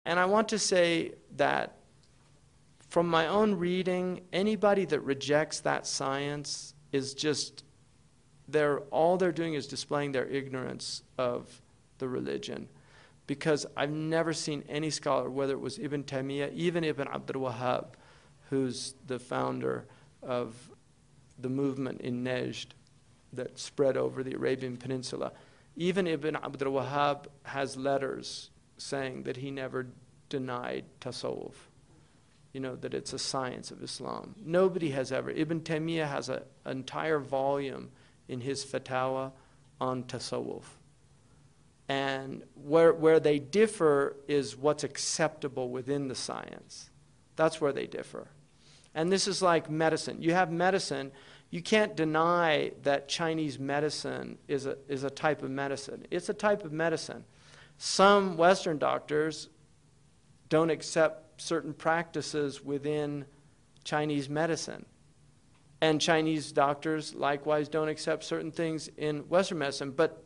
And I want to say that from my own reading, anybody that rejects that science is just, all they're doing is displaying their ignorance of the religion. Because I've never seen any scholar, whether it was Ibn Taymiyyah, even Ibn Abdul Wahhab, who's the founder of the movement in Najd that spread over the Arabian Peninsula. Even Ibn Abdul Wahhab has letters saying that he never denied tasawwuf, that it's a science of Islam. Nobody has ever. Ibn Taymiyyah has an entire volume in his fatwa on tasawwuf. And where they differ is what's acceptable within the science. That's where they differ. And this is like medicine. You have medicine. You can't deny that Chinese medicine is a type of medicine. It's a type of medicine. Some Western doctors don't accept certain practices within Chinese medicine. And Chinese doctors likewise don't accept certain things in Western medicine. But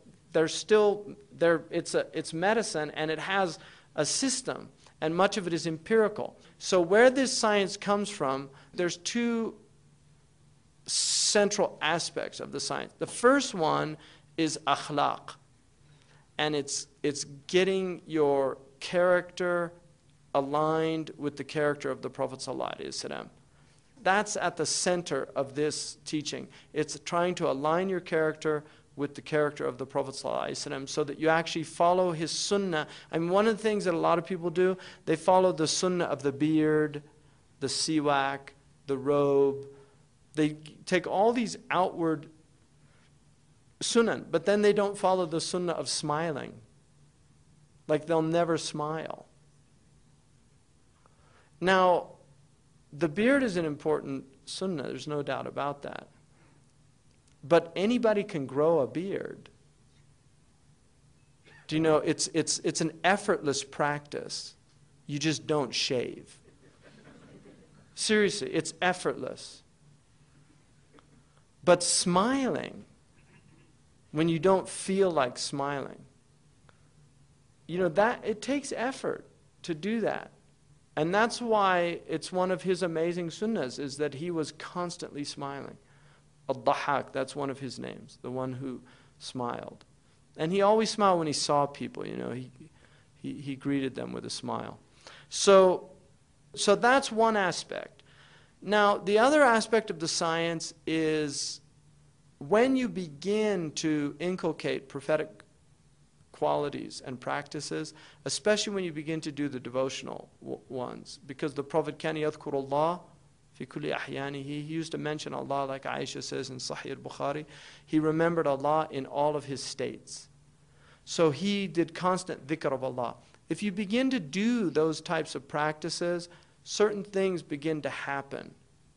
it's medicine, and it has a system, and much of it is empirical. So where this science comes from, there's two central aspects of the science. The first one is akhlaq, and it's getting your character aligned with the character of the Prophet ﷺ. That's at the center of this teaching. It's trying to align your character with the character of the Prophet ﷺ so that you actually follow his sunnah. I mean, one of the things that a lot of people do, they follow the sunnah of the beard, the siwak, the robe. They take all these outward sunnah, but then they don't follow the sunnah of smiling. Like they'll never smile. Now, the beard is an important sunnah, there's no doubt about that. But anybody can grow a beard. Do you know, it's an effortless practice. You just don't shave. Seriously, it's effortless. But smiling, when you don't feel like smiling, that it takes effort to do that. And that's why it's one of his amazing sunnahs, is that he was constantly smiling. Al-Dahhak, that's one of his names, the one who smiled. And he always smiled when he saw people, he greeted them with a smile. So that's one aspect. Now, the other aspect of the science is when you begin to inculcate prophetic qualities and practices, especially when you begin to do the devotional ones, because the Prophet كان يذكر الله في كل أحيانه, he used to mention Allah, like Aisha says in Sahih al-Bukhari. He remembered Allah in all of his states. So he did constant dhikr of Allah. If you begin to do those types of practices, certain things begin to happen.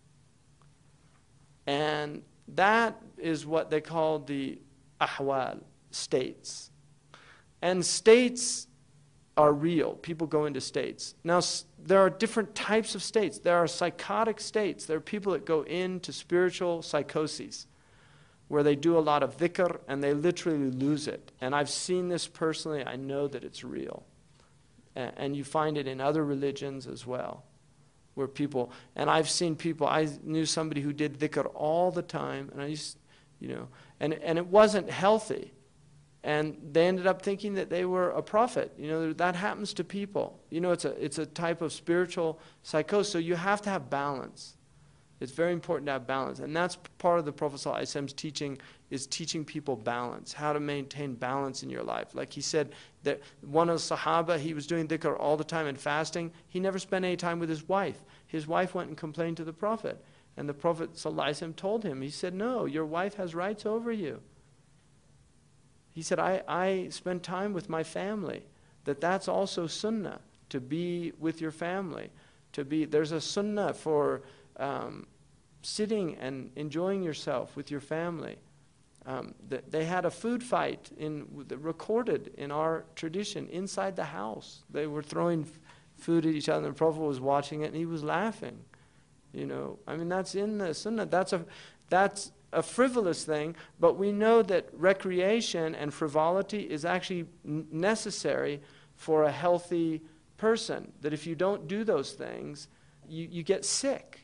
And that is what they call the ahwal, states. And states are real. People go into states. Now, there are different types of states. There are psychotic states. There are people that go into spiritual psychoses where they do a lot of dhikr and they literally lose it. And I've seen this personally. I know that it's real. And you find it in other religions as well, where people, and I've seen people, I knew somebody who did dhikr all the time, and I used, and it wasn't healthy. And they ended up thinking that they were a prophet. That happens to people. It's a type of spiritual psychosis. So you have to have balance. It's very important to have balance. And that's part of the Prophet ﷺ's teaching, is teaching people balance, how to maintain balance in your life. Like he said that one of the Sahaba, he was doing dhikr all the time and fasting. He never spent any time with his wife. His wife went and complained to the Prophet. And the Prophet ﷺ told him, he said, no, your wife has rights over you. He said, I spend time with my family. That's also sunnah, to be with your family. There's a sunnah for sitting and enjoying yourself with your family. They had a food fight recorded in our tradition inside the house. They were throwing food at each other, and the Prophet was watching it, and he was laughing. That's in the sunnah. That's a frivolous thing, but we know that recreation and frivolity is actually necessary for a healthy person that if you don't do those things, you get sick.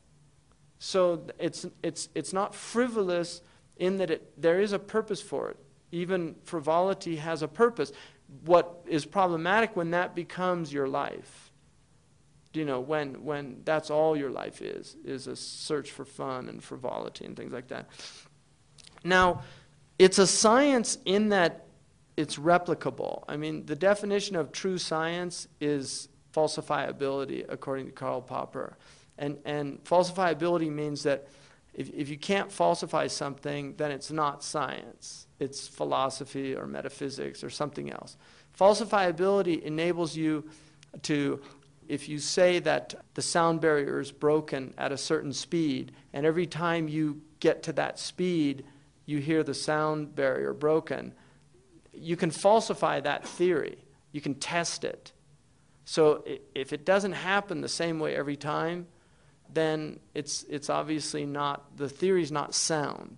So it's not frivolous in that there is a purpose for it. Even frivolity has a purpose. What is problematic when that becomes your life? You know, when that's all your life is a search for fun and frivolity and things like that. Now, it's a science in that it's replicable. I mean, the definition of true science is falsifiability, according to Karl Popper. And falsifiability means that if you can't falsify something, then it's not science. It's philosophy or metaphysics or something else. Falsifiability enables you to, if you say that the sound barrier is broken at a certain speed, and every time you get to that speed, you hear the sound barrier broken, you can falsify that theory. You can test it. So if it doesn't happen the same way every time, then it's obviously not, the theory's not sound.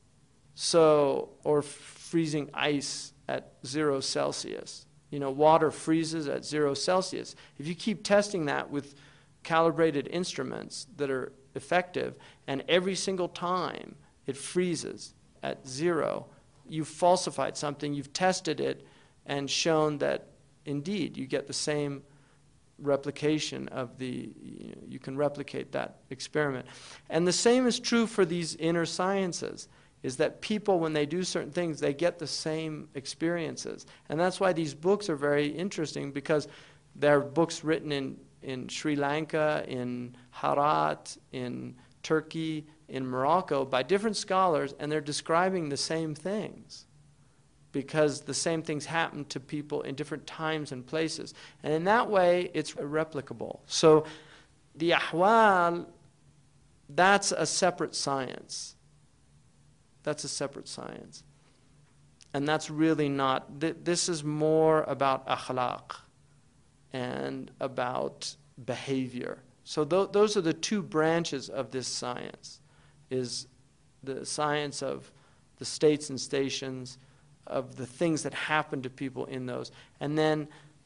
So, or freezing ice at 0 Celsius. You know, water freezes at 0 Celsius. If you keep testing that with calibrated instruments that are effective, and every single time it freezes at 0, you've falsified something, you've tested it, and shown that indeed you get the same replication of you can replicate that experiment. And the same is true for these inner sciences, is that people, when they do certain things, they get the same experiences. And that's why these books are very interesting, because they're books written in Sri Lanka, in Herat, in Turkey, in Morocco, by different scholars, and they're describing the same things, because the same things happen to people in different times and places. And in that way, it's replicable. So the ahwal, that's a separate science. That's a separate science. And that's really not, this is more about akhlaq and about behavior. So those are the two branches of this science, is the science of the states and stations, of the things that happen to people in those, and then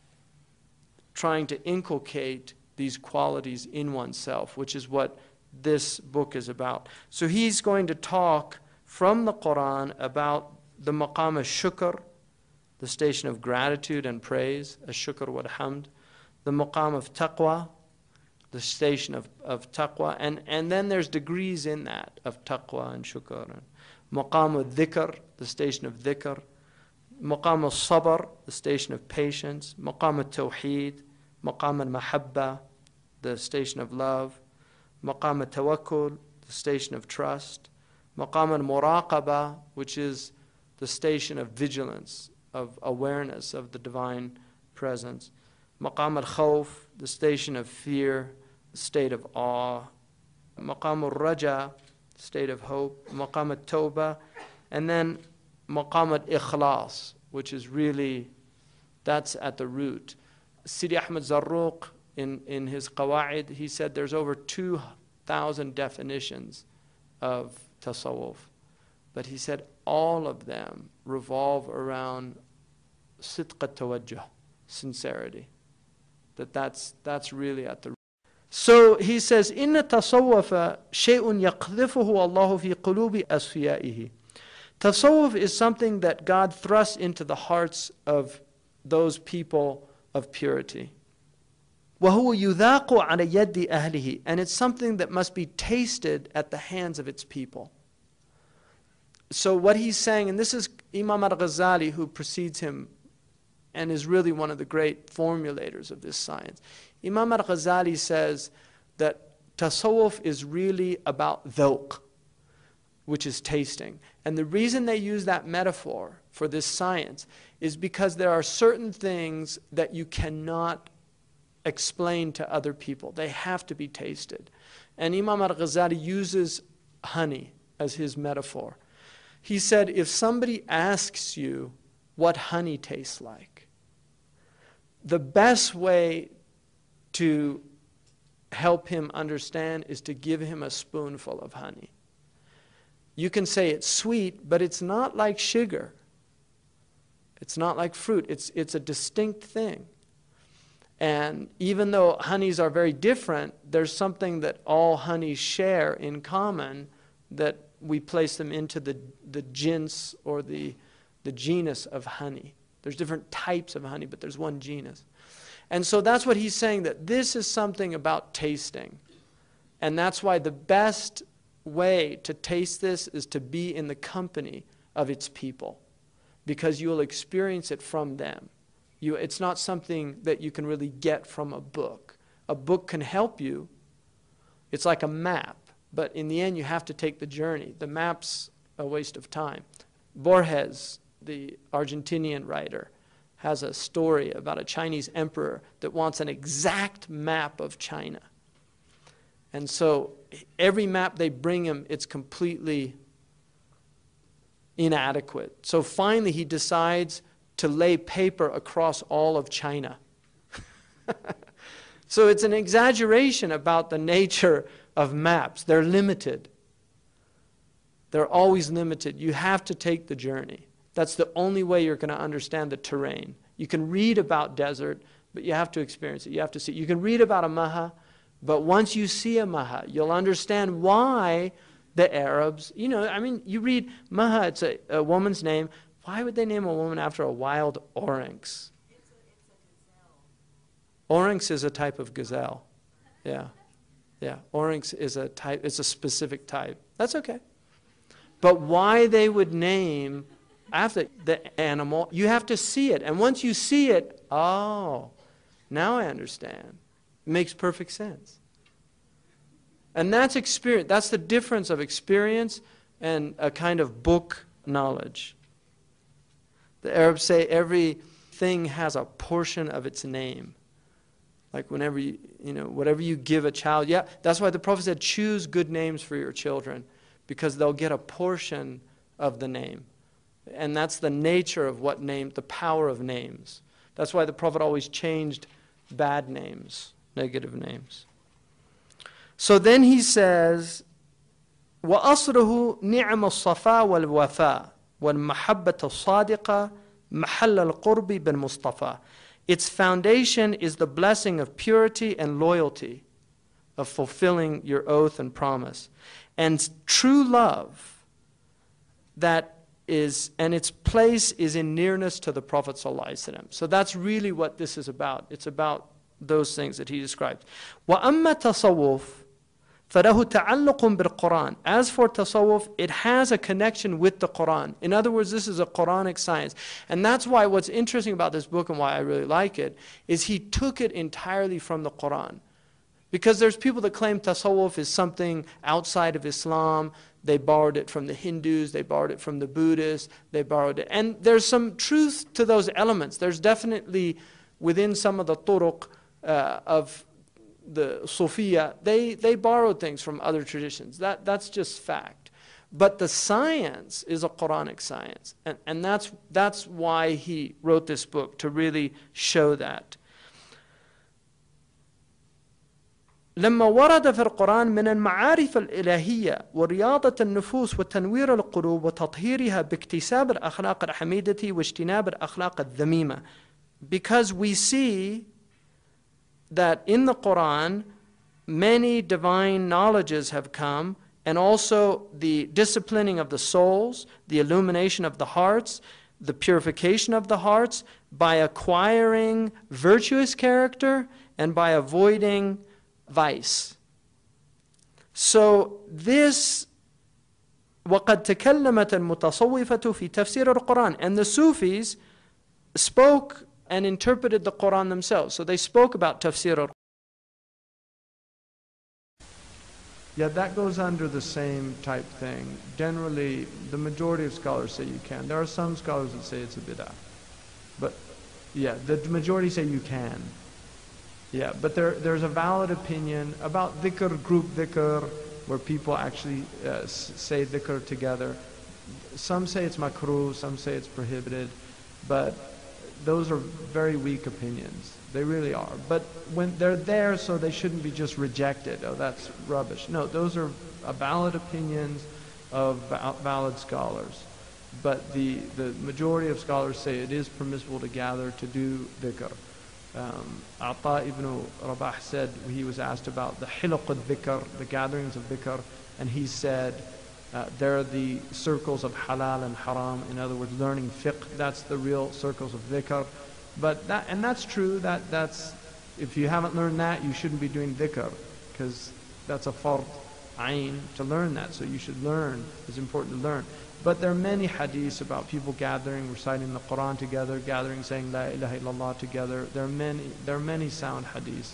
trying to inculcate these qualities in oneself, which is what this book is about. So he's going to talk from the Quran about the maqam al-shukr, the station of gratitude and praise, al-shukr wal-hamd, the maqam of taqwa, the station of taqwa, and then there's degrees in that of taqwa and shukr. Maqam al-dhikr, the station of dhikr. Maqam al-sabr, the station of patience. Maqam al-tawheed, maqam al-mahabba, the station of love. Maqam al-tawakkul, the station of trust. Maqam al-muraqaba, which is the station of vigilance, of awareness of the divine presence. Maqam al-khawf, the station of fear, the state of awe. Maqam al-raja, state of hope. Maqam al-tawbah, and then maqam al-ikhlas, which is really, that's at the root. Sidi Ahmed Zarruq, in his Qawa'id, he said there's over 2,000 definitions of tasawwuf. But he said all of them revolve around sidq al-tawajjuh, sincerity. That's really at the root. So he says, Inna tasawwufa shay'un yaqdhifuhu Allahu fi qulubi asfiyaihi. Tasawwuf is something that God thrusts into the hearts of those people of purity. وَهُوَ يُذَاقُ عَلَى يَدِّ أَهْلِهِ. And it's something that must be tasted at the hands of its people. So what he's saying, and this is Imam al-Ghazali, who precedes him and is really one of the great formulators of this science. Imam al-Ghazali says that tasawwuf is really about dhawq, which is tasting. And the reason they use that metaphor for this science is because there are certain things that you cannot explain to other people. They have to be tasted. And Imam al-Ghazali uses honey as his metaphor. He said, if somebody asks you what honey tastes like, the best way to help him understand is to give him a spoonful of honey. You can say it's sweet, but it's not like sugar. It's not like fruit. It's a distinct thing. And even though honeys are very different, there's something that all honeys share in common, that we place them into the jins, or the genus of honey. There's different types of honey, but there's one genus. And so that's what he's saying, that this is something about tasting. And that's why the best way to taste this is to be in the company of its people, because you will experience it from them. It's not something that you can really get from a book. A book can help you. It's like a map, but in the end you have to take the journey. The map's a waste of time. Borges, the Argentinian writer, has a story about a Chinese emperor that wants an exact map of China. And so every map they bring him, it's completely inadequate. So finally he decides to lay paper across all of China. So it's an exaggeration about the nature of maps. They're limited. They're always limited. You have to take the journey. That's the only way you're going to understand the terrain. You can read about desert, but you have to experience it. You have to see it. You can read about a maha, but once you see a maha, you'll understand why the Arabs, you read maha, it's a woman's name. Why would they name a woman after a wild oryx? It's a gazelle. Oryx is a type of gazelle. Yeah. Yeah. Oryx is a type, it's a specific type. That's okay. But why they would name after the animal, you have to see it. And once you see it, oh, now I understand. It makes perfect sense. And that's experience. That's the difference of experience and a kind of book knowledge. The Arabs say everything has a portion of its name. Like whenever whatever you give a child. Yeah, that's why the Prophet said, choose good names for your children, because they'll get a portion of the name. And that's the nature of what name, the power of names. That's why the Prophet always changed bad names, negative names. So then he says, وَأَصْرُهُ نِعْمَ الصَّفَى وَالْوَفَى وَالْمَحَبَّةَ الصَّادِقَةِ مَحَلَّ الْقُرْبِ بِالْمُصْطَفَى. Its foundation is the blessing of purity and loyalty, of fulfilling your oath and promise. And true love, and its place is in nearness to the Prophet ﷺ. So that's really what this is about. It's about those things that he describes. وَأَمَّا تَصَوُّفْ فَلَهُ تَعَلُّقٌ بِالْقُرْآنِ. As for tasawwuf, it has a connection with the Quran. In other words, this is a Quranic science. And that's why what's interesting about this book and why I really like it is he took it entirely from the Quran. Because there's people that claim tasawwuf is something outside of Islam. They borrowed it from the Hindus, they borrowed it from the Buddhists, they borrowed it. And there's some truth to those elements. There's definitely within some of the turuq of the Sufiya, they borrowed things from other traditions. That's just fact. But the science is a Quranic science. And that's why he wrote this book, to really show that. لما ورد في القرآن من المعارف الإلهية ورياضة النفوس وتنوير القلوب وتطهيرها باكتساب الأخلاق الحميدة واجتناب الأخلاق الذميمة. Because we see that in the Quran many divine knowledges have come, and also the disciplining of the souls, the illumination of the hearts, the purification of the hearts by acquiring virtuous character and by avoiding vice. So this وقد تكلمت المتصوفة في تفسير القرآن, and the Sufis spoke and interpreted the Quran themselves. So they spoke about tafsir al-Quran. Yeah, that goes under the same type thing. Generally, the majority of scholars say you can. There are some scholars that say it's a bid'ah. But yeah, the majority say you can. Yeah, but there's a valid opinion about dhikr, group dhikr, where people actually say dhikr together. Some say it's makruh, some say it's prohibited, but those are very weak opinions. They really are. But when they're there, so they shouldn't be just rejected. Oh, that's rubbish. No, those are valid opinions of valid scholars. But the majority of scholars say it is permissible to gather to do dhikr. Ata ibn Rabah said, he was asked about the hiluq al-dhikr, the gatherings of dhikr, and he said, they're the circles of halal and haram. In other words, learning fiqh, that's the real circles of dhikr. But that's true, that's, if you haven't learned that, you shouldn't be doing dhikr, because that's a fard ayn to learn that. So you should learn, it's important to learn. But there are many hadiths about people gathering, reciting the Quran together, gathering, saying La ilaha illallah together. There are many sound hadiths.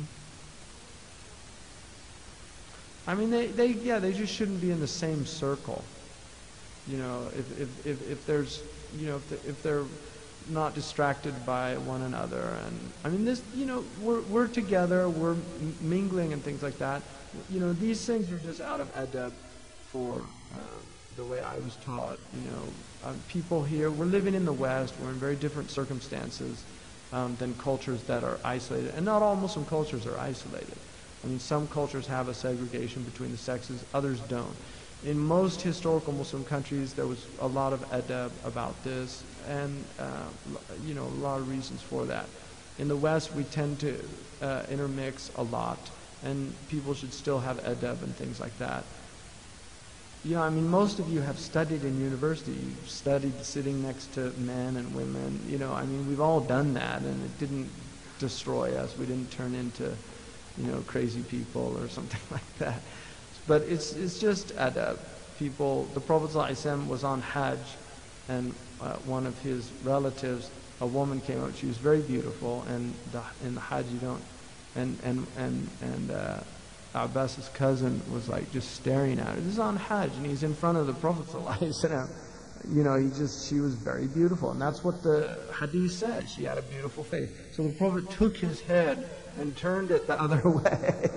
I mean, they just shouldn't be in the same circle. You know, if there's, you know, if they're not distracted by one another, and I mean, this, you know, we're together, we're mingling and things like that. You know, these things are just out of adab for the way I was taught. You know, people here, we're living in the West, we're in very different circumstances than cultures that are isolated, and not all Muslim cultures are isolated. I mean, some cultures have a segregation between the sexes, others don't. In most historical Muslim countries, there was a lot of adab about this, and you know, a lot of reasons for that. In the West, we tend to intermix a lot, and people should still have adab and things like that. You know, I mean, most of you have studied in university. You've studied sitting next to men and women. You know, I mean, we've all done that, and it didn't destroy us. We didn't turn into, you know, crazy people or something like that. But it's just adab. People, the Prophet ﷺ was on Hajj, and one of his relatives, a woman came up. She was very beautiful, and in the Hajj you don't, and Abbas's cousin was like just staring at her. This is on Hajj, and he's in front of the Prophet ﷺ. You know, she was very beautiful, and that's what the hadith says. She had a beautiful face. So the Prophet took his head and turned it the other way.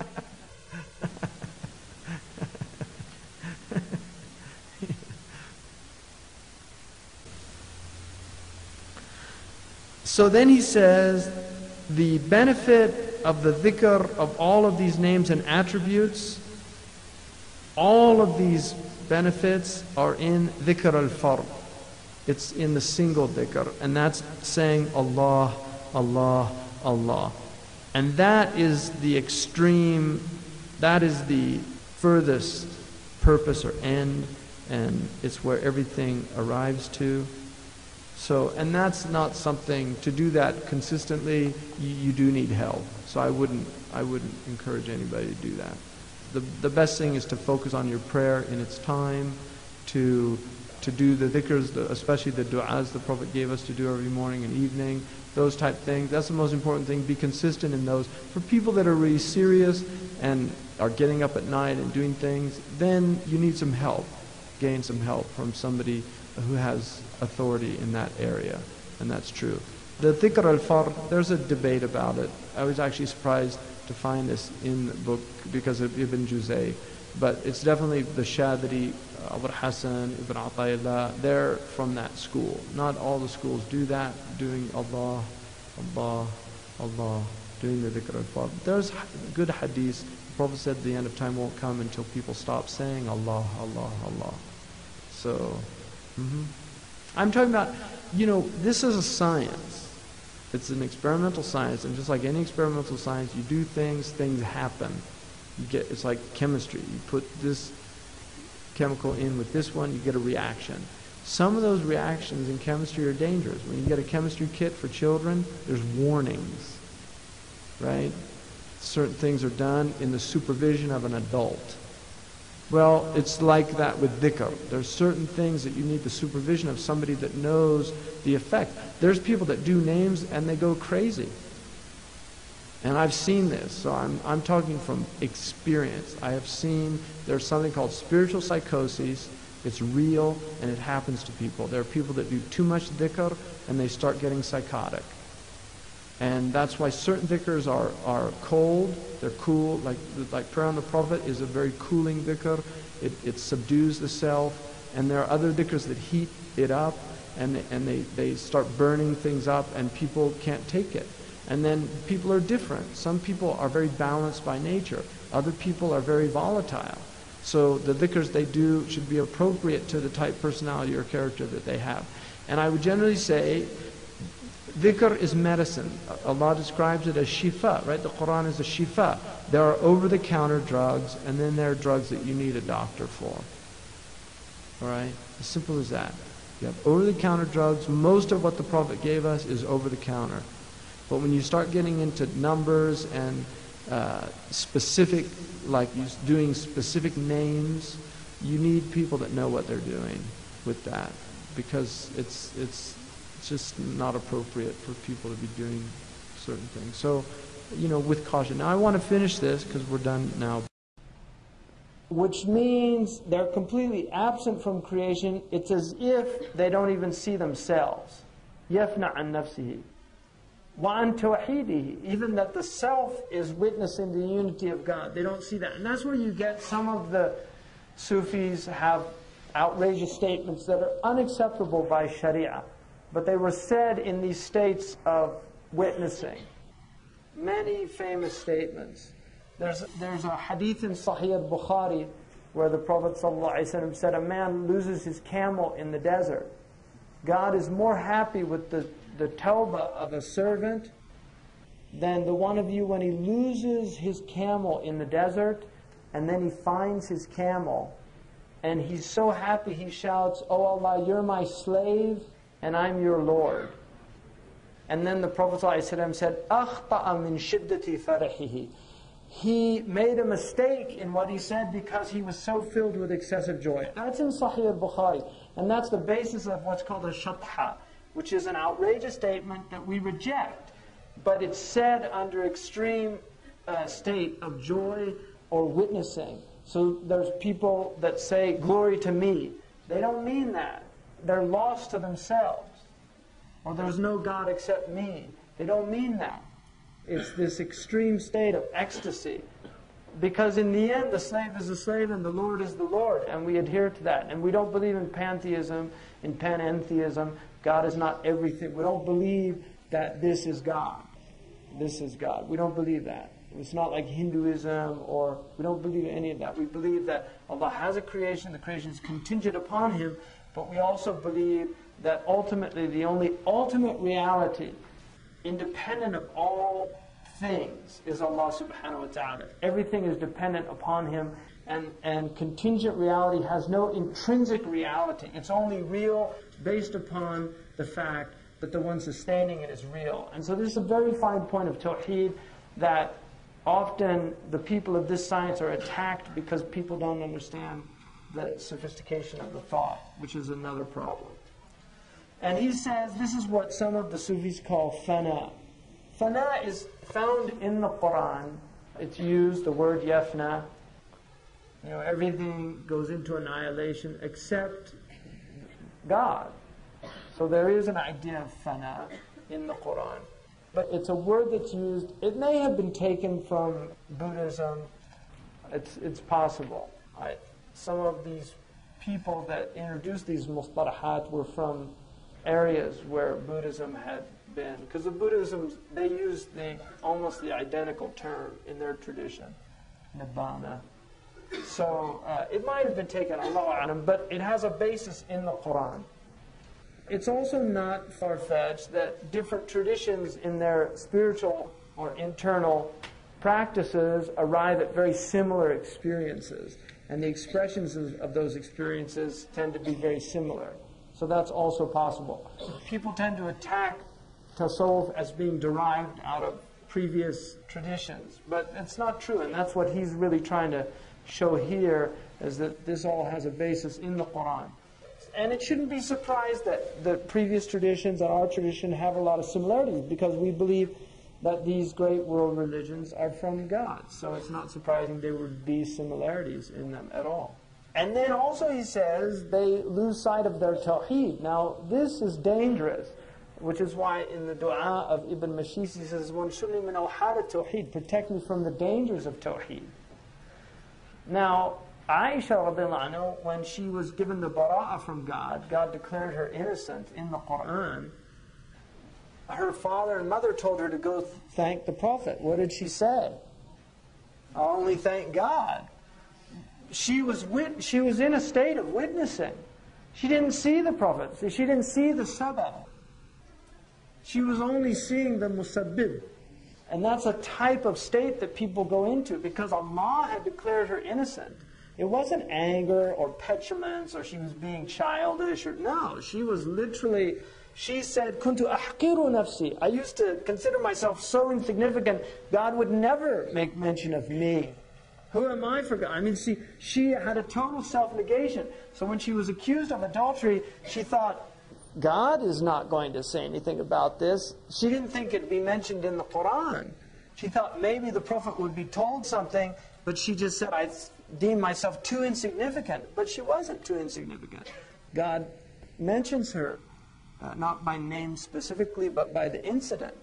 So then he says, the benefit of the dhikr of all of these names and attributes, all of these benefits are in dhikr al-fard. It's in the single dhikr, and that's saying Allah, Allah, Allah. And that is the extreme, that is the furthest purpose or end, and it's where everything arrives to. So, and that's not something, to do that consistently, you do need help. So I wouldn't encourage anybody to do that. The best thing is to focus on your prayer in its time, to do the dhikrs, especially the du'as the Prophet gave us to do every morning and evening, those type things. That's the most important thing. Be consistent in those. For people that are really serious and are getting up at night and doing things, then you need some help. Gain some help from somebody who has authority in that area, and that's true. The dhikr al-fard, there's a debate about it. I was actually surprised to find this in the book because of Ibn Juzay, but it's definitely the Shadri, Abu Hassan, Ibn Ata'illah, they're from that school. Not all the schools do that, doing Allah, Allah, Allah, doing the dhikr al-fard. There's good hadiths. The Prophet said the end of time won't come until people stop saying Allah, Allah, Allah. So, I'm talking about, you know, this is a science. It's an experimental science, and just like any experimental science, you do things, things happen. It's like chemistry. You put this chemical in with this one, you get a reaction. Some of those reactions in chemistry are dangerous. When you get a chemistry kit for children, there's warnings, right? Certain things are done in the supervision of an adult. Well, it's like that with dhikr. There's certain things that you need the supervision of somebody that knows the effect. There's people that do names and they go crazy. And I've seen this, so I'm talking from experience. I have seen there's something called spiritual psychosis. It's real and it happens to people. There are people that do too much dhikr and they start getting psychotic. And that's why certain dhikrs are cold, they're cool, like prayer on the Prophet is a very cooling dhikr. It subdues the self. And there are other dhikrs that heat it up and they start burning things up and people can't take it. And then people are different. Some people are very balanced by nature. Other people are very volatile. So the dhikrs they do should be appropriate to the type personality or character that they have. And I would generally say, Dhikr is medicine. Allah describes it as shifa, right? The Quran is a shifa. There are over-the-counter drugs, and then there are drugs that you need a doctor for. All right? As simple as that. You have over-the-counter drugs. Most of what the Prophet gave us is over-the-counter. But when you start getting into numbers and specific, like doing specific names, you need people that know what they're doing with that, because it's just not appropriate for people to be doing certain things. So, with caution. Now I want to finish this because we're done now. Which means they're completely absent from creation. It's as if they don't even see themselves. يَفْنَعْ عَنْ نَفْسِهِ وَعَنْ تَوْحِيدِهِ. Even that the self is witnessing the unity of God. They don't see that. And that's where you get some of the Sufis have outrageous statements that are unacceptable by Sharia. But they were said in these states of witnessing. Many famous statements. There's a hadith in Sahih al-Bukhari where the Prophet ﷺ said, a man loses his camel in the desert. God is more happy with the tawbah of a servant than the one of you when he loses his camel in the desert and then he finds his camel and he's so happy he shouts, "Oh Allah, you're my slave and I'm your Lord." And then the Prophet ﷺ said, أَخْطَأَ مِنْ شِدَّةِ فَرَحِهِ. He made a mistake in what he said because he was so filled with excessive joy. That's in Sahih al-Bukhari. And that's the basis of what's called a shatha, which is an outrageous statement that we reject. But it's said under extreme state of joy or witnessing. So there's people that say, "Glory to me." They don't mean that. They're lost to themselves. Or there's no God except me. They don't mean that. It's this extreme state of ecstasy. Because in the end, the slave is the slave and the Lord is the Lord. And we adhere to that. And we don't believe in pantheism, in panentheism. God is not everything. We don't believe that this is God. This is God. We don't believe that. It's not like Hinduism, or we don't believe any of that. We believe that Allah has a creation. The creation is contingent upon Him. But we also believe that ultimately the only ultimate reality, independent of all things, is Allah subhanahu wa ta'ala. Everything is dependent upon Him, and contingent reality has no intrinsic reality. It's only real based upon the fact that the one sustaining it is real. And so this is a very fine point of Tawheed that often the people of this science are attacked because people don't understand the sophistication of the thought, which is another problem. And he says this is what some of the Sufis call fana. Fana is found in the Quran. It's used, the word yafna. Everything goes into annihilation except God. So there is an idea of fana in the Quran. But it's a word that's used. It may have been taken from Buddhism. It's possible. Some of these people that introduced these mustalahat were from areas where Buddhism had been. Because the Buddhism, they used almost the identical term in their tradition, nibbana. So it might have been taken, Allahu a'lam, but it has a basis in the Quran. It's also not far-fetched that different traditions in their spiritual or internal practices arrive at very similar experiences. And the expressions of those experiences tend to be very similar. So that's also possible. People tend to attack tasawwuf as being derived out of previous traditions. But it's not true, and that's what he's really trying to show here, is that this all has a basis in the Quran. And it shouldn't be surprised that the previous traditions and our tradition have a lot of similarities, because we believe that these great world religions are from God. So it's not surprising there would be similarities in them at all. And then also he says they lose sight of their tawheed. Now this is dangerous, which is why in the dua of Ibn Mashis he says, وَنْشُرْنِي مِنْ أَوْحَادِ التَّوْحِيد, protect me from the dangers of tawheed. Now Aisha radiallahu anha, when she was given the bara'ah from God, God declared her innocent in the Quran. Her father and mother told her to go thank the Prophet. What did she say? I'll only thank God. She was in a state of witnessing. She didn't see the Prophet. She didn't see the sabah. She was only seeing the musabbib. And that's a type of state that people go into because Allah had declared her innocent. It wasn't anger or petulance or she was being childish. No, she was literally, she said, Kuntu ahqiru nafsi. I used to consider myself so insignificant, God would never make mention of me. Who am I for God? I mean, see, she had a total self-negation. So when she was accused of adultery, she thought, God is not going to say anything about this. She didn't think it'd be mentioned in the Quran. She thought maybe the Prophet would be told something, but she just said, I deem myself too insignificant. But she wasn't too insignificant. God mentions her, not by name specifically, but by the incident.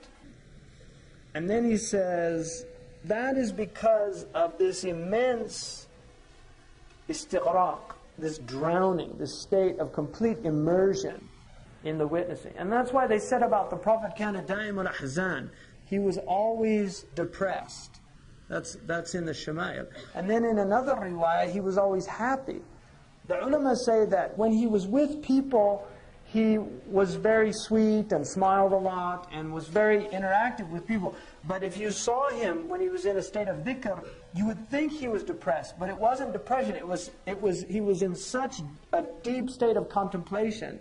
And then he says, that is because of this immense istighraq, this drowning, this state of complete immersion in the witnessing. And that's why they said about the Prophet, kana da'imul ahzan. He was always depressed. That's in the Shama'il. And then in another riwayah, he was always happy. The ulama say that when he was with people, he was very sweet and smiled a lot and was very interactive with people. But if you saw him when he was in a state of dhikr, you would think he was depressed. But it wasn't depression. He was in such a deep state of contemplation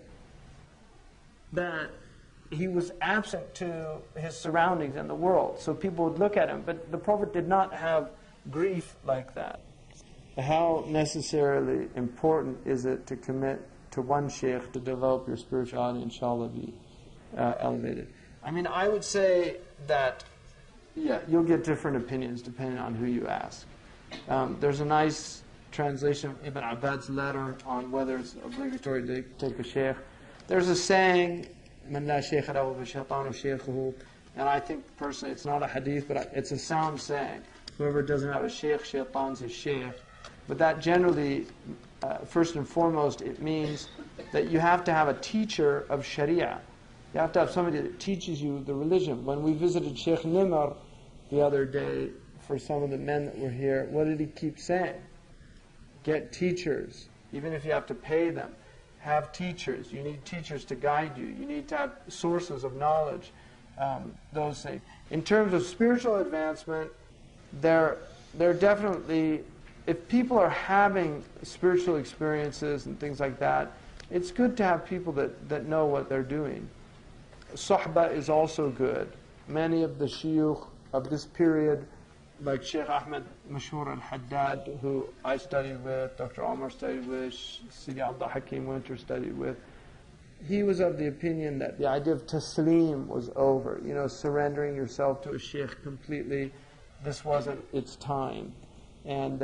that he was absent to his surroundings and the world. So people would look at him. But the Prophet did not have grief like that. How necessarily important is it to commit to one sheikh to develop your spirituality, inshallah, be elevated? I mean, I would say that, yeah, you'll get different opinions depending on who you ask. There's a nice translation of Ibn Abbad's letter on whether it's obligatory to take a sheikh. There's a saying, Man la shaykha lahu fa shaytanu shaykhuhu. And I think personally it's not a hadith, but it's a sound saying. Whoever doesn't have a sheikh, shaytan's his sheikh. But that generally, first and foremost, it means that you have to have a teacher of Sharia. You have to have somebody that teaches you the religion. When we visited Sheikh Nimar the other day, for some of the men that were here, what did he keep saying? Get teachers, even if you have to pay them. Have teachers. You need teachers to guide you. You need to have sources of knowledge. Those things. In terms of spiritual advancement, they're definitely, if people are having spiritual experiences and things like that, it's good to have people that know what they're doing. Sohbah is also good. Many of the shuyukh of this period, like Sheikh Ahmed Mashhur al-Haddad, who I studied with, Dr. Omar studied with, Sidi Abdul Hakim Winter studied with, he was of the opinion that the idea of taslim was over, surrendering yourself to a sheikh completely. This wasn't its time. And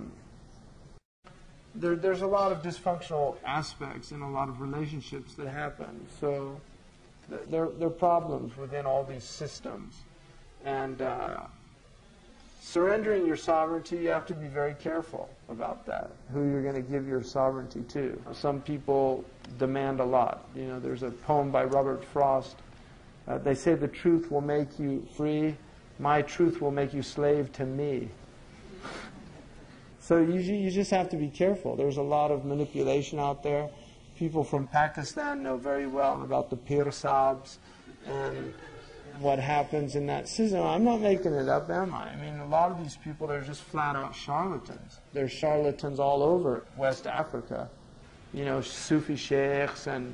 there's a lot of dysfunctional aspects in a lot of relationships that happen. So there are problems within all these systems. And surrendering your sovereignty, you have to be very careful about that, who you're going to give your sovereignty to. Some people demand a lot. There's a poem by Robert Frost. They say the truth will make you free. My truth will make you slave to me. So you just have to be careful. There's a lot of manipulation out there. People from Pakistan know very well about the Pir Sahibs and what happens in that system. I'm not making it up, am I? I mean, a lot of these people, they're just flat-out charlatans. There's charlatans all over West Africa. Sufi sheikhs and,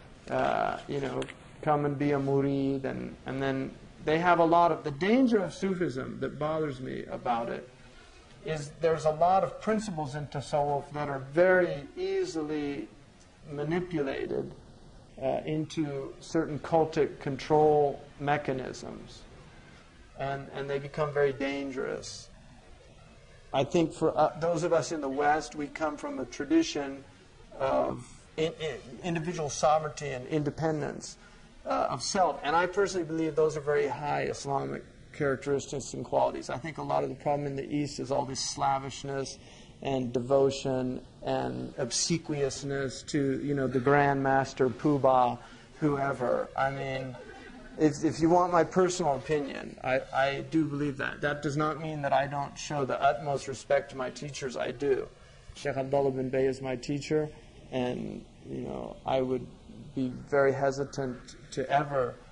come and be a murid. And then they have a lot of... The danger of Sufism that bothers me about it is there's a lot of principles in tasawwuf that are very easily manipulated into certain cultic control mechanisms, and they become very dangerous. I think for those of us in the West, we come from a tradition of individual sovereignty and independence of self, and I personally believe those are very high Islamic characteristics and qualities. I think a lot of the problem in the East is all this slavishness and devotion and obsequiousness to, the Grand Master, Poobah, whoever. I mean, if you want my personal opinion, I do believe that. That does not mean that I don't show the utmost respect to my teachers. I do. Sheikh Abdullah bin Bay is my teacher, and, I would be very hesitant to ever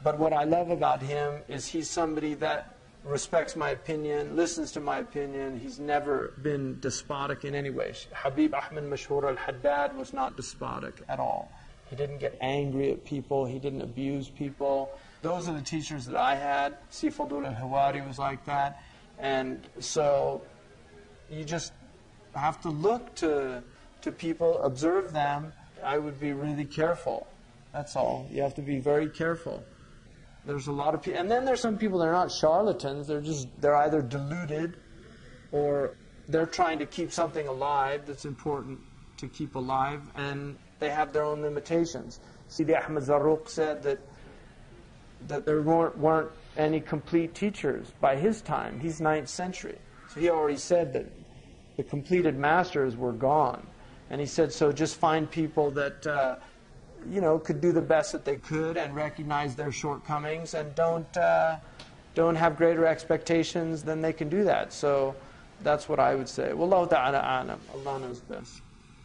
But what I love about him is he's somebody that respects my opinion, listens to my opinion. He's never been despotic in any way. Habib Ahmed Mashhur al-Haddad was not despotic at all. He didn't get angry at people. He didn't abuse people. Those are the teachers that I had. Sifadul al-Hawari was like that. And so you just have to look to people, observe them. I would be really careful. That's all. You have to be very careful. There's a lot of people, and then there's some people that are not charlatans. They're either deluded, or they're trying to keep something alive that's important to keep alive, and they have their own limitations. Sidi Ahmed Zarruq said that there weren't any complete teachers by his time. He's 9th century, so he already said that the completed masters were gone, and he said so. Just find people that. Could do the best that they could and recognize their shortcomings, and don't have greater expectations than they can do that. So that's what I would say. Wallahu ta'ala a'lam. Allah knows best.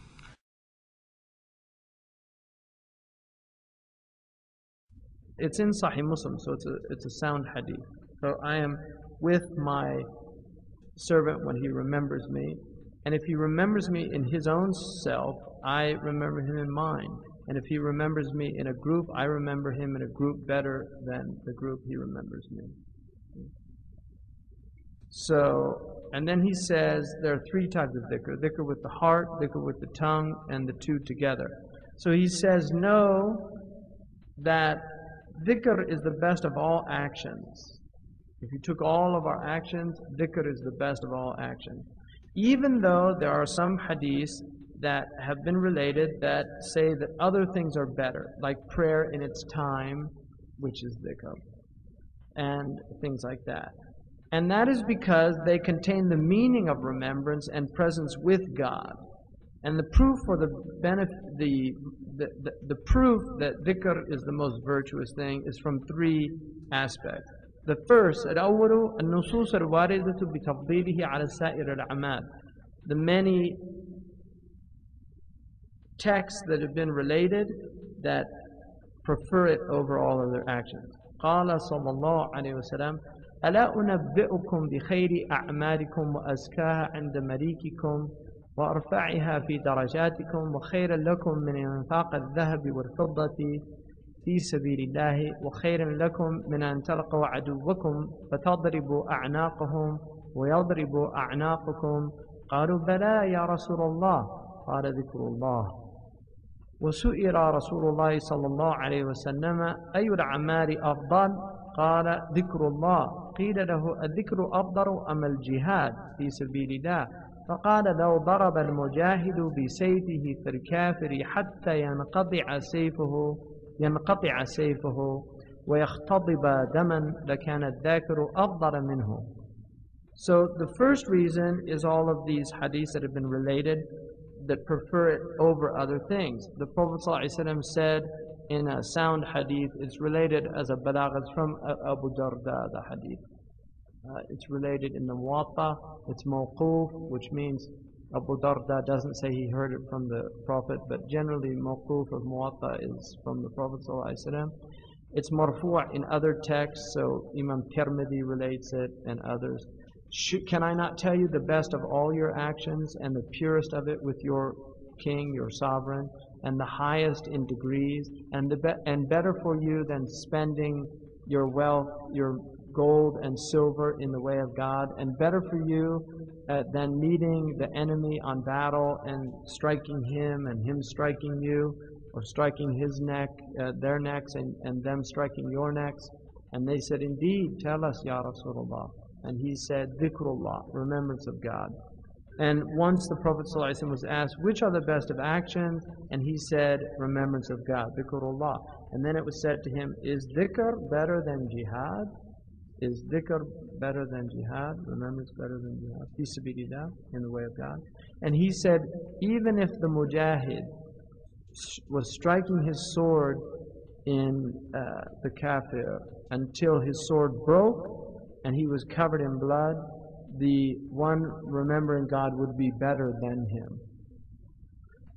It's in Sahih Muslim, so it's a sound hadith. So I am with my servant when he remembers me, and if he remembers me in his own self, I remember him in mine. And if he remembers me in a group, I remember him in a group better than the group he remembers me. So, and then he says there are 3 types of dhikr. Dhikr with the heart, dhikr with the tongue, and the 2 together. So he says, know that dhikr is the best of all actions. If you took all of our actions, dhikr is the best of all actions. Even though there are some hadiths that have been related that say that other things are better, like prayer in its time, which is dhikr, and things like that. And that is because they contain the meaning of remembrance and presence with God. And the proof for the proof that dhikr is the most virtuous thing is from 3 aspects. The first, الأول النصوص الواردة بتفضيله على سائر الأعمال. The many texts that have been related that prefer it over all other actions. قال صلى الله عليه وسلم ألا أنبئكم بخير أعمالكم وأزكاها عند مليككم وأرفعها في درجاتكم وخيرا لكم من إنفاق الذهب والفضة في سبيل الله وخيرا لكم من أن تلقوا عدوكم فتضربوا أعناقهم ويضربوا أعناقكم قالوا بلى يا رسول الله قال ذكر الله. وسئل رسول الله صلى الله عليه وسلم أي الأعمال أفضل؟ قال ذكر الله. قيل له الذكر أفضل أم الجهاد في سبيل الله؟ فقال لو ضرب المجاهد بسيفه في الكافر حتى ينقطع سيفه ويختضب دما لكان الذاكر أفضل منه. So the first reason is all of these hadiths that have been related that prefer it over other things. The Prophet ﷺ said in a sound hadith, it's related as a balagh, it's from Abu Darda, the hadith. It's related in the Muwatta, it's mawquf, which means Abu Darda doesn't say he heard it from the Prophet, but generally mawquf of Muwatta is from the Prophet ﷺ. It's marfu' in other texts, so Imam Tirmidhi relates it and others. Can I not tell you the best of all your actions and the purest of it with your king, your sovereign, and the highest in degrees, and better for you than spending your wealth, your gold and silver in the way of God, and better for you than meeting the enemy on battle and striking him and him striking you, or striking his neck, their necks, and them striking your necks? And they said, indeed, tell us, Ya Rasulullah. And he said, Dhikrullah, remembrance of God. And once the Prophet ﷺ was asked, which are the best of actions? And he said, remembrance of God, Dhikrullah. And then it was said to him, is dhikr better than jihad? Is dhikr better than jihad? Remembrance better than jihad? Fi sabilillah, in the way of God. And he said, even if the mujahid was striking his sword in the kafir until his sword broke, and he was covered in blood, the one remembering God would be better than him.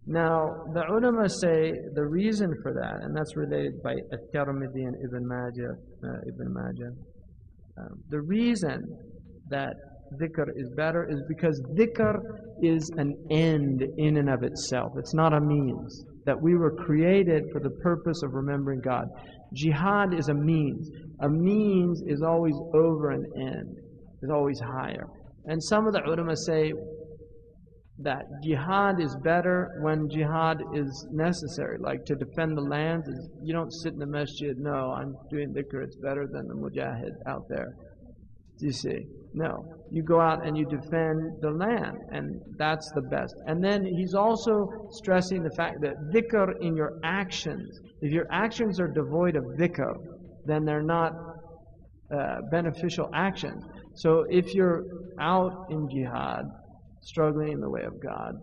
Now, the ulama say the reason for that, and that's related by At-Tirmidhi and Ibn Majah. The reason that dhikr is better is because dhikr is an end in and of itself. It's not a means. That we were created for the purpose of remembering God. Jihad is a means. A means is always over an end. Is always higher. And some of the ulama say that jihad is better when jihad is necessary, like to defend the lands. You don't sit in the masjid, no, I'm doing dhikr, it's better than the mujahid out there. Do you see? No. You go out and you defend the land, and that's the best. And then he's also stressing the fact that dhikr in your actions, if your actions are devoid of dhikr, then they're not beneficial actions. So if you're out in jihad, struggling in the way of God,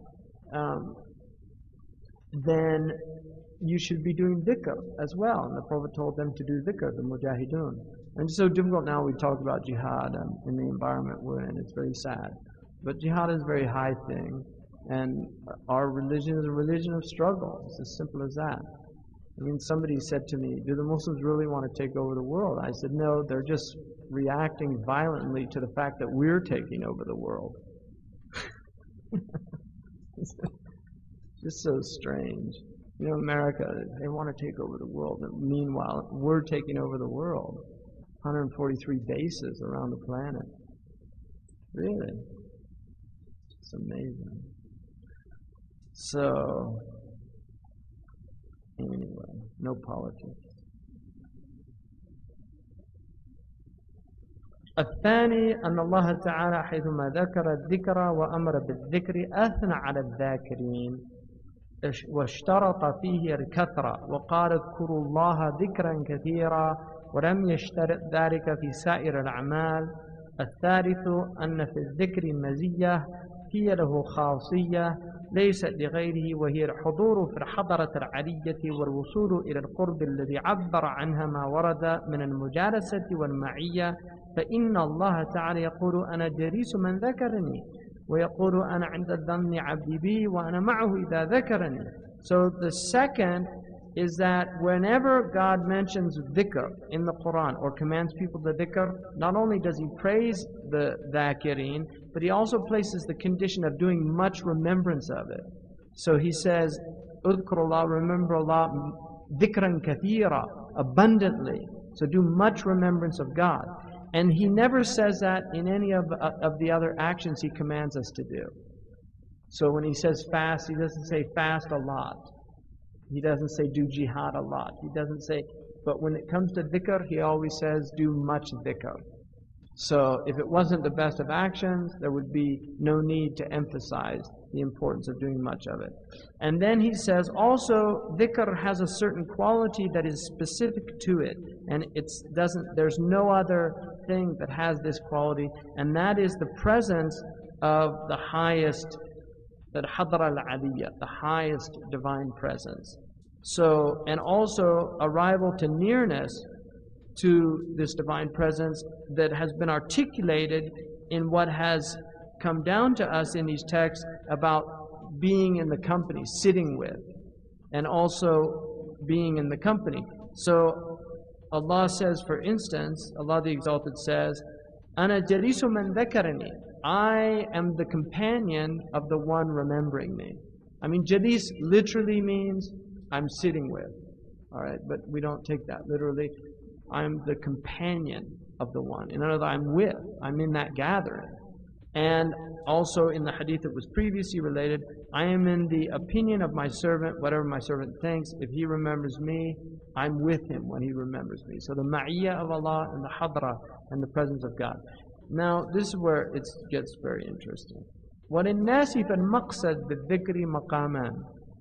then you should be doing dhikr as well. And the Prophet told them to do dhikr, the mujahideen. And it's so difficult now. We talk about jihad in the environment we're in. It's very sad. But jihad is a very high thing. And our religion is a religion of struggle. It's as simple as that. I mean, somebody said to me, do the Muslims really want to take over the world? I said, no, they're just reacting violently to the fact that we're taking over the world. Just so strange. You know, America, they want to take over the world. And meanwhile, we're taking over the world. 143 bases around the planet. Really? It's amazing. So, anyway, no politics. الثاني أن الله تعالى حيثما ذكر الذكر وأمر بالذكر أثنى على الذاكرين واشترط فيه الكثرة وقال اذكروا الله ذكرا كثيرا ولم يشترط ذلك في سائر الأعمال. الثالث أن في الذكر مزية هي له خاصية ليست لغيره وهي الحضور في الحضرة العلية والوصول إلى القرب الذي عبر عنها ما ورد من المجالسة والمعية. فإن الله تعالى يقول أنا جليس من ذكرني ويقول أنا عند الظن عبدي بي وأنا معه إذا ذكرني. So the second is that whenever God mentions dhikr in the Quran or commands people to dhikr, not only does he praise the dhakirin, but he also places the condition of doing much remembrance of it. So he says, udhkurullah, remember Allah, dhikran kathira, abundantly. So do much remembrance of God. And he never says that in any of the other actions he commands us to do. So when he says fast, he doesn't say fast a lot. He doesn't say do jihad a lot. He doesn't say, but when it comes to dhikr, he always says do much dhikr. So if it wasn't the best of actions, there would be no need to emphasize the importance of doing much of it. And then he says also dhikr has a certain quality that is specific to it, and there's no other thing that has this quality, and that is the presence of the highest, the hadra al-aliyya, the highest divine presence. So, and also arrival to nearness to this divine presence that has been articulated in what has come down to us in these texts about being in the company, sitting with, and also being in the company. So Allah says, for instance, Allah the Exalted says, أَنَا جَلِيسُ مَنْ ذَكَرَنِي, I am the companion of the one remembering me. I mean, jalis literally means I'm sitting with. All right, but we don't take that literally. I'm the companion of the one. In other words, I'm with. I'm in that gathering. And also in the hadith that was previously related, I am in the opinion of my servant, whatever my servant thinks. If he remembers me, I'm with him when he remembers me. So the ma'iyah of Allah and the hadra and the presence of God. Now, this is where it gets very interesting. وَلِلنَّاسِ فَالْمَقْصَدْ بِالذِّكْرِ مَقَامًا.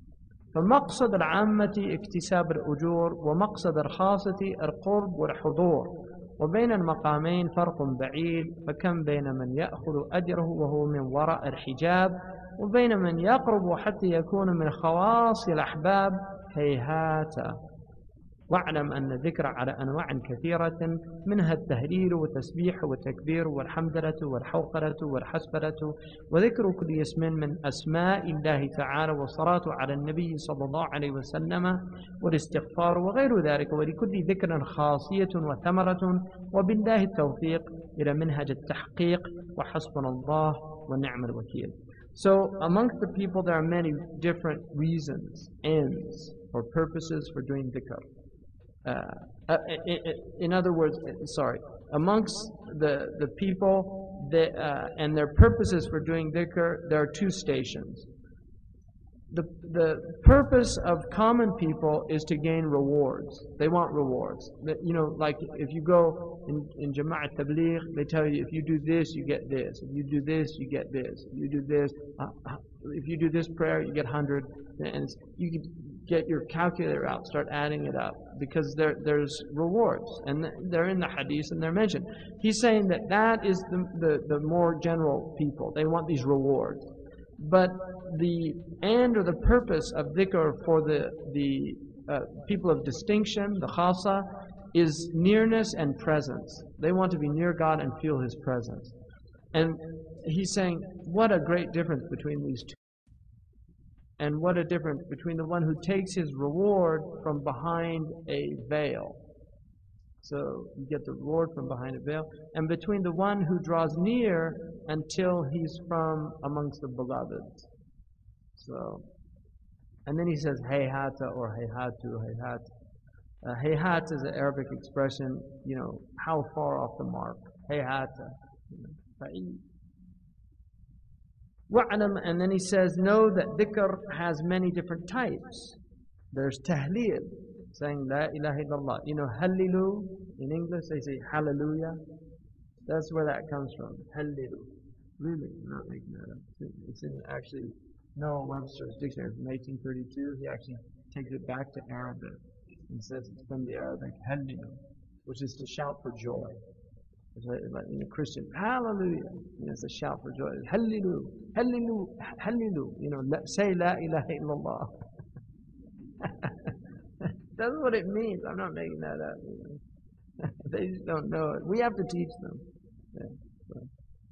فمقصد العامة اكتساب الأجور ومقصد الخاصة القرب والحضور وبين المقامين فرق بعيد فكم بين من يأخذ أجره وهو من وراء الحجاب وبين من يقرب حتى يكون من خواص الأحباب هيهات. واعلم أن الذكر على أنواع كثيرة منها التهليل والتسبيح والتكبير والحمدلة والحوقلة والحسبلة وذكر كل اسم من أسماء الله تعالى والصلاة على النبي صلى الله عليه وسلم والاستغفار وغير ذلك ولكل ذكر خاصية وثمرة وبالله التوفيق إلى منهج التحقيق وحسبنا الله ونعم الوكيل. So amongst the people there are many different reasons, ends, or purposes for doing dhikr. In other words, amongst the people and their purposes for doing dhikr, there are two stations. The purpose of common people is to gain rewards. They want rewards. You know, like if you go in Jama'at Tabligh, they tell you if you do this, you get this. If you do this, you get this. If you do this, if you do this prayer, you get 100. And you can get your calculator out, start adding it up, because there's rewards, and they're in the hadith and they're mentioned. He's saying that is the more general people. They want these rewards. But the end or the purpose of dhikr for the people of distinction, the khasa, is nearness and presence. They want to be near God and feel His presence. And he's saying, what a great difference between these two. And what a difference between the one who takes his reward from behind a veil. So you get the reward from behind a veil. And between the one who draws near until he's from amongst the beloved. So, and then he says, hayhata or hayhatu, hayhat. Hayhat is an Arabic expression, you know, how far off the mark. Hayhata. And then he says, know that dhikr has many different types. There's tahleel, saying La ilaha illallah. You know, hallilu, in English they say hallelujah. That's where that comes from, hallilu. Really, I'm not making that up. It's in actually Noah Webster's dictionary from 1832. He actually takes it back to Arabic and says it's from the Arabic hallilu, which is to shout for joy. Like in a Christian, hallelujah. You know, it's a shout for joy. Hallilu, hallilu, hallilu. You know, say la ilaha illallah. That's what it means. I'm not making that up. You know. They just don't know it. We have to teach them. Yeah,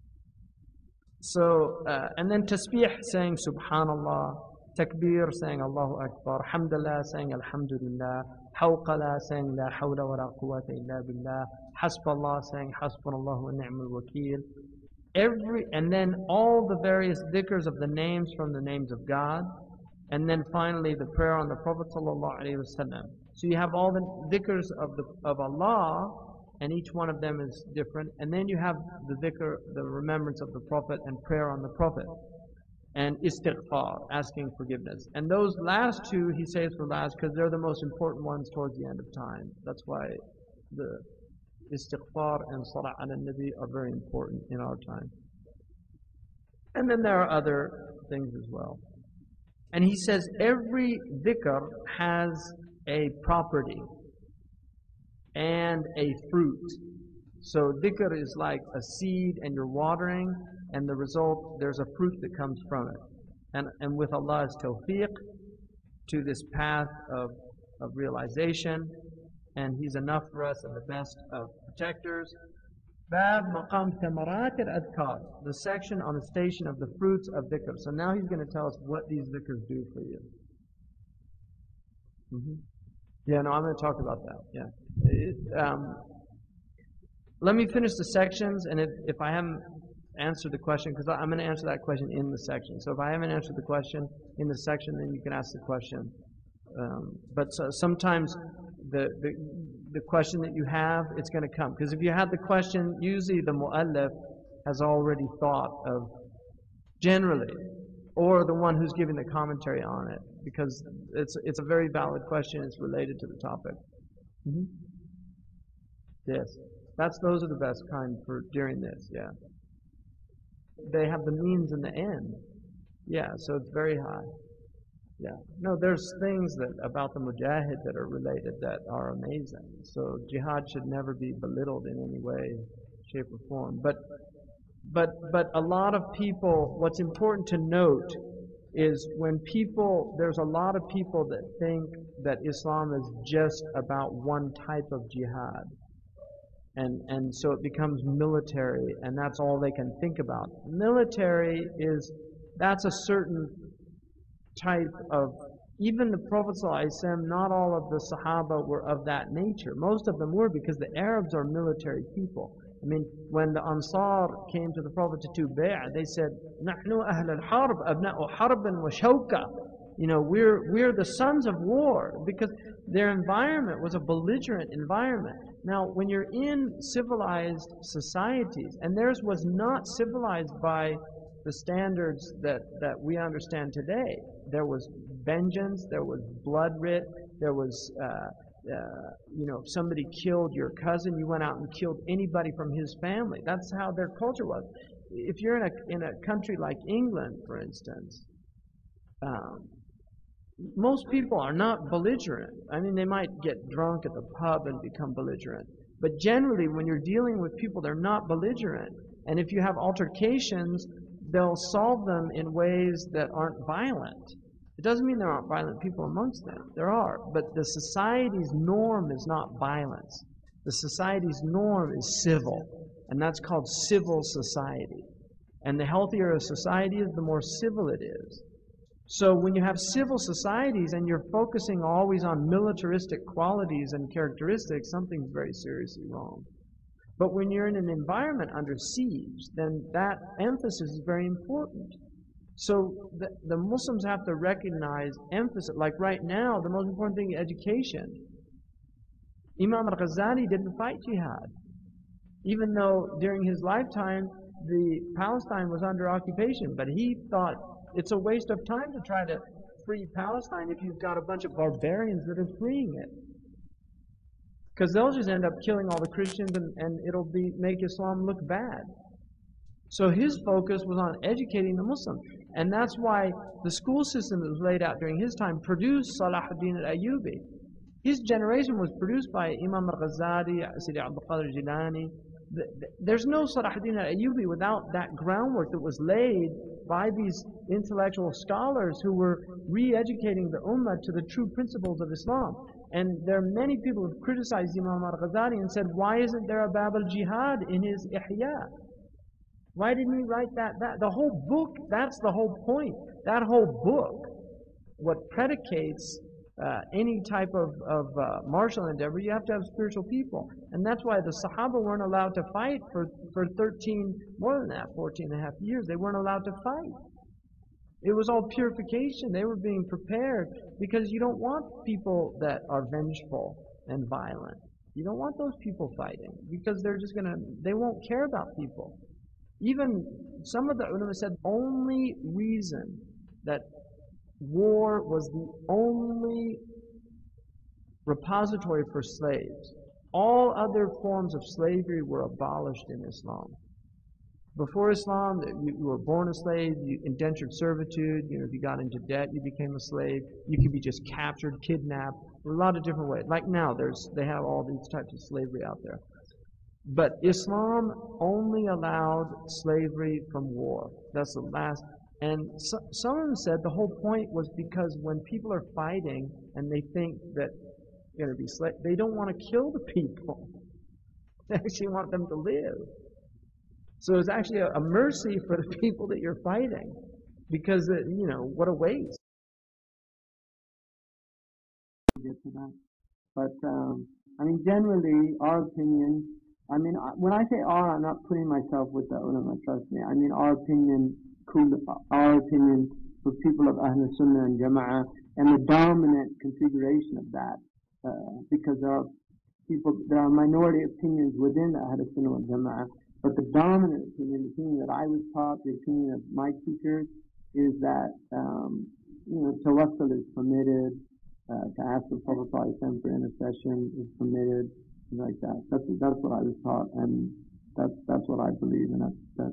so and then tasbih, saying subhanallah. Takbir, saying Allahu Akbar. Hamdallah, saying Alhamdulillah. Hawqala, saying La hawla wa la quwwata illa billah. Hasbullah, saying Hasbunallah wa ni'mal wakeel. And then all the various dhikrs of the names from the names of God. And then finally the prayer on the Prophet sallallahu alaihi wasallam. So you have all the dhikrs of Allah, and each one of them is different. And then you have the dhikr, the remembrance of the Prophet, and prayer on the Prophet. And istighfar, asking forgiveness. And those last two he says for last because they're the most important ones towards the end of time. That's why the istighfar and salah ala nabi are very important in our time. And then there are other things as well. And he says every dhikr has a property and a fruit. So dhikr is like a seed and you're watering, and the result, there's a fruit that comes from it. And with Allah's tawfiq to this path of realization, and He's enough for us and the best of protectors. Bab maqam thamarat al-adhkar, the section on the station of the fruits of dhikr. So now he's going to tell us what these dhikrs do for you. Yeah, no, I'm going to talk about that. Yeah. Let me finish the sections, and if I haven't answered the question, because I'm going to answer that question in the section. So if I haven't answered the question in the section, then you can ask the question. But sometimes the question that you have, it's going to come. Because if you had the question, usually the mu'allif has already thought of generally, or the one who's giving the commentary on it, because it's a very valid question. It's related to the topic. Yes, those are the best kind for during this. Yeah, they have the means and the end. Yeah, so it's very high. Yeah, no, there's things about the mujahid that are related that are amazing. So jihad should never be belittled in any way, shape, or form. But a lot of people, what's important to note is when people, there's a lot of people that think that Islam is just about one type of jihad. And so it becomes military, and that's all they can think about. Military is, that's a certain type of, even the Prophet ﷺ, not all of the Sahaba were of that nature. Most of them were, because the Arabs are military people. I mean, when the Ansar came to the Prophet to do bay'ah, they said, "Nahnu ahl al-harb, abna'u harbin wa shawka." You know, we're the sons of war, because their environment was a belligerent environment. Now, when you're in civilized societies, and theirs was not civilized by the standards that we understand today. There was vengeance, there was blood writ, there was, if somebody killed your cousin, you went out and killed anybody from his family. That's how their culture was. If you're in a country like England, for instance, most people are not belligerent. I mean, they might get drunk at the pub and become belligerent. But generally, when you're dealing with people, they're not belligerent. And if you have altercations, they'll solve them in ways that aren't violent. It doesn't mean there aren't violent people amongst them. There are. But the society's norm is not violence. The society's norm is civil. And that's called civil society. And the healthier a society is, the more civil it is. So when you have civil societies and you're focusing always on militaristic qualities and characteristics, something's very seriously wrong. But when you're in an environment under siege, then that emphasis is very important. So the Muslims have to recognize emphasis. Like right now, the most important thing is education. Imam al-Ghazali didn't fight jihad. Even though during his lifetime, Palestine was under occupation, but he thought, it's a waste of time to try to free Palestine if you've got a bunch of barbarians that are freeing it. Because they'll just end up killing all the Christians, and it'll make Islam look bad. So his focus was on educating the Muslims. And that's why the school system that was laid out during his time produced Salahuddin al-Ayyubi. His generation was produced by Imam al-Ghazali, Sidi Abdul Qadir Jilani. There's no Salahuddin al-Ayyubi without that groundwork that was laid by these intellectual scholars who were re-educating the Ummah to the true principles of Islam. And there are many people who have criticized Imam al-Ghazali and said, why isn't there a Bab al-Jihad in his Ihya? Why didn't he write that? The whole book, that's the whole point. That whole book, what predicates any type of martial endeavor, you have to have spiritual people. And that's why the Sahaba weren't allowed to fight for 14 and a half years. They weren't allowed to fight. It was all purification. They were being prepared, because you don't want people that are vengeful and violent. You don't want those people fighting, because they won't care about people. Even some of the ulama said the only reason that war was the only repository for slaves. All other forms of slavery were abolished in Islam. Before Islam, you were born a slave, you indentured servitude, if you got into debt, you became a slave. You could be just captured, kidnapped, a lot of different ways. Like now, they have all these types of slavery out there. But Islam only allowed slavery from war. That's the last. And some of them said the whole point was because when people are fighting and they think that they're going to be slaves, they don't want to kill the people. They actually want them to live. So it's actually a mercy for the people that you're fighting, because, what a waste. Get to that. But, generally, our opinion, when I say our, I'm not putting myself with the ulama, trust me. Our opinion for people of Ahl Sunnah and Jama'ah, and the dominant configuration of that, because there are minority opinions within the Ahl Sunnah and Jama'ah, but the dominant opinion, the opinion that I was taught, the opinion of my teachers, is that, tawassul is permitted, to ask the Prophet ﷺ for intercession is permitted, like that. That's what I was taught, and that's what I believe, and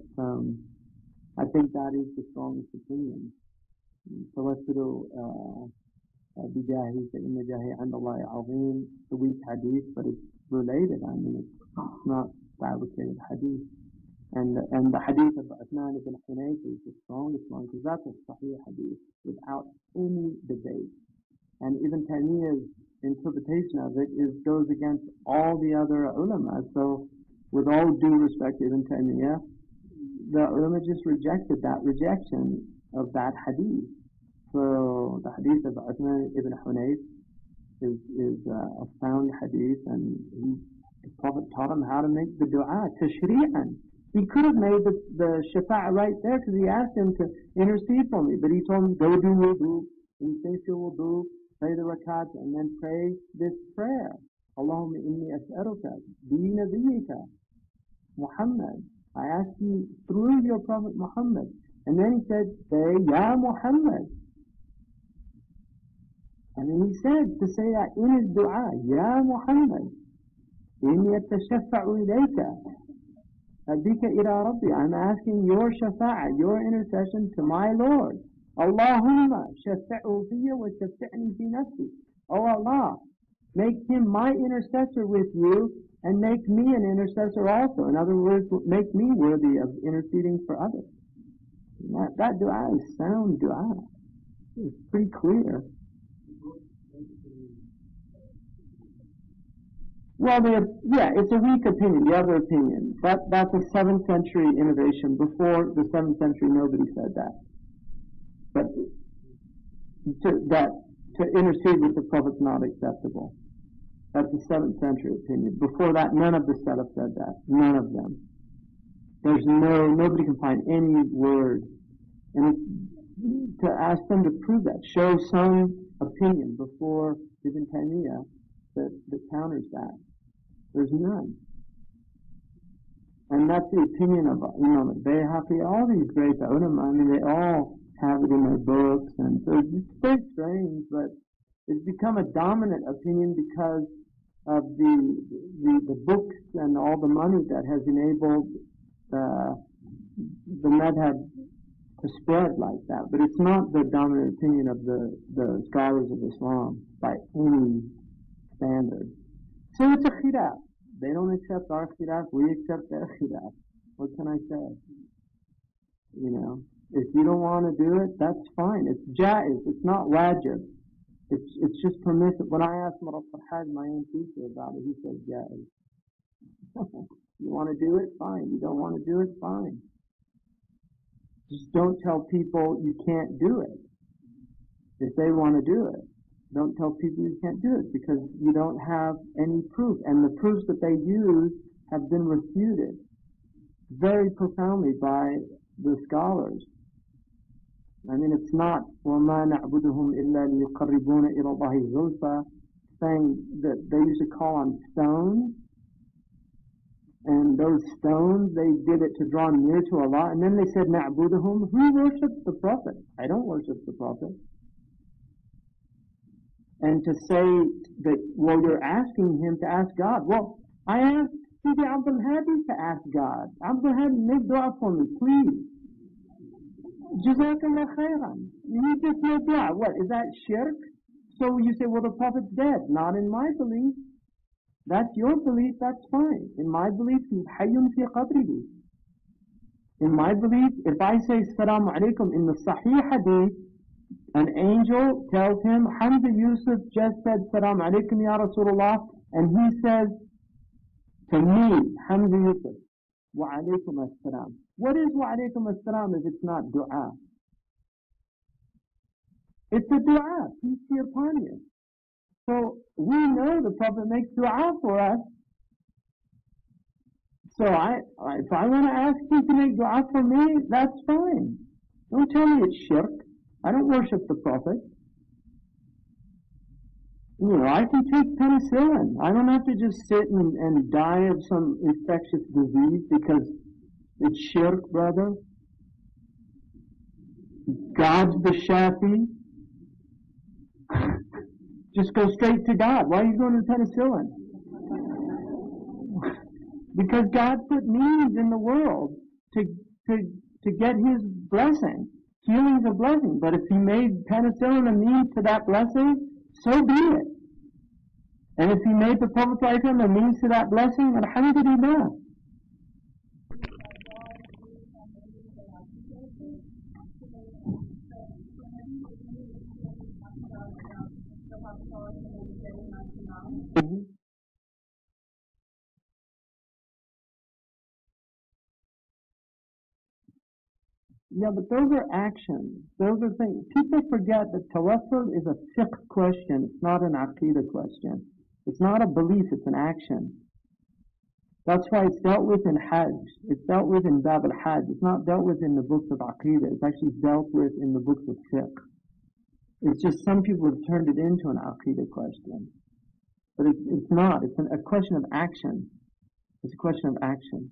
I think that is the strongest opinion. Tawassul bijahi fa inna jahi 'inda Allahi 'azim. It's a weak hadith, but it's related. It's not fabricated hadith. And the hadith of Uthman ibn Hunayf is the strongest one because that's a sahih hadith without any debate. And Ibn Taymiyyah's interpretation of it goes against all the other ulama. So with all due respect to Ibn Taymiyyah, the ulama just rejected that rejection of that hadith. So the hadith of Uthman ibn Hunayf is a sound hadith, and the Prophet taught him how to make the dua, tashri'an. He could have made the shafa'a right there because he asked him to intercede for me, but he told him, go do wudu, and finish your wudu, pray the rakat, and then pray this prayer. Allahumma inni as'aluka bi nabiyyika Muhammad. I ask you through your Prophet Muhammad. And then he said, say, Ya Muhammad. And then he said to say that in his dua, Ya Muhammad, inni atashafa'u ilayka. Abika ila Rabbi, I'm asking your shafa'a, your intercession to my Lord. Allahumma shafa'u fiyya wa shafa'ni fi nafsi. Oh Allah, make him my intercessor with you and make me an intercessor also. In other words, make me worthy of interceding for others. That dua is sound dua. It's pretty clear. Well, it's a weak opinion, the other opinion. That's a 7th century innovation. Before the 7th century, nobody said that. But to intercede with the Prophet's not acceptable. That's a 7th century opinion. Before that, none of the Salaf said that. None of them. Nobody can find any word. And to ask them to prove that, show some opinion before Ibn Taymiyyah that counters that. There's none. And that's the opinion of Imam al-Bayhaqi, all these great ulama. I mean, they all have it in their books, and so it's very strange, but it's become a dominant opinion because of the books and all the money that has enabled the madhab to spread like that. But it's not the dominant opinion of the scholars of Islam by any standard. So it's a khilaf. They don't accept our khilaf, we accept their khilaf. What can I say? You know, if you don't want to do it, that's fine. It's jaiz, it's not wajib. It's just permissive. When I asked Maraf al-Hajj, my own teacher, about it, he said jaiz. You want to do it? Fine. You don't want to do it? Fine. Just don't tell people you can't do it. If they want to do it, don't tell people you can't do it because you don't have any proof. And the proofs that they use have been refuted very profoundly by the scholars. I mean, it's not وَمَا نَعْبُدُهُمْ إِلَّا لِيُقَرِّبُونَ إِلَى اللَّهِ زُلْفَى, saying that they used to call on stones, and those stones, they did it to draw near to Allah, and then they said نَعْبُدُهُمْ. Who worships the Prophet? I don't worship the Prophet. And to say that, well, you're asking him to ask God. Well, I asked Sidi Abdul Hadi to ask God. Abdul Hadi, make dua for me, please. Jazakallah khairan. You just do dua. What, is that shirk? So you say, well, the Prophet's dead. Not in my belief. That's your belief, that's fine. In my belief, he's hayyun fi qabrihi. In my belief, if I say Assalamu alaikum in the Sahih Hadith, an angel tells him, Hamza Yusuf just said Assalamu alaikum ya Rasulullah, and he says to me, Hamza Yusuf, wa alaikum assalam. What is wa alaikum assalam if it's not dua? It's a dua, peace be upon you. So we know the Prophet makes dua for us. So if I want to ask you to make dua for me, that's fine. Don't tell me it's shirk. I don't worship the Prophet. You know, I can take penicillin. I don't have to just sit and die of some infectious disease because it's shirk, brother. God's the Shafi. Just go straight to God. Why are you going to penicillin? Because God put means in the world to get His blessing. Healing's a blessing, but if He made penicillin a means to that blessing, so be it. And if He made the Prophet a means to that blessing, alhamdulillah. Mhm. Yeah, but those are actions. Those are things. People forget that tawassul is a fiqh question. It's not an aqidah question. It's not a belief, it's an action. That's why it's dealt with in Hajj. It's dealt with in Bab al-Hajj. It's not dealt with in the books of aqidah. It's actually dealt with in the books of fiqh. It's just some people have turned it into an aqidah question. But it's not. It's a question of action. It's a question of action.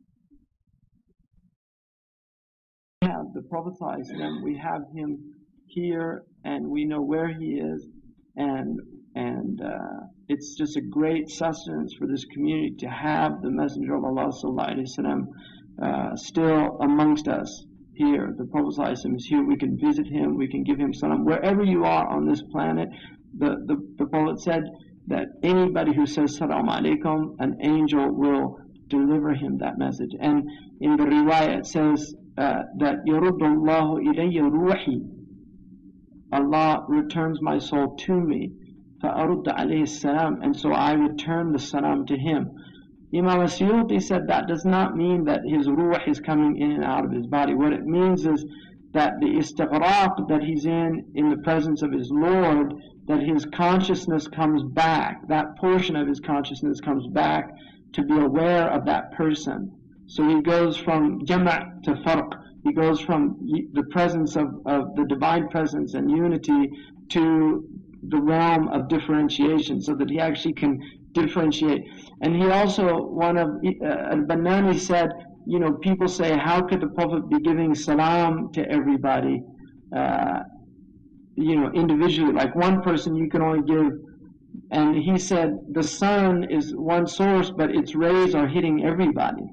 We have the Prophet ﷺ, we have him here, and we know where he is, and it's just a great sustenance for this community to have the Messenger of Allah ﷺ still amongst us here. The Prophet ﷺ is here. We can visit him. We can give him salam. Wherever you are on this planet, the Prophet said that anybody who says salam alaikum, an angel will deliver him that message. And in the riwayah it says that يَرُدُّ اللَّهُ إِلَيَّ رُوحِي, Allah returns my soul to me. فَأَرُدَّ عَلَيْهِ السَّلَامِ, and so I return the salam to him. Imam Asyuti said that does not mean that his ruh is coming in and out of his body. What it means is that the istighraq that he's in the presence of his Lord, that his consciousness comes back, that portion of his consciousness comes back to be aware of that person. So he goes from jama' to farq. He goes from the presence of the divine presence and unity to the realm of differentiation, so that he actually can differentiate. And he also, Al-Bannani said, you know, people say, how could the Prophet be giving salam to everybody, you know, individually? Like one person you can only give. And he said, the sun is one source, but its rays are hitting everybody.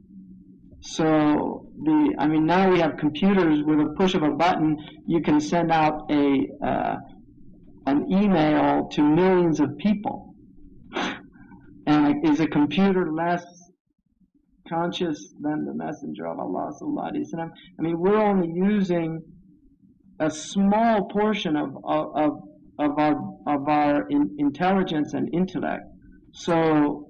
So, now we have computers. With a push of a button, you can send out an email to millions of people. And is a computer less conscious than the Messenger of Allah sallallahu alaihi wasallam? I mean, we're only using a small portion of our intelligence and intellect. So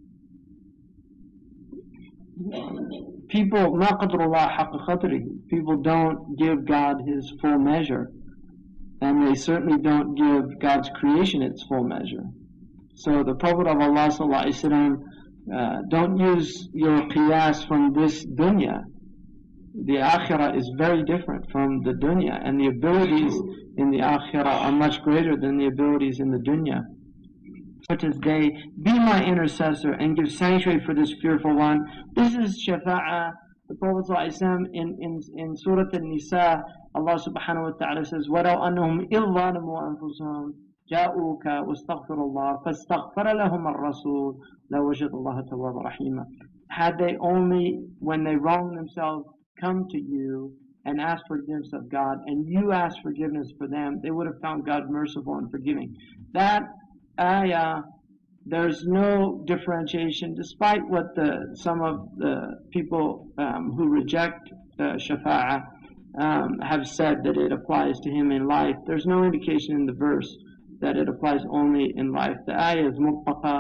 people, ما قدر الله حق قدره, people don't give God his full measure, and they certainly don't give God's creation its full measure. So the Prophet of Allah sallallahu alaihi wasallam, don't use your qiyas from this dunya. The akhirah is very different from the dunya, and the abilities in the akhirah are much greater than the abilities in the dunya. This day, be my intercessor and give sanctuary for this fearful one. This is shafa'ah. The Prophet ﷺ in Surah An-Nisa, Allah subhanahu wa ta'ala says, وَلَوْ أَنَّهُمْ إِذْ ظَلَمُوا أَنفُسَهُمْ جَاءُوكَ وَاسْتَغْفِرُوا اللَّهَ فَاسْتَغْفَرَ لَهُمَ الرَّسُولُ لَوَجَدَ اللَّهَ تَوَّابًا رَحِيمًا. Had they only, when they wronged themselves, come to you and asked forgiveness of God, and you asked forgiveness for them, they would have found God merciful and forgiving. That ayah, there's no differentiation, despite what some of the people who reject shafa'ah have said that it applies to him in life. There's no indication in the verse that it applies only in life. The ayah is muttaqa.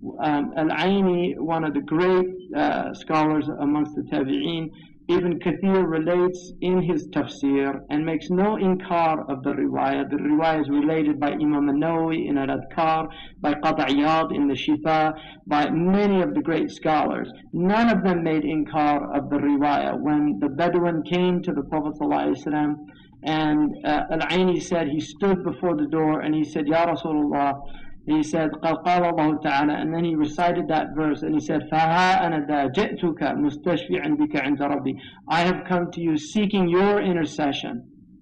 Al-Aini, one of the great scholars amongst the tabi'een, Ibn Kathir relates in his tafsir and makes no inkar of the riwayah. The riwayah is related by Imam al-Nawawi in Al-Adhkar, by Qadi' Iyad in the Shifa, by many of the great scholars. None of them made inkar of the riwayah. When the Bedouin came to the Prophet ﷺ, and Al-Aini said, he stood before the door and he said, Ya Rasulullah, he said, قَالَ اللَّهُ تَعَالَى, and then he recited that verse and he said, فَهَا أَنَا دَا جِئْتُكَ مُسْتَشْفِعًا بِكَ عِنْدَ رَبِّي, I have come to you seeking your intercession.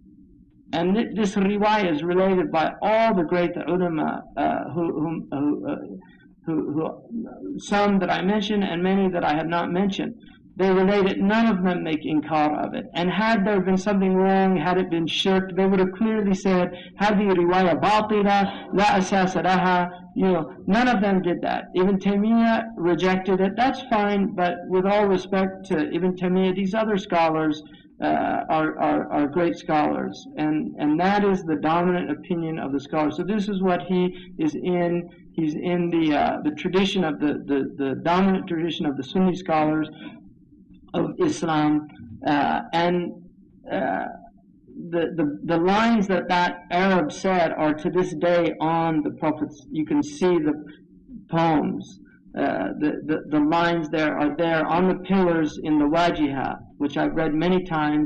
And this riwayah is related by all the great ulama, who some that I mentioned and many that I have not mentioned. they relate it, none of them make inkar of it. And had there been something wrong, had it been shirk, they would have clearly said, هذه رواية باطلة لا أساس لها. None of them did that. Ibn Taymiyyah rejected it. That's fine, but with all respect to Ibn Taymiyyah, these other scholars are great scholars, and that is the dominant opinion of the scholars. So this is what he is in. He's in the tradition of the dominant tradition of the Sunni scholars of Islam, and the lines that Arab said are to this day on the Prophet's. You can see the poems. The lines there are there on the pillars in the Wajiha, which I've read many times.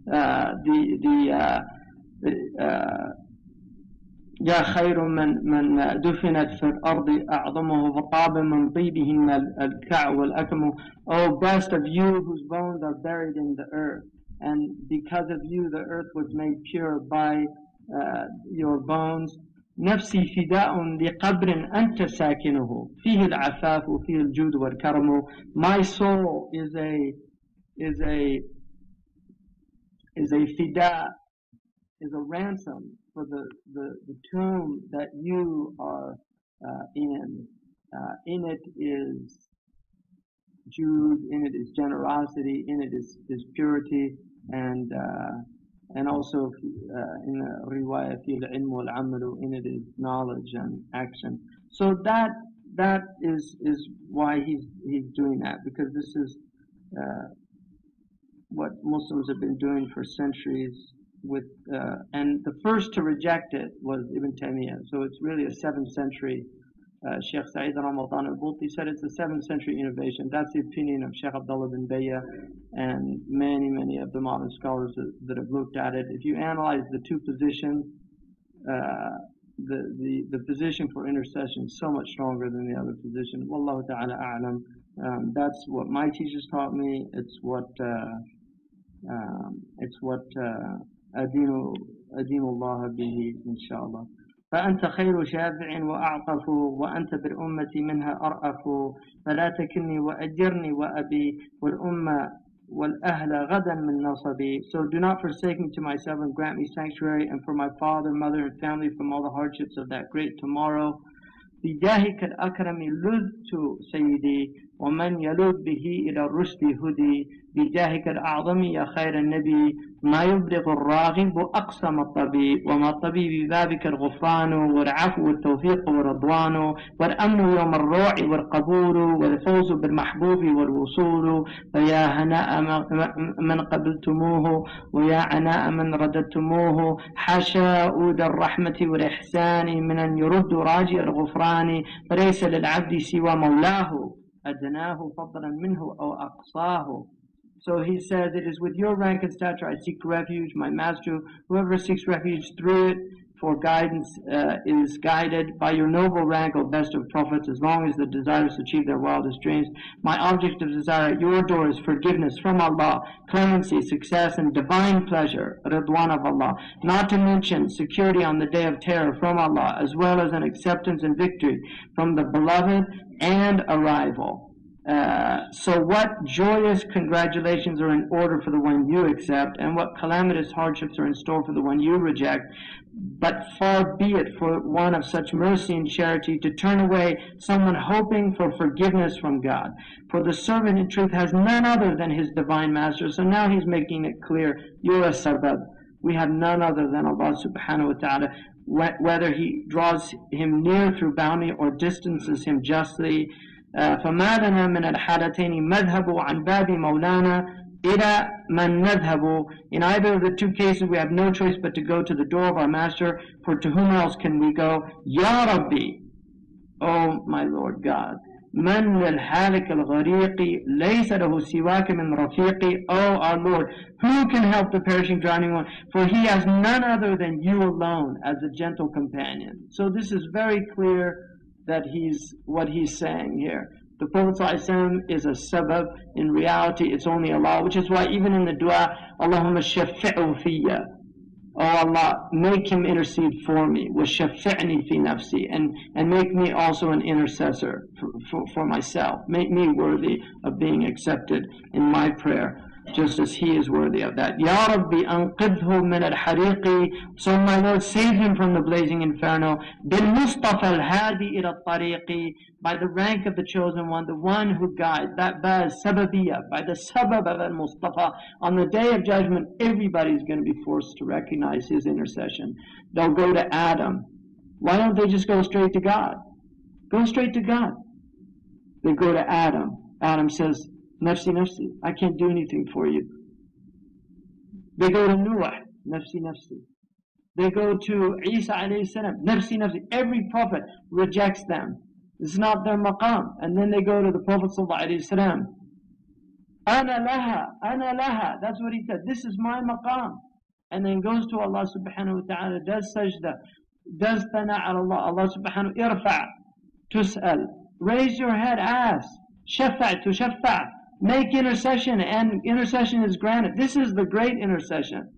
يا خير من دفنت في الأرض أعظمه فطاب من طيبهن الكع والأكم. Oh, best of you whose bones are buried in the earth, and because of you the earth was made pure by your bones. نفسي فداء لقبر أنت ساكنه فيه العفاف وفيه الجود والكرم. My soul is a fida, is a ransom for the tomb that you are in. In it is Jude, in it is generosity, in it is purity, and also in the riwayah fi al-ilm wal-amalu, in it is knowledge and action. So that is why he's doing that, because this is what Muslims have been doing for centuries. And the first to reject it was Ibn Taymiyyah. So it's really a 7th century. Sheikh Sa'id Ramadan al-Bulti said it's a 7th century innovation. That's the opinion of Sheikh Abdullah bin Bayya and many of the modern scholars that have looked at it. If you analyze the two positions, the position for intercession is so much stronger than the other position. Wallahu ta'ala a'lam. That's what my teachers taught me. It's what أدين الله به إن شاء الله. فأنت خير شافع وأعطف وأنت بالأمة منها أرأف فلا تكلني وأجرني وأبي والأمة والأهل غدا من نصبي. So do not forsake me to myself and grant me sanctuary, and for my father, mother, and family from all the hardships of that great tomorrow. بجاهك الأكرم لذت سيدي ومن يلذ به إلى الرشد هدي. بجاهك الأعظم يا خير النبي ما يبلغ الراغب أقسم الطبيب. وما الطبيب ببابك الغفران والعفو والتوفيق والرضوان والأمن يوم الروع والقبول والفوز بالمحبوب والوصول. فيا هناء من قبلتموه ويا عناء من رددتموه. حاشا أود الرحمة والإحسان من أن يرد راجي الغفران. فليس للعبد سوى مولاه أدناه فضلا منه أو أقصاه. So he says, it is with your rank and stature I seek refuge, my master. Whoever seeks refuge through it for guidance is guided. By your noble rank, O best of prophets, as long as the desires achieve their wildest dreams. My object of desire at your door is forgiveness from Allah, clemency, success, and divine pleasure, Ridwan of Allah. Not to mention security on the day of terror from Allah, as well as an acceptance and victory from the beloved and arrival. So what joyous congratulations are in order for the one you accept, and what calamitous hardships are in store for the one you reject. But far be it for one of such mercy and charity to turn away someone hoping for forgiveness from God. For the servant in truth has none other than his divine master. So now he's making it clear, you're a sabab. We have none other than Allah subhanahu wa ta'ala. Whether he draws him near through bounty or distances him justly. فما لنا من الحالتين مذهب عن باب مولانا إلى من نذهب. In either of the two cases we have no choice but to go to the door of our master, for to whom else can we go? Ya Rabbi, O my Lord God. من للحالك الغريق ليس له سواك من رفيق. O our Lord, who can help the perishing drowning one? For he has none other than you alone as a gentle companion. So this is very clear that what he's saying here. The Prophet ﷺ is a sabab. In reality, it's only Allah, which is why even in the dua, Allahumma shafi'u fiyya. Oh Allah, make him intercede for me. وَشَفِّعْنِي فِي نَفْسِي, and make me also an intercessor for myself. Make me worthy of being accepted in my prayer, just as he is worthy of that. Ya Rabbi, anqidhu min al-hariqi. So my Lord, save him from the blazing inferno. Bil-Mustafa al-Hadi ila tariqi. By the rank of the chosen one, the one who guides. That by sababiyya, by the sabab of al-Mustafa. On the day of judgment, everybody's going to be forced to recognize his intercession. They'll go to Adam. Why don't they just go straight to God? Go straight to God. They go to Adam. Adam says, Nafsi, nafsi, I can't do anything for you. They go to Noah, Nafsi, nafsi. They go to Isa alayhi salam, Nafsi, nafsi. Every prophet rejects them. It's not their maqam. And then they go to the Prophet sallallahu alayhi salam. Ana laha. That's what he said. This is my maqam. And then goes to Allah subhanahu wa ta'ala, does sajda, does thana ala Allah. Allah subhanahu wa ta'ala, irfa' tus'al. Raise your head, ask. Shafa' to shafa'. Make intercession, and intercession is granted. This is the great intercession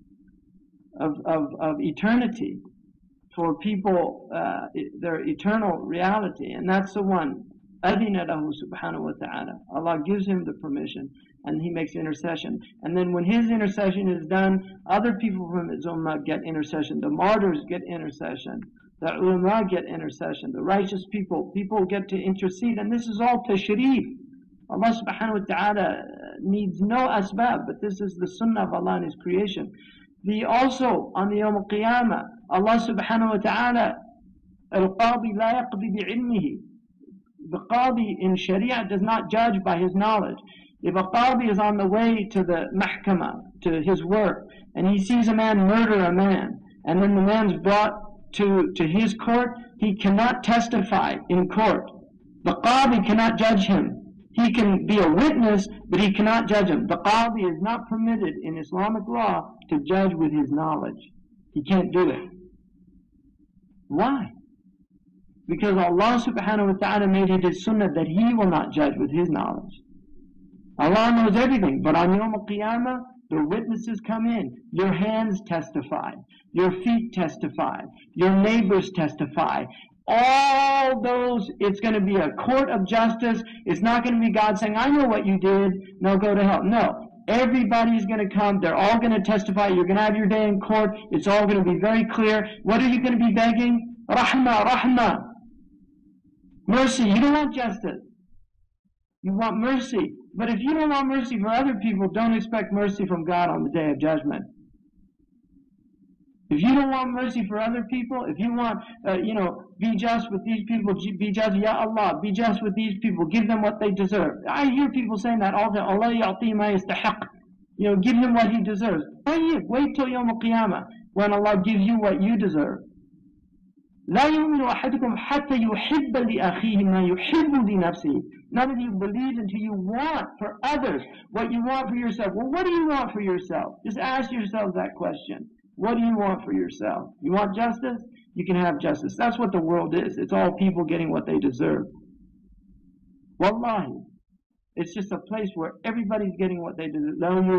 of eternity for people, their eternal reality. And that's the one. Adina lahu subhanahu wa ta'ala. Allah gives him the permission, and he makes intercession. And then when his intercession is done, other people from his ummah get intercession. The martyrs get intercession. The ulama get intercession. The righteous people get to intercede. And this is all tashrif. Allah subhanahu wa ta'ala needs no asbab, but this is the sunnah of Allah in His creation. Also, on the Yawm al-Qiyamah, Allah subhanahu wa ta'ala, al-Qadi la yaqdi bi'ilmihi. The Qadi in Sharia does not judge by his knowledge. If a Qadi is on the way to the mahkamah, to his work, and he sees a man murder a man, and then the man's brought to his court, he cannot testify in court. The Qadi cannot judge him. He can be a witness, but he cannot judge him. The Qadi is not permitted in Islamic law to judge with his knowledge. He can't do it. Why? Because Allah subhanahu wa ta'ala made it His sunnah that He will not judge with His knowledge. Allah knows everything, but on Yawm al-Qiyamah, the witnesses come in. Your hands testify. Your feet testify. Your neighbors testify. All those, it's going to be a court of justice. It's not going to be God saying, I know what you did, now go to hell. No. Everybody's going to come. They're all going to testify. You're going to have your day in court. It's all going to be very clear. What are you going to be begging? Rahmah, rahmah. Mercy. You don't want justice. You want mercy. But if you don't want mercy for other people, don't expect mercy from God on the day of judgment. If you don't want mercy for other people, if you want, be just with these people, be just, Ya Allah, be just with these people, give them what they deserve. I hear people saying that all the time, Allah ya'ti ma yastahiq. Give him what he deserves. Wait till Yawm al-Qiyamah, when Allah gives you what you deserve. لا يؤمن أحدكم حتى يحب لأخيه ما يحب لنفسه. None of you believe until you want for others what you want for yourself. Well, what do you want for yourself? Just ask yourself that question. What do you want for yourself? You want justice? You can have justice. That's what the world is. It's all people getting what they deserve. Wallahi. It's just a place where everybody's getting what they deserve.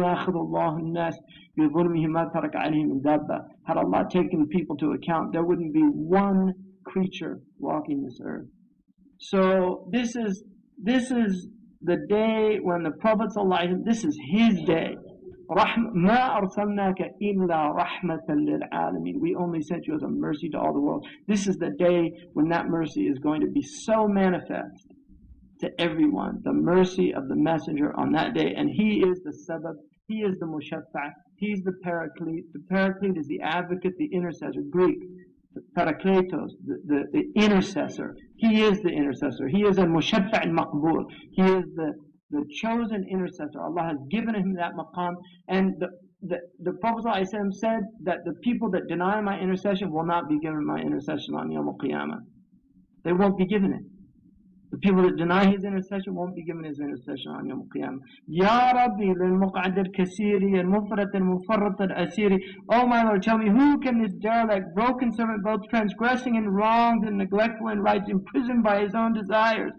Had Allah taken people to account, there wouldn't be one creature walking this earth. So this is the day when the Prophet ﷺ, this is his day. مَا أَرْسَلْنَاكَ إِلَّا رَحْمَةً لِلْعَالَمِينَ. We only sent you as a mercy to all the world. This is the day when that mercy is going to be so manifest to everyone. The mercy of the messenger on that day. And he is the sabab. He is the mushaffa'. He's the paraclete. The paraclete is the advocate, the intercessor. Greek. The parakletos, the intercessor. He is the intercessor. He is a mushaffa' al-maqbul. He is the chosen intercessor. Allah has given him that maqam. And the Prophet ﷺ said that the people that deny my intercession will not be given my intercession on Yawm al-Qiyamah. They won't be given it. The people that deny his intercession won't be given his intercession on Yawm al-Qiyamah. Ya Rabbi, lil-muq'ad al-kasiri, al-mufrat al-mufarrat al-asiri. Oh my Lord, tell me, who can this derelict, broken servant, both transgressing and wronged and neglectful in rights, imprisoned by his own desires?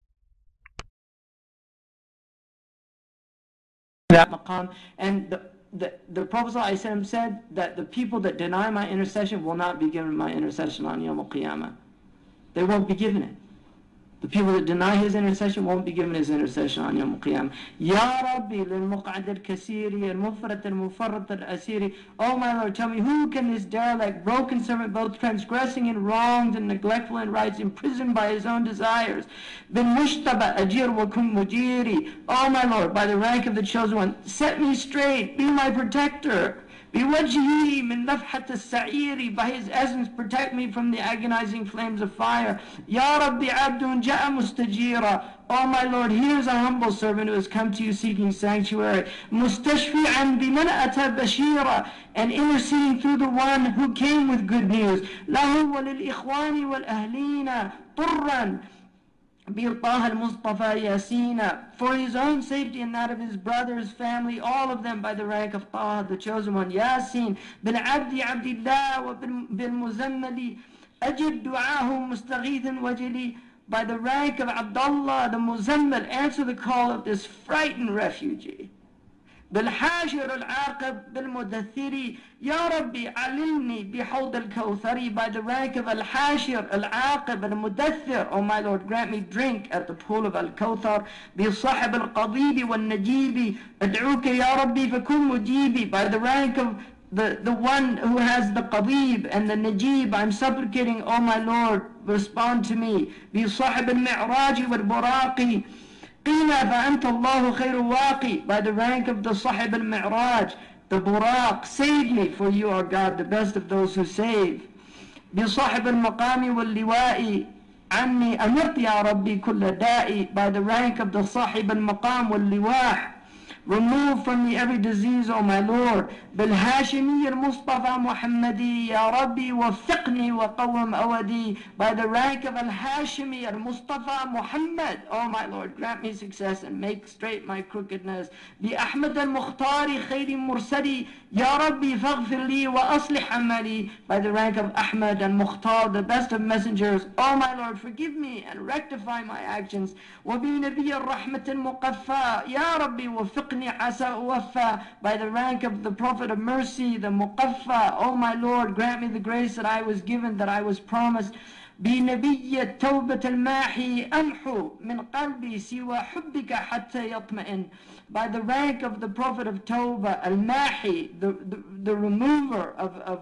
That maqam, and the Prophet ﷺ said that the people that deny my intercession will not be given my intercession on Yawm al-Qiyamah. They won't be given it. The people that deny his intercession won't be given his intercession on Yawm al-Qiyamah. Ya Rabbi lil-muq'ad al-kasiri, al-mufrat al-mufarrat al-asiri. Oh my Lord, tell me, who can this derelict, broken servant, both transgressing in wrongs and neglectful in rights, imprisoned by his own desires? Bin mushtaba ajir wa kum mujiri. Oh my Lord, by the rank of the chosen one, set me straight, be my protector. بِوَجْهِهِ مِنْ نَفْحَةِ السَّعِيرِ. By his essence, protect me from the agonizing flames of fire. Ya Rabbi abdun ja'a mustajira. Oh my Lord, here's a humble servant who has come to you seeking sanctuary. مُسْتَشْفِعًا بِمَنْ أَتَى بَشِيرًا. And interceding through the one who came with good news. لَهُ وَلِلْإِخْوَانِ وَالْأَهْلِينَ طُرًّا بِطَاهَ الْمُصْطَفَى يَاسِينَ. For his own safety and that of his brothers, family, all of them by the rank of Taha, the chosen one. Yasin. بِالْعَبْدِ عَبْدِ اللَّهِ وَبِالْمُزَمَّلِ أَجِبْ دُعَاهُ مُسْتَغِيثًا وَجِلِي. By the rank of Abdullah, the Muzammal, answer the call of this frightened refugee. بالحاشر العاقب بالمدثر. يا ربي علمني بحوض الكوثر. By the rank of Al-Hashir, Al-Aqib, Al-Mudathir. Oh my Lord, grant me drink at the pool of Al-Kawthar. بصاحب القضيب والنجيب. أدعوك يا ربي فكن مجيبي. By the rank of the one who has the qadib and the najib, I'm supplicating, oh my Lord, respond to me. بصاحب المعراج والبراق. قِيلَ فَأَنْتَ اللَّهُ خَيْرُ وَاقِي. By the rank of the Sahib al-Mi'raj, the Buraq, save me, for you are God, the best of those who save. بِصَاحِبِ الْمَقَامِ وَاللِّوَاءِ عَنِّي أَمِرْتِ يَا رَبِّي كُلَّ دَاءِ. By the rank of the Sahib al-Maqam wal-Liwa', remove from me every disease, O my Lord. بالهاشمي المصطفى محمدي يا ربي وفقني وقوم أودي. By the rank of Al-Hashimi al-Mustafa Muhammad, O my Lord, grant me success and make straight my crookedness. بأحمد المختار خير مرسلي يا ربي فاغفر لي وأصلح عملي. By the rank of Ahmad and Mukhtar, the best of messengers, O my Lord, forgive me and rectify my actions. وبنبي الرحمة المقفى يا ربي وفقني عسى أوفى. By the rank of the Prophet of mercy, the Muqaffa, O my Lord, grant me the grace that I was given, that I was promised. بنبي التوبة الماحي أمحو من قلبي سوى حبك حتى يطمئن. By the rank of the Prophet of Tawbah, Al-Mahi, the remover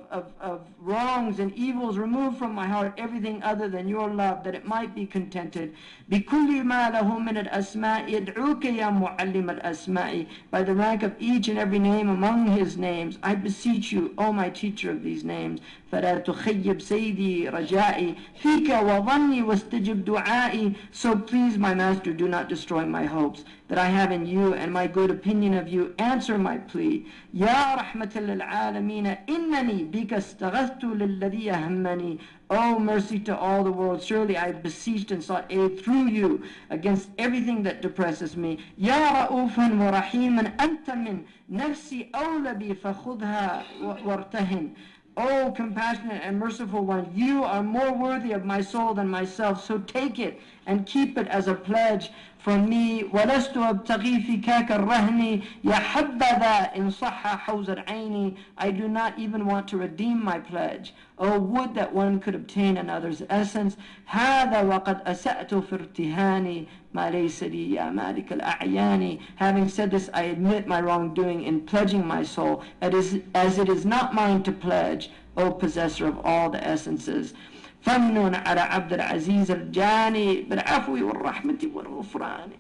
of wrongs and evils, remove from my heart everything other than your love, that it might be contented. بكل ما له من الأسماء يدعوك يا معلم الأسماء. By the rank of each and every name among his names, I beseech you, O my teacher of these names, فلا تخيب سيدي رجائي فيك وظني واستجب دعائي. So please, my master, do not destroy my hopes that I have in you and my good opinion of you. Answer my plea. يا رحمة للعالمين إنني بك استغثت للذي يهمني. O mercy to all the world, surely I beseeched and sought aid through you against everything that depresses me. يا رؤوفا ورحيما أنت من نفسي أولى بي فخذها وارتهن. O compassionate and merciful one, you are more worthy of my soul than myself, so take it and keep it as a pledge from me. وَلَسْتُ أَبْتَغِي فِكَاكَ الرَّهْنِ يَا حَبَّذَا إِنْ صَحَّ حَوْزَ الْعَيْنِ. I do not even want to redeem my pledge. Oh, would that one could obtain another's essence. هَذَا وَقَدْ أَسَأْتُ فِي ارْتِهَانِ مَا لَيْسَ لِي يَا مَالِكَ الْأَعْيَانِ. Having said this, I admit my wrongdoing in pledging my soul, as it is not mine to pledge, O possessor of all the essences. فمن على عبد العزيز الجاني بالعفو والرحمة والغفران.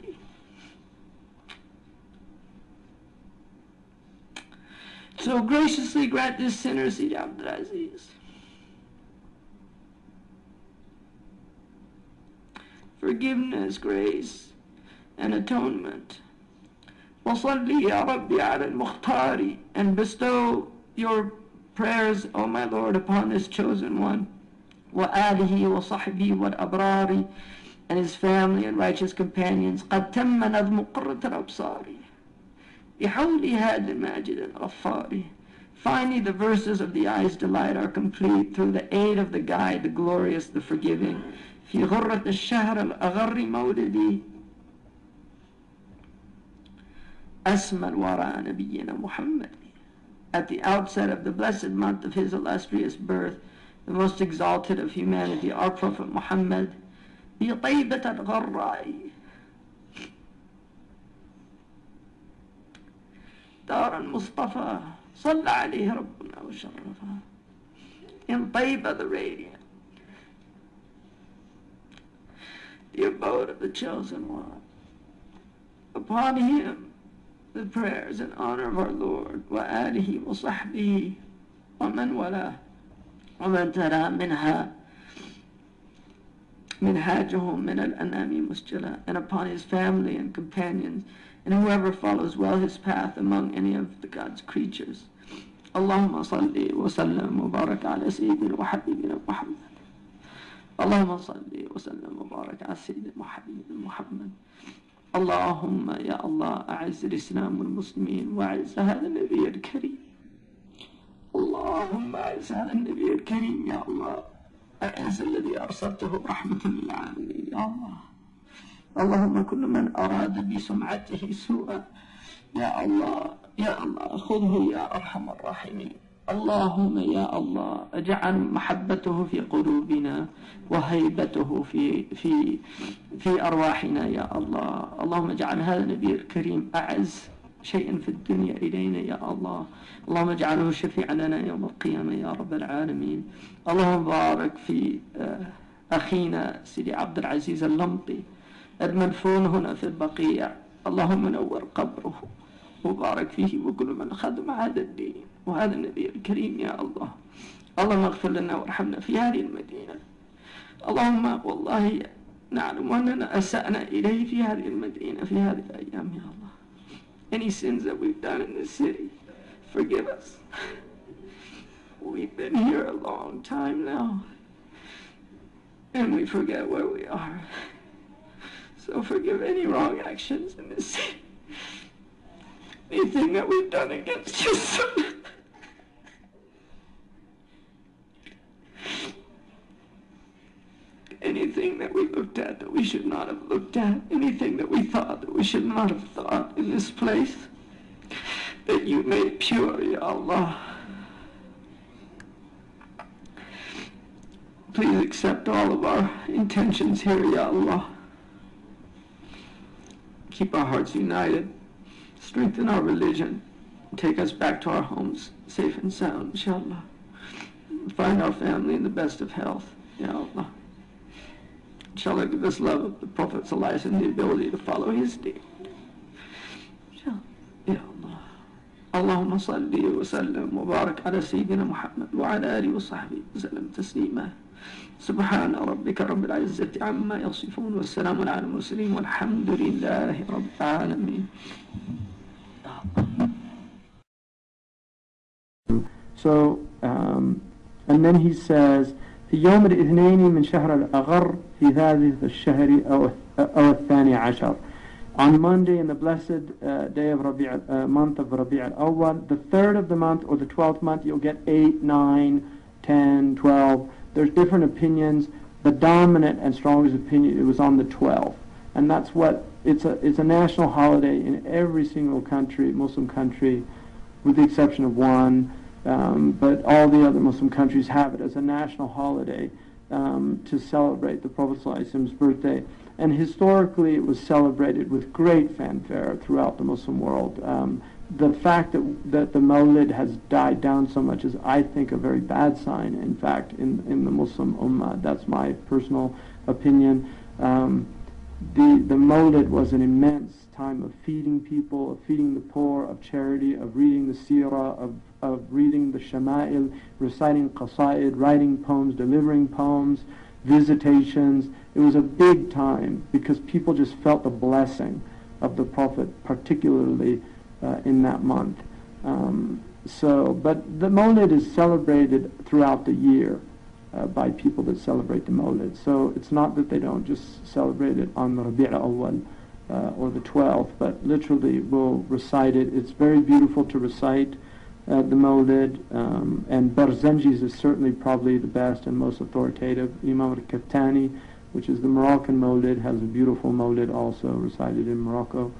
So graciously grant this sinner, Sidi Abdul Aziz, forgiveness, grace, and atonement. وصلي يا ربي على المختار. And bestow your prayers, O my Lord, upon this chosen one. وآله وصحبه والأبرار, and his family and righteous companions. قد تم نظم قرة الأبصار بحول هذا الماجد الغفار. Finally, the verses of the eye's delight are complete through the aid of the guide, the glorious, the forgiving. في غرة الشهر الأغر مولدي أسمى الورى نبينا محمد. at the outset of the blessed month of his illustrious birth, the most exalted of humanity, our Prophet Muhammad, بطيبة الغراء دار المصطفى صلى عليه ربنا وشرفه. In Taiba the radiant, the abode of the chosen one. Upon him, the prayers and honor of our Lord, وآله وصحبه ومن والاه ومن ترى منهاجهم من الأنام مسجلا, and upon his family and companions, and whoever follows well his path among any of the God's creatures. اللهم صل وسلم وبارك على سيدنا وحبيبنا محمد. اللهم صل وسلم وبارك على سيدنا وحبيبنا محمد. اللهم يا الله أعز الإسلام والمسلمين وأعز هذا النبي الكريم. اللهم أعز هذا النبي الكريم يا الله. أعز الذي أرسلته رحمة للعالمين يا الله. اللهم كل من أراد بسمعته سوءا يا الله يا الله خذه يا أرحم الراحمين. اللهم يا الله اجعل محبته في قلوبنا وهيبته في أرواحنا يا الله. اللهم اجعل هذا النبي الكريم أعز شيء في الدنيا إلينا يا الله. اللهم اجعله شفيعا لنا يوم القيامة يا رب العالمين. اللهم بارك في أخينا سيدي عبد العزيز اللمطي المدفون هنا في البقيع. اللهم نور قبره وبارك فيه وكل من خدم هذا الدين وهذا النبي الكريم يا الله. اللهم اغفر لنا وارحمنا في هذه المدينة. اللهم والله نعلم أننا أسأنا إليه في هذه المدينة في هذه الأيام يا الله. Any sins that we've done in this city, forgive us. We've been here a long time now, and we forget where we are. So forgive any wrong actions in this city. Anything that we've done against you. Anything that we looked at that we should not have looked at. Anything that we thought that we should not have thought in this place. That you made pure, Ya Allah. Please accept all of our intentions here, Ya Allah. Keep our hearts united. Strengthen our religion. Take us back to our homes safe and sound, inshallah. Find our family in the best of health, Ya Allah. Inshallah, give us love of the Prophet ﷺ and the ability to follow his deed. Inshallah. Ya Allah. Allahumma salli wa sallam wa barak ala Sayyidina Muhammad wa ala alihi wa sahbihi wa sallam taslima. سبحان ربك رب العزة عما يصفون والسلام على المرسلين والحمد لله رب العالمين. So, and then he says, في يوم الاثنين من شهر الأغر في هذه الشهر أو الثاني عشر. On Monday in the blessed day of month of Rabi' al-Awwal, the third of the month or the 12th month, you'll get 8, 9, 10, 12. There's different opinions. The dominant and strongest opinion, it was on the 12th. And that's what, it's a national holiday in every single country, Muslim country, with the exception of one. But all the other Muslim countries have it as a national holiday to celebrate the Prophet ﷺ's birthday. And historically it was celebrated with great fanfare throughout the Muslim world. The fact that the Mawlid has died down so much is, I think, a very bad sign, in fact, in the Muslim Ummah. That's my personal opinion. The Mawlid was an immense time of feeding people, of feeding the poor, of charity, of reading the seerah, of reading the shama'il, reciting qasaid, writing poems, delivering poems, visitations. It was a big time because people just felt the blessing of the Prophet, particularly in that month. But the Mawlid is celebrated throughout the year by people that celebrate the Mawlid. So it's not that they don't just celebrate it on the Rabi' al-Awwal or the 12th, but literally will recite it. It's very beautiful to recite the Mawlid, and Barzanji's is certainly probably the best and most authoritative. Imam al-Kaftani, which is the Moroccan Mawlid, has a beautiful Mawlid also recited in Morocco.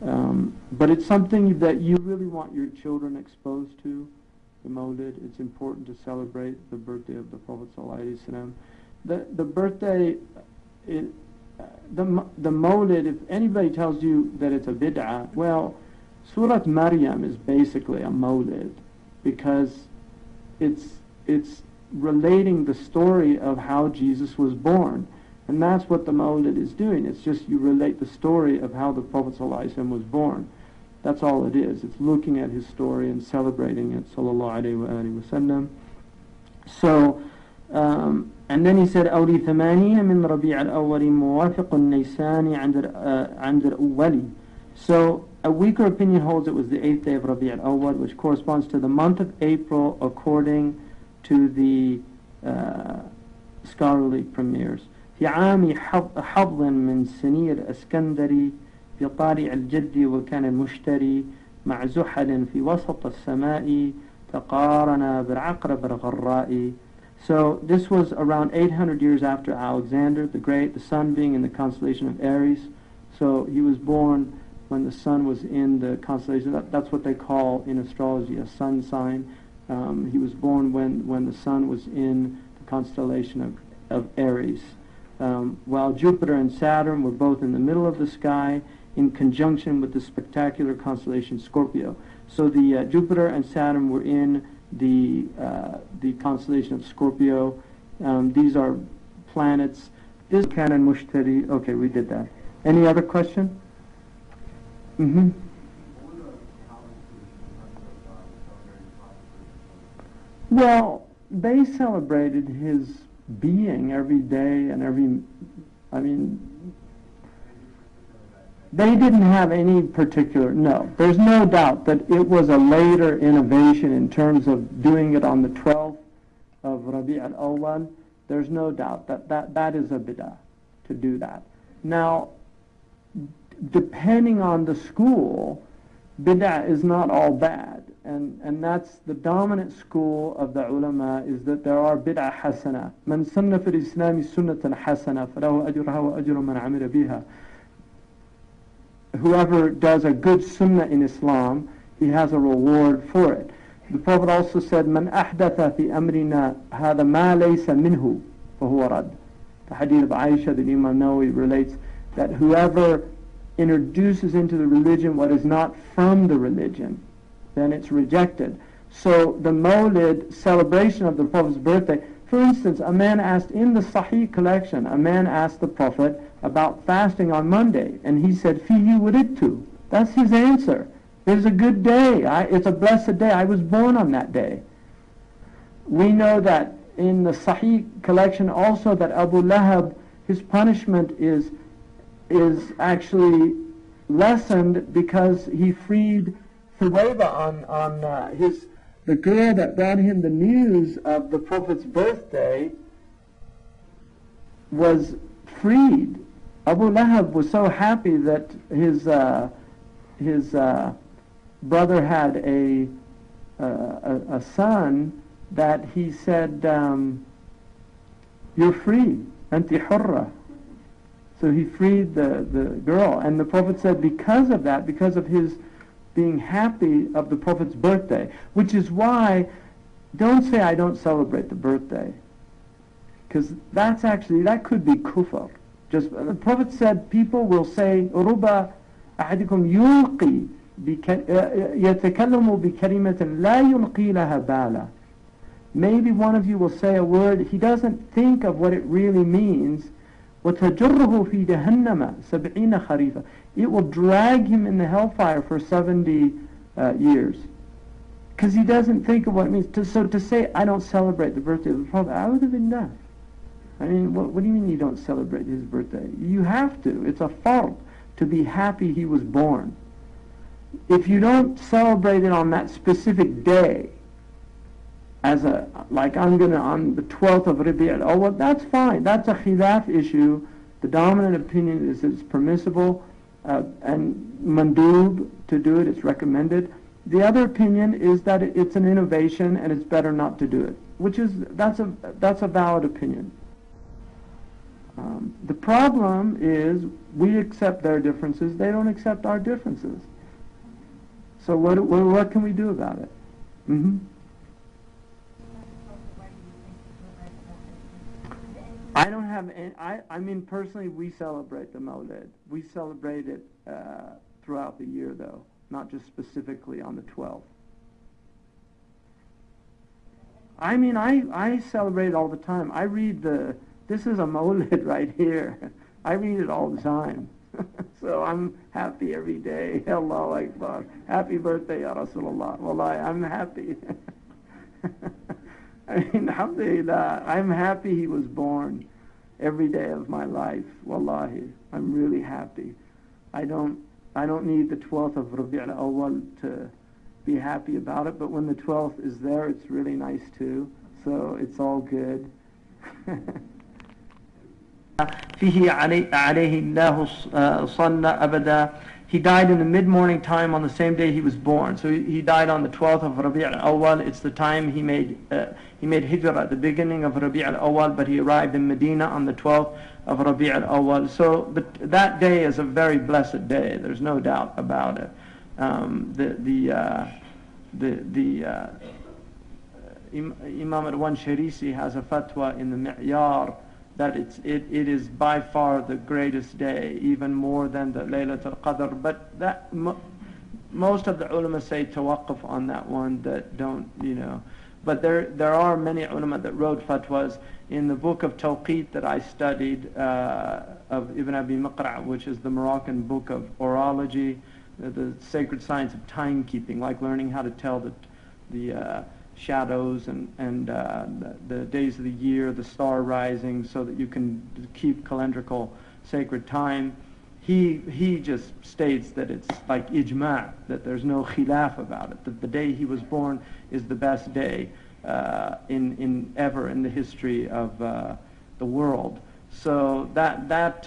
But it's something that you really want your children exposed to, the Mawlid. It's important to celebrate the birthday of the Prophet ﷺ. The birthday, the Mawlid, if anybody tells you that it's a bid'ah, well, Surah Maryam is basically a Mawlid because it's relating the story of how Jesus was born. And that's what the Mawlid is doing. It's just you relate the story of how the Prophet ﷺ was born. That's all it is. It's looking at his story and celebrating it, sallallahu alayhi wa sallam. So, and then he said, أولي ثمانين من ربيع الأول موافق النيسان عند الأولي. So, a weaker opinion holds it was the 8th day of Rabi' al-Awwal, which corresponds to the month of April according to the scholarly premiers. في عام حظ من سني الأسكندري في طالع الجد وكان المشتري مع زحل في وسط السماء تقارن بالعقرب الغراء. So this was around 800 years after Alexander the Great, the sun being in the constellation of Aries. So he was born when the sun was in the constellation. That's what they call in astrology a sun sign. He was born when the sun was in the constellation of Aries. While Jupiter and Saturn were both in the middle of the sky in conjunction with the spectacular constellation Scorpio. So the Jupiter and Saturn were in the constellation of Scorpio. These are planets. This Canon Mushtari. Okay, we did that. Any other question? Well, they celebrated his being every day and they didn't have any particular, no. There's no doubt that it was a later innovation in terms of doing it on the 12th of Rabi' al-Awwal. There's no doubt that is a bid'ah to do that. Now, depending on the school, bid'ah is not all bad. And that's the dominant school of the ulama, is that there are bid'ah hasana. Man sunna fil islami sunnatan hasana falahu ajruha wa ajru man amila biha. Whoever does a good sunnah in Islam, he has a reward for it. The Prophet also said, Man ahdatha fi amrina hadha ma laysa minhu fahuwa rad. The hadith of Aisha that Imam Nawawi relates, that whoever introduces into the religion what is not from the religion, then it's rejected. So the Mawlid celebration of the Prophet's birthday, for instance, a man asked in the Sahih collection, a man asked the Prophet about fasting on Monday, and he said, Fihi wuridtu. That's his answer. It's a good day. It's a blessed day. I was born on that day. We know that in the Sahih collection also that Abu Lahab, his punishment is actually lessened because he freed Thuwayba on the girl that brought him the news of the Prophet's birthday was freed. Abu Lahab was so happy that his brother had a son that he said, you're free, anti hurra. So he freed the girl. And the Prophet said because of that, because of his being happy of the Prophet's birthday, which is why, don't say I don't celebrate the birthday, because that could be kufr. Just the Prophet said people will say ruba ahadikum yulqi yatakallamu bi kalimatin la yulqi laha bala. Maybe one of you will say a word, he doesn't think of what it really means. وَتَجُرُّهُ فِي جَهَنَّمَ 70 خَرِيفًا. It will drag him in the hellfire for 70 years. Because he doesn't think of what it means. So to say, I don't celebrate the birthday of the Prophet, I would have been done. I mean, what do you mean you don't celebrate his birthday? You have to. It's a fard to be happy he was born. If you don't celebrate it on that specific day, as like I'm going to on the 12th of Rabi' al-Awwal, that's fine. That's a khilaf issue. The dominant opinion is it's permissible and mandub to do it. It's recommended. The other opinion is that it's an innovation and it's better not to do it, that's a valid opinion. The problem is we accept their differences, they don't accept our differences. So what can we do about it? Mm-hmm. I don't have any, I mean personally we celebrate the Mawlid. We celebrate it throughout the year though, not just specifically on the 12th. I mean I celebrate it all the time. I read this is a Mawlid right here. I read it all the time. So I'm happy every day. Allahu Akbar. Happy birthday, Ya Rasulullah. Wallahi, I'm happy. I mean, alhamdulillah, I'm happy he was born every day of my life. Wallahi, I'm really happy. I don't need the 12th of Rabi' al-Awwal to be happy about it, but when the 12th is there, it's really nice too. So it's all good. فيه عليه الله صلى أبدا. He died in the mid-morning time on the same day he was born. So he died on the 12th of Rabi' al-Awwal. It's the time he made hijrah at the beginning of Rabi' al-Awwal, but he arrived in Medina on the 12th of Rabi' al-Awwal. So but that day is a very blessed day. There's no doubt about it. Imam Arwan Sharisi has a fatwa in the Mi'yar that it is by far the greatest day, even more than the Laylatul Qadr. But that most of the ulama say tawaqquf on that one, that don't, But there are many ulama that wrote fatwas. In the book of Tawqeet that I studied, of Ibn Abi Maqra', which is the Moroccan book of orology, the sacred science of timekeeping, like learning how to tell the shadows and the days of the year, the star rising, so that you can keep calendrical sacred time. He just states that it's like ijma', that there's no khilaf about it, that the day he was born is the best day in ever in the history of the world. So that's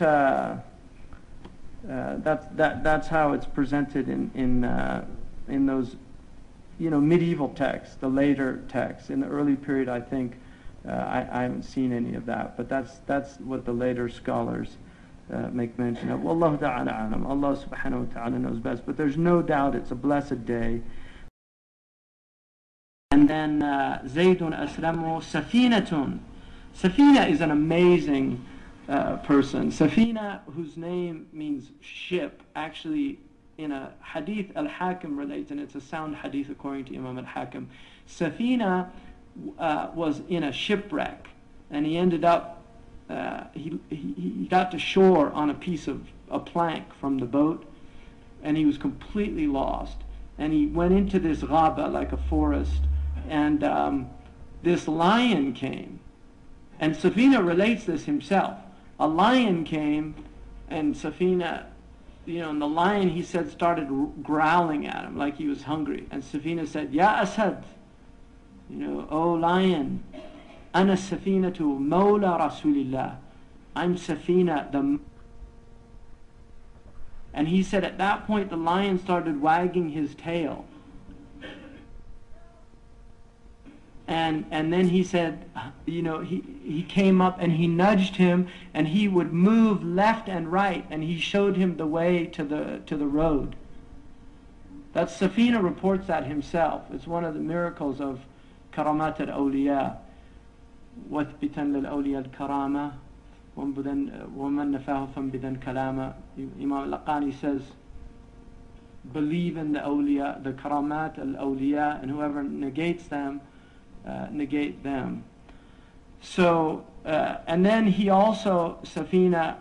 how it's presented in those medieval texts, the later texts. In the early period, I think I haven't seen any of that, but that's what the later scholars make mention of. Wallahu ta'ala alam. Allah subhanahu wa ta'ala knows best, but there's no doubt it's a blessed day. And then Zaydun Aslamu Safinatun. Safina is an amazing person. Safina, whose name means ship, actually in a hadith Al-Hakim relates, and it's a sound hadith according to Imam Al-Hakim. Safina was in a shipwreck, and he ended up he got to shore on a piece of a plank from the boat, and he was completely lost. And he went into this ghaba, like a forest, and this lion came. And Safina relates this himself. A lion came, and Safina, and the lion, he said, started growling at him like he was hungry. And Safina said, Ya Asad, oh lion, Ana Safinatu Mawla Rasulillah. I'm Safina, and he said at that point the lion started wagging his tail. And then he said, he came up and he nudged him, and he would move left and right, and he showed him the way to the road. That Safina reports that himself. It's one of the miracles of Karamat al-Awliya. وَثْبِتًا لِلْأَوْلِيَا الْكَرَامَةِ وَمَنْ نَفَاهُ فَانْبِذًا كَلَامًا. Imam al-Laqani says, believe in the awliya, the Karamat al-Awliya, and whoever negates them, negate them. So, and then he also, Safina,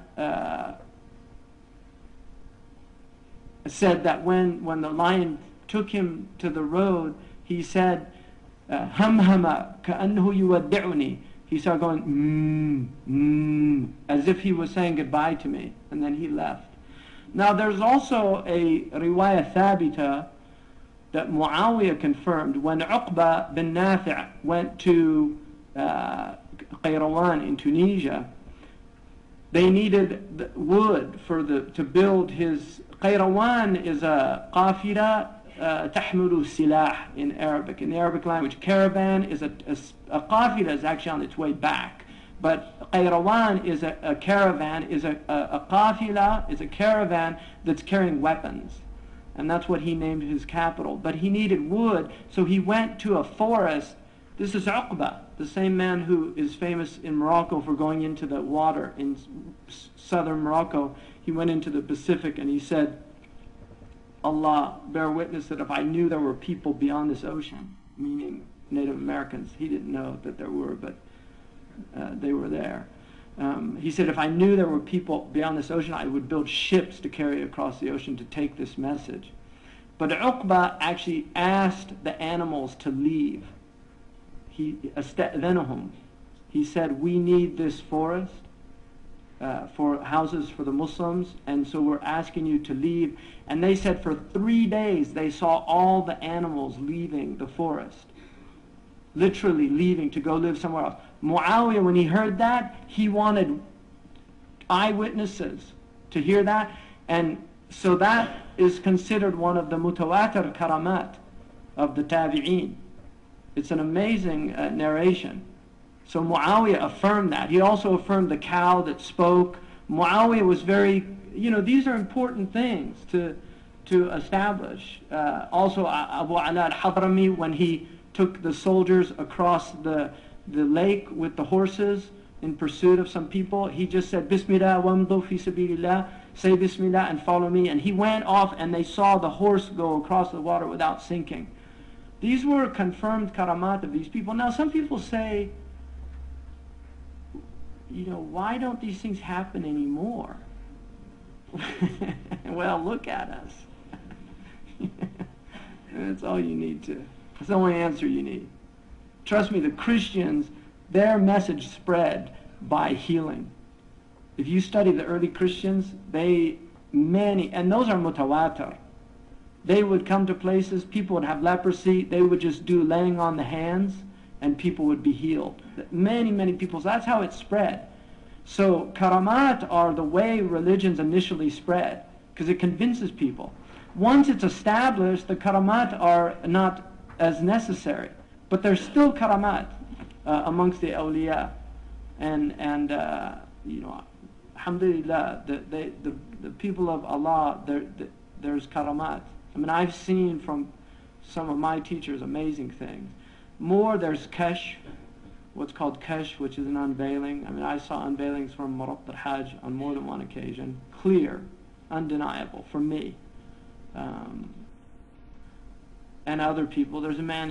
said that when the lion took him to the road, he said, Hamhama ka'annahu yuwaddi'uni. He started going, as if he was saying goodbye to me, and then he left. Now there's also a riwayah thabita that Muawiyah confirmed when Uqba bin Nafi' went to Qayrawan in Tunisia. They needed wood to build his. Qayrawan is a qafira tahmulu silah in Arabic. In the Arabic language, caravan is a qafila is actually on its way back. But Qayrawan is a caravan, is a qafila, is a caravan that's carrying weapons. And that's what he named his capital. But he needed wood, so he went to a forest. This is Uqba, the same man who is famous in Morocco for going into the water in southern Morocco. He went into the Pacific and he said, Allah, bear witness that if I knew there were people beyond this ocean, meaning Native Americans, he didn't know that there were, but they were there. He said, if I knew there were people beyond this ocean, I would build ships to carry across the ocean to take this message. But Uqba actually asked the animals to leave. He said, we need this forest for houses for the Muslims, and so we're asking you to leave. And they said for 3 days they saw all the animals leaving the forest, literally leaving to go live somewhere else. Muawiyah, when he heard that, he wanted eyewitnesses to hear that, and so that is considered one of the mutawatir karamat of the tabi'een. It's an amazing narration. So Muawiyah affirmed that. He also affirmed the cow that spoke. Muawiyah was very, these are important things to establish. Also Abu Ala al-Hadrami, when he took the soldiers across the lake with the horses in pursuit of some people, he just said, Bismillah wamdu fi sabilillah, say Bismillah and follow me. And he went off and they saw the horse go across the water without sinking. These were confirmed karamat of these people. Now some people say, why don't these things happen anymore? Well, look at us. That's all you need to. That's the only answer you need. Trust me, the Christians, their message spread by healing. If you study the early Christians, and those are mutawatir. They would come to places, people would have leprosy, they would just do laying on the hands, and people would be healed. Many people, so that's how it spread. So karamat are the way religions initially spread, because it convinces people. Once it's established, the karamat are not as necessary, but there's still karamat amongst the awliya, and alhamdulillah, the people of Allah, there's karamat. I mean, I've seen from some of my teachers amazing things. More, there's kashf, what's called kashf, which is an unveiling. I mean, I saw unveilings from Marabt al-Hajj on more than one occasion. Clear, undeniable for me. And other people. There's a man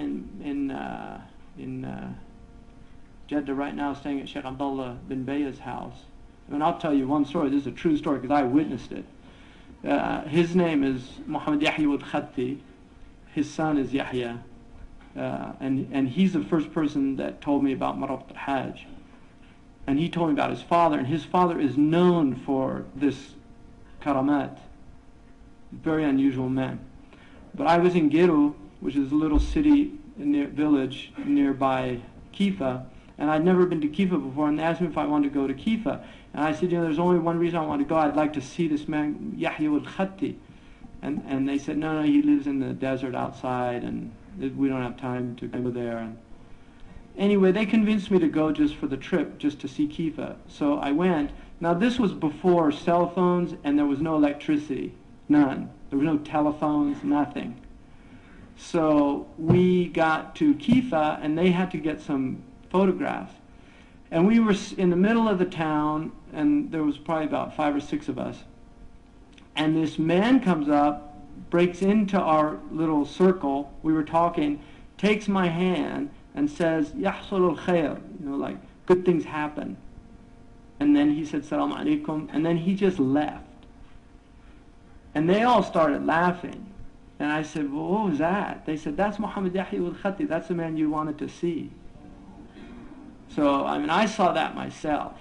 in Jeddah right now staying at Sheikh Abdullah bin Bayah's house. I mean, I'll tell you one story. This is a true story because I witnessed it. His name is Muhammad Yahya al-Khatti. His son is Yahya. And he's the first person that told me about Marabt al-Hajj. And he told me about his father. And his father is known for this karamat. Very unusual man. But I was in Giru, which is a little city, village nearby Kifa. And I'd never been to Kifa before. And they asked me if I wanted to go to Kifa. And I said, there's only one reason I want to go. I'd like to see this man, Yahya al-Khatti. And they said, no, he lives in the desert outside, and we don't have time to go there. And anyway, they convinced me to go just for the trip, just to see Kifa. So I went. Now, this was before cell phones, and there was no electricity. None. There were no telephones, nothing. So we got to Kifa, and they had to get some photographs. And we were in the middle of the town, and there was probably about 5 or 6 of us. And this man comes up, breaks into our little circle, we were talking, takes my hand and says, Yahsul al-khair, like good things happen. And then he said, Salaam alaikum, and then he just left. And they all started laughing. And I said, well, what was that? They said, that's Muhammad Yahya al-Khatti, that's the man you wanted to see. So, I mean, I saw that myself.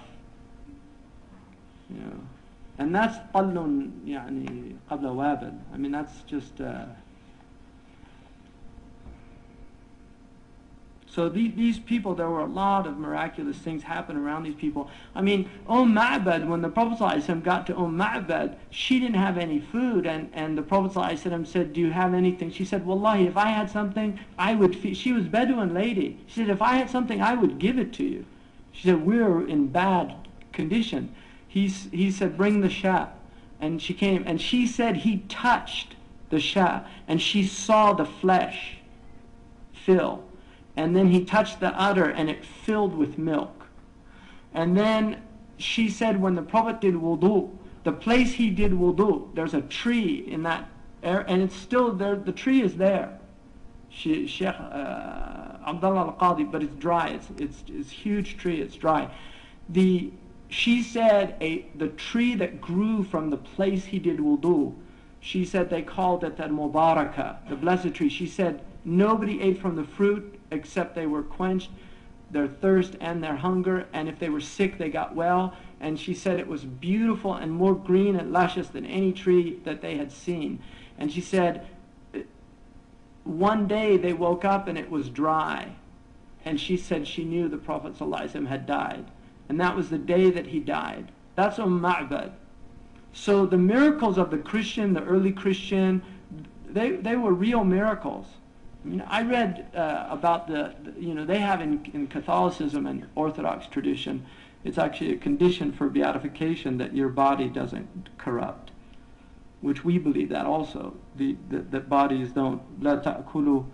And that's قَلٌّ يعني قبل وابل. I mean, that's just... So these people, there were a lot of miraculous things happen around these people. I mean, Ma'bad, when the Prophet ﷺ got to Ma'bad, she didn't have any food, and the Prophet ﷺ said, do you have anything? She said, Wallahi, if I had something, I would feed. She was Bedouin lady. She said, if I had something, I would give it to you. She said, we're in bad condition. He said, bring the Shah. And she came, and she said he touched the Shah, and she saw the flesh fill. And then he touched the udder, and it filled with milk. And then she said when the Prophet did wudu, the place he did wudu, there's a tree in that area, and it's still there, the tree is there. Sheikh Abdullah al-Qadi, but it's dry, it's a huge tree, it's dry. She said the tree that grew from the place he did wudu, she said they called it the Mubarakah, the blessed tree. She said nobody ate from the fruit except they were quenched their thirst and their hunger, and if they were sick they got well. And she said it was beautiful and more green and luscious than any tree that they had seen. And she said one day they woke up and it was dry, and she said she knew the Prophet ﷺ had died, and that was the day that he died. That's Ma'bad. So the miracles of the Christian, the early Christian, they were real miracles. I mean, I read about they have in Catholicism and Orthodox tradition, it's actually a condition for beatification that your body doesn't corrupt, which we believe that also. That bodies don't. لا تأكل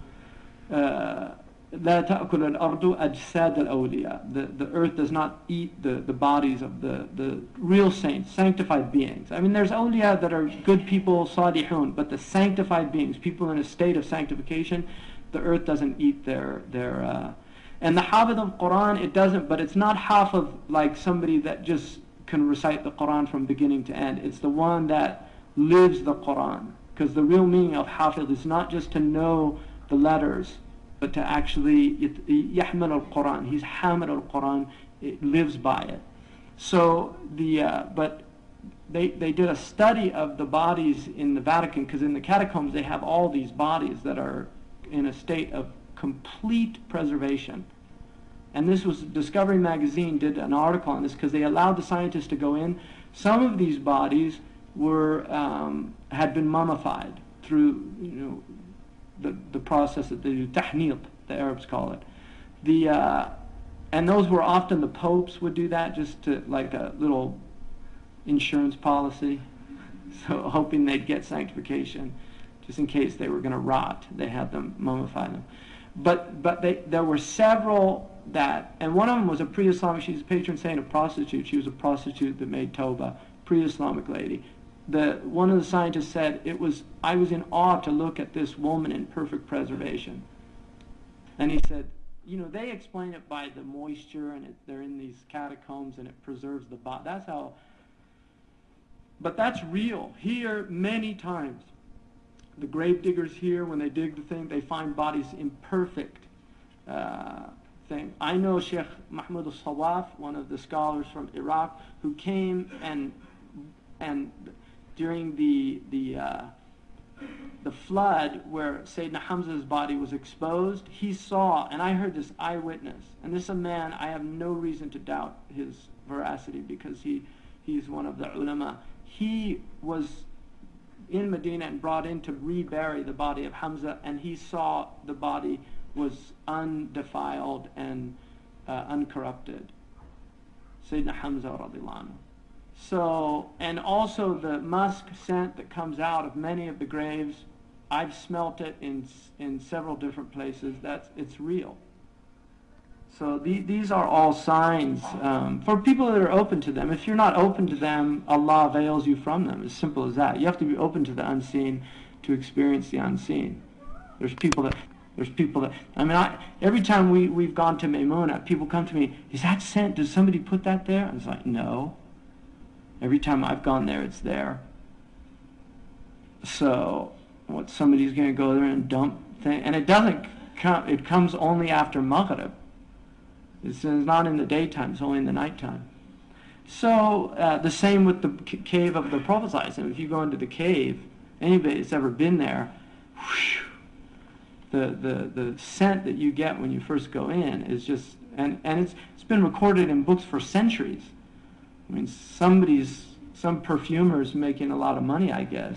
الأرض أجساد الأولياء. The earth does not eat the bodies of the real saints, sanctified beings. I mean, there's awliya that are good people, salihun, but the sanctified beings, people in a state of sanctification, the earth doesn't eat their and the hafidh of Quran, it doesn't, but it's not hafidh like somebody that just can recite the Quran from beginning to end. It's the one that lives the Quran, because the real meaning of hafidh is not just to know the letters, but to actually yahmil al-Quran. He's hamid al-Quran. It lives by it. So but they did a study of the bodies in the Vatican, because in the catacombs they have all these bodies that are in a state of complete preservation. And this was Discovery Magazine did an article on this, because they allowed the scientists to go in. Some of these bodies were had been mummified through the process that they do, tahniq, the Arabs call it. And those were often the popes would do that, just to like a little insurance policy, so hoping they'd get sanctification, just in case they were going to rot. They had them mummify them. But there were several that, and one of them was a pre-Islamic. She's a patron saint of prostitutes. She was a prostitute that made tawbah, pre-Islamic lady. One of the scientists said I was in awe to look at this woman in perfect preservation. And he said, they explain it by the moisture, and they're in these catacombs, and it preserves the body. That's how. But that's real. Here, many times, the grave diggers here, when they dig the thing, they find bodies in perfect thing. I know Sheikh Mahmoud al-Sawaf, one of the scholars from Iraq, who came and during the flood where Sayyidina Hamza's body was exposed, he saw, and I heard this eyewitness, and this is a man I have no reason to doubt his veracity, because he's one of the ulama. He was in Medina and brought in to rebury the body of Hamza, and he saw the body was undefiled and uncorrupted. Sayyidina Hamza radiallahu anhu. So, and also the musk scent that comes out of many of the graves, I've smelt it in several different places. It's real. So these are all signs for people that are open to them. If you're not open to them, Allah veils you from them. As simple as that. You have to be open to the unseen to experience the unseen. There's people that. I mean, every time we've gone to Maymuna, people come to me. Is that scent? Does somebody put that there? I was like, no. Every time I've gone there, it's there. So, somebody's going to go there and dump thing, and it doesn't come. It comes only after Maghrib. It's not in the daytime. It's only in the nighttime. So the same with the cave of the Prophet ﷺ. If you go into the cave, anybody that's ever been there, whoosh, the scent that you get when you first go in is just, and it's been recorded in books for centuries. I mean, some perfumer's making a lot of money, I guess,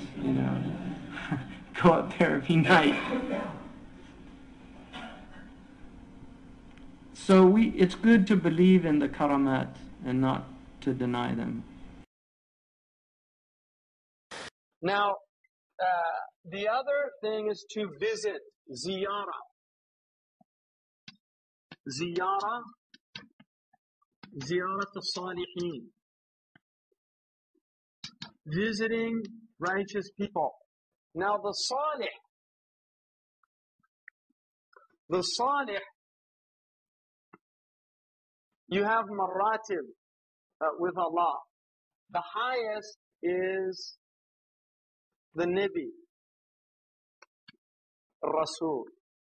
go up there every night. So it's good to believe in the karamat and not to deny them. Now, the other thing is to visit, ziyara. Ziyara, ziyarat al-salihin. Visiting righteous people. Now the salih, you have maratib with Allah. The highest is the Nabi, Rasul.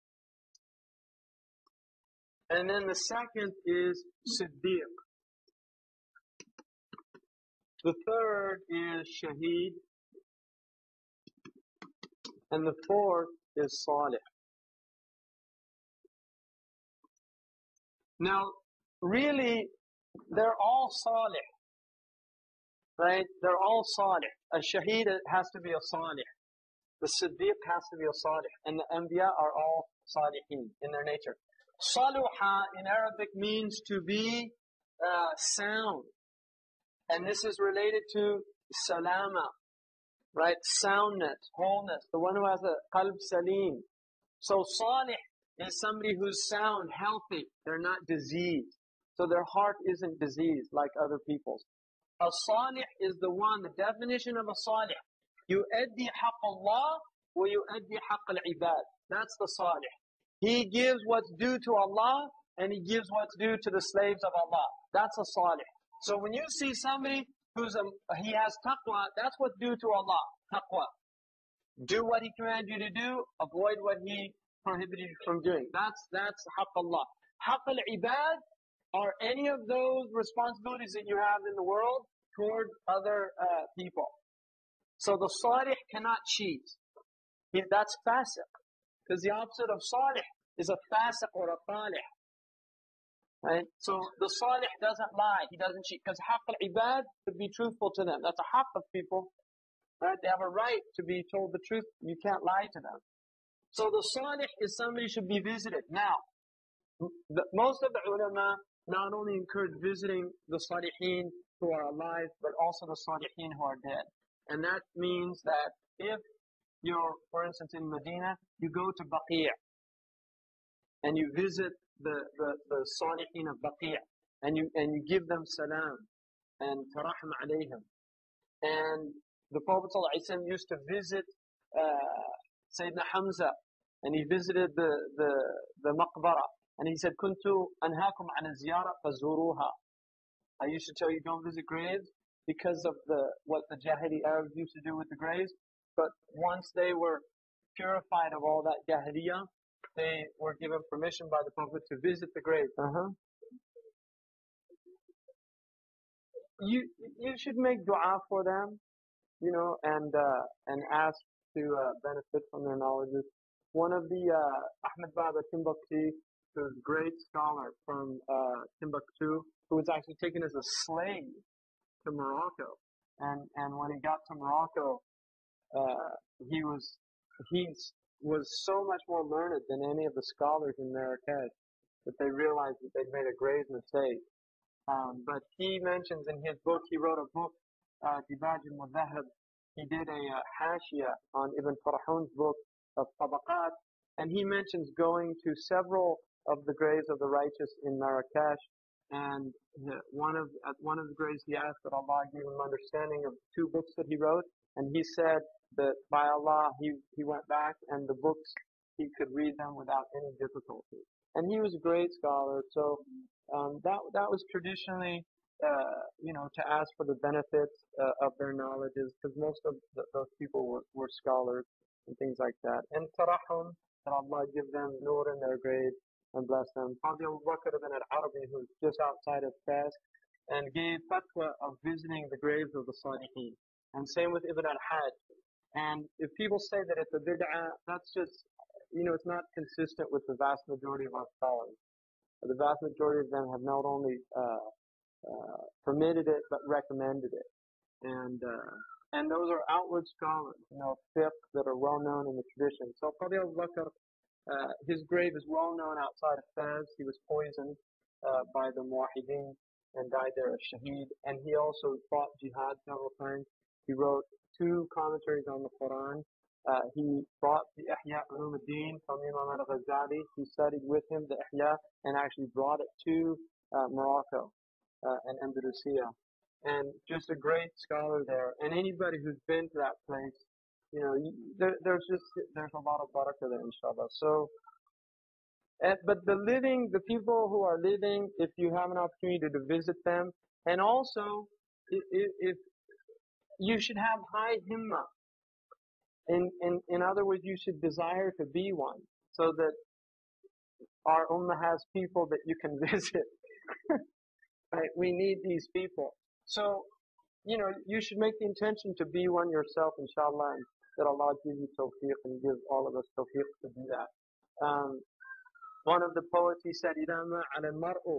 And then the second is Siddiq. The third is Shaheed. And the fourth is Salih. Now, really, they're all Salih. Right? They're all Salih. A Shaheed has to be a Salih. The Siddiq has to be a Salih. And the Anbiya are all Salihin in their nature. Saluha in Arabic means to be sound. And this is related to salama. Right? Soundness, wholeness. The one who has a qalb salim. So Salih is somebody who's sound, healthy. They're not diseased. So their heart isn't diseased like other people's. A salih is the one, the definition of a salih. يُؤَدِّي حَقَّ اللَّهِ وَيُؤَدِّي حَقَّ الْعِبَادِ. That's the salih. He gives what's due to Allah and he gives what's due to the slaves of Allah. That's a salih. So when you see somebody he has taqwa, that's what's due to Allah. Taqwa. Do what He commanded you to do, avoid what He prohibited you from doing. That's haqq Allah. Haqq al-ibad are any of those responsibilities that you have in the world toward other people. So the salih cannot cheat. That's fasiq. Because the opposite of salih is a fasiq or a talih. Right? So the salih doesn't lie. He doesn't cheat. Because haqq al-ibad, to be truthful to them. That's a haqq of people. Right? They have a right to be told the truth. You can't lie to them. So the salih is somebody who should be visited. Now, most of the ulama not only encourage visiting the salihin who are alive, but also the salihin who are dead. And that means that if you're, for instance, in Medina, you go to Baqi' and you visit the salihin of Baqi' and you give them salam and tarahm alayhim. And the Prophet ﷺ used to visit Sayyidina Hamza, and he visited the maqbara, and he said, "Kuntu anhaakum an ziyara fazuruha." I used to tell you don't visit graves because of what the Jahili Arabs used to do with the graves. But once they were purified of all that Jahiliyyah, they were given permission by the Prophet to visit the grave. You should make dua for them, and ask to benefit from their knowledges. One of the Ahmed Baba Timbuktu, who's a great scholar from Timbuktu, who was actually taken as a slave to Morocco, and when he got to Morocco, he was so much more learned than any of the scholars in Marrakesh that they realized that they'd made a grave mistake. But he mentions in his book, he wrote a book, Dibaj al-Mudhahab. He did a hashia on Ibn Farahun's book of Tabaqat, and he mentions going to several of the graves of the righteous in Marrakesh, and at one of the graves he asked that Allah give him understanding of 2 books that he wrote, and he said that by Allah he went back and the books he could read them without any difficulty. And he was a great scholar, so that was traditionally to ask for the benefits of their knowledges, because most of those people were scholars and things like that. And tarahum, that Allah give them nur in their grave and bless them. Qadi Abu Bakr ibn al-Arabi, who's just outside of Fez, and gave fatwa of visiting the graves of the Salihin. And same with Ibn al-Hajj. And if people say that it's a bid'ah, that's just, it's not consistent with the vast majority of our scholars. The vast majority of them have not only permitted it, but recommended it. And those are outward scholars, fiqh that are well known in the tradition. So Qadi Abu Bakr His grave is well known outside of Fez. He was poisoned by the Muwahideen and died there as shaheed. And he also fought jihad several times. He wrote 2 commentaries on the Quran. He brought the Ihya Ulumuddin from Imam al-Ghazali. He studied with him the Ihya and actually brought it to Morocco and Andalusia. And just a great scholar there. And anybody who's been to that place, you know, there's a lot of barakah there, inshallah. So, but the people who are living, if you have an opportunity to visit them, and also, if you should have high himmah. In other words, you should desire to be one, so that our ummah has people that you can visit. Right? We need these people. So, you know, you should make the intention to be one yourself, inshallah, and that Allah give you tawfiq and give all of us tawfiq to do that. One of the poets, he said, إِذَا مَا عَلَى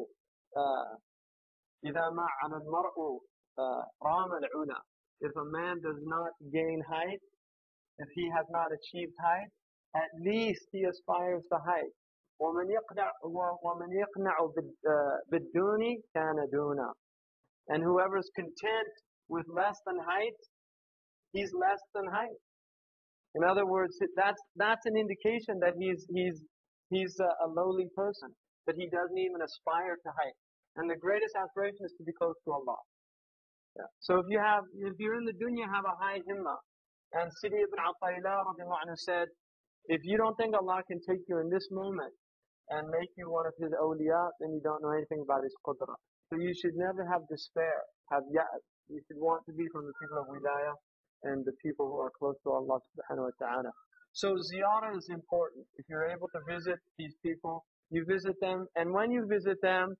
الْمَرْءُ رَامَ الْعُلَى. If a man does not gain height, if he has not achieved height, at least he aspires to height. وَمَنْ يَقْنَعُ بِالدُّونِ كَانَ دُونَ. And whoever's content with less than height, he's less than height. In other words, that's an indication that he's a lowly person, that he doesn't even aspire to height. And the greatest aspiration is to be close to Allah. Yeah. So if you're in the dunya, have a high himmah. And Sidi ibn Ataylah radiallahu anhu said, if you don't think Allah can take you in this moment and make you one of His awliya, then you don't know anything about His qudra. So you should never have despair, have ya'at. You should want to be from the people of wilayah and the people who are close to Allah subhanahu wa ta'ala. So ziyarah is important. If you're able to visit these people, you visit them. And when you visit them,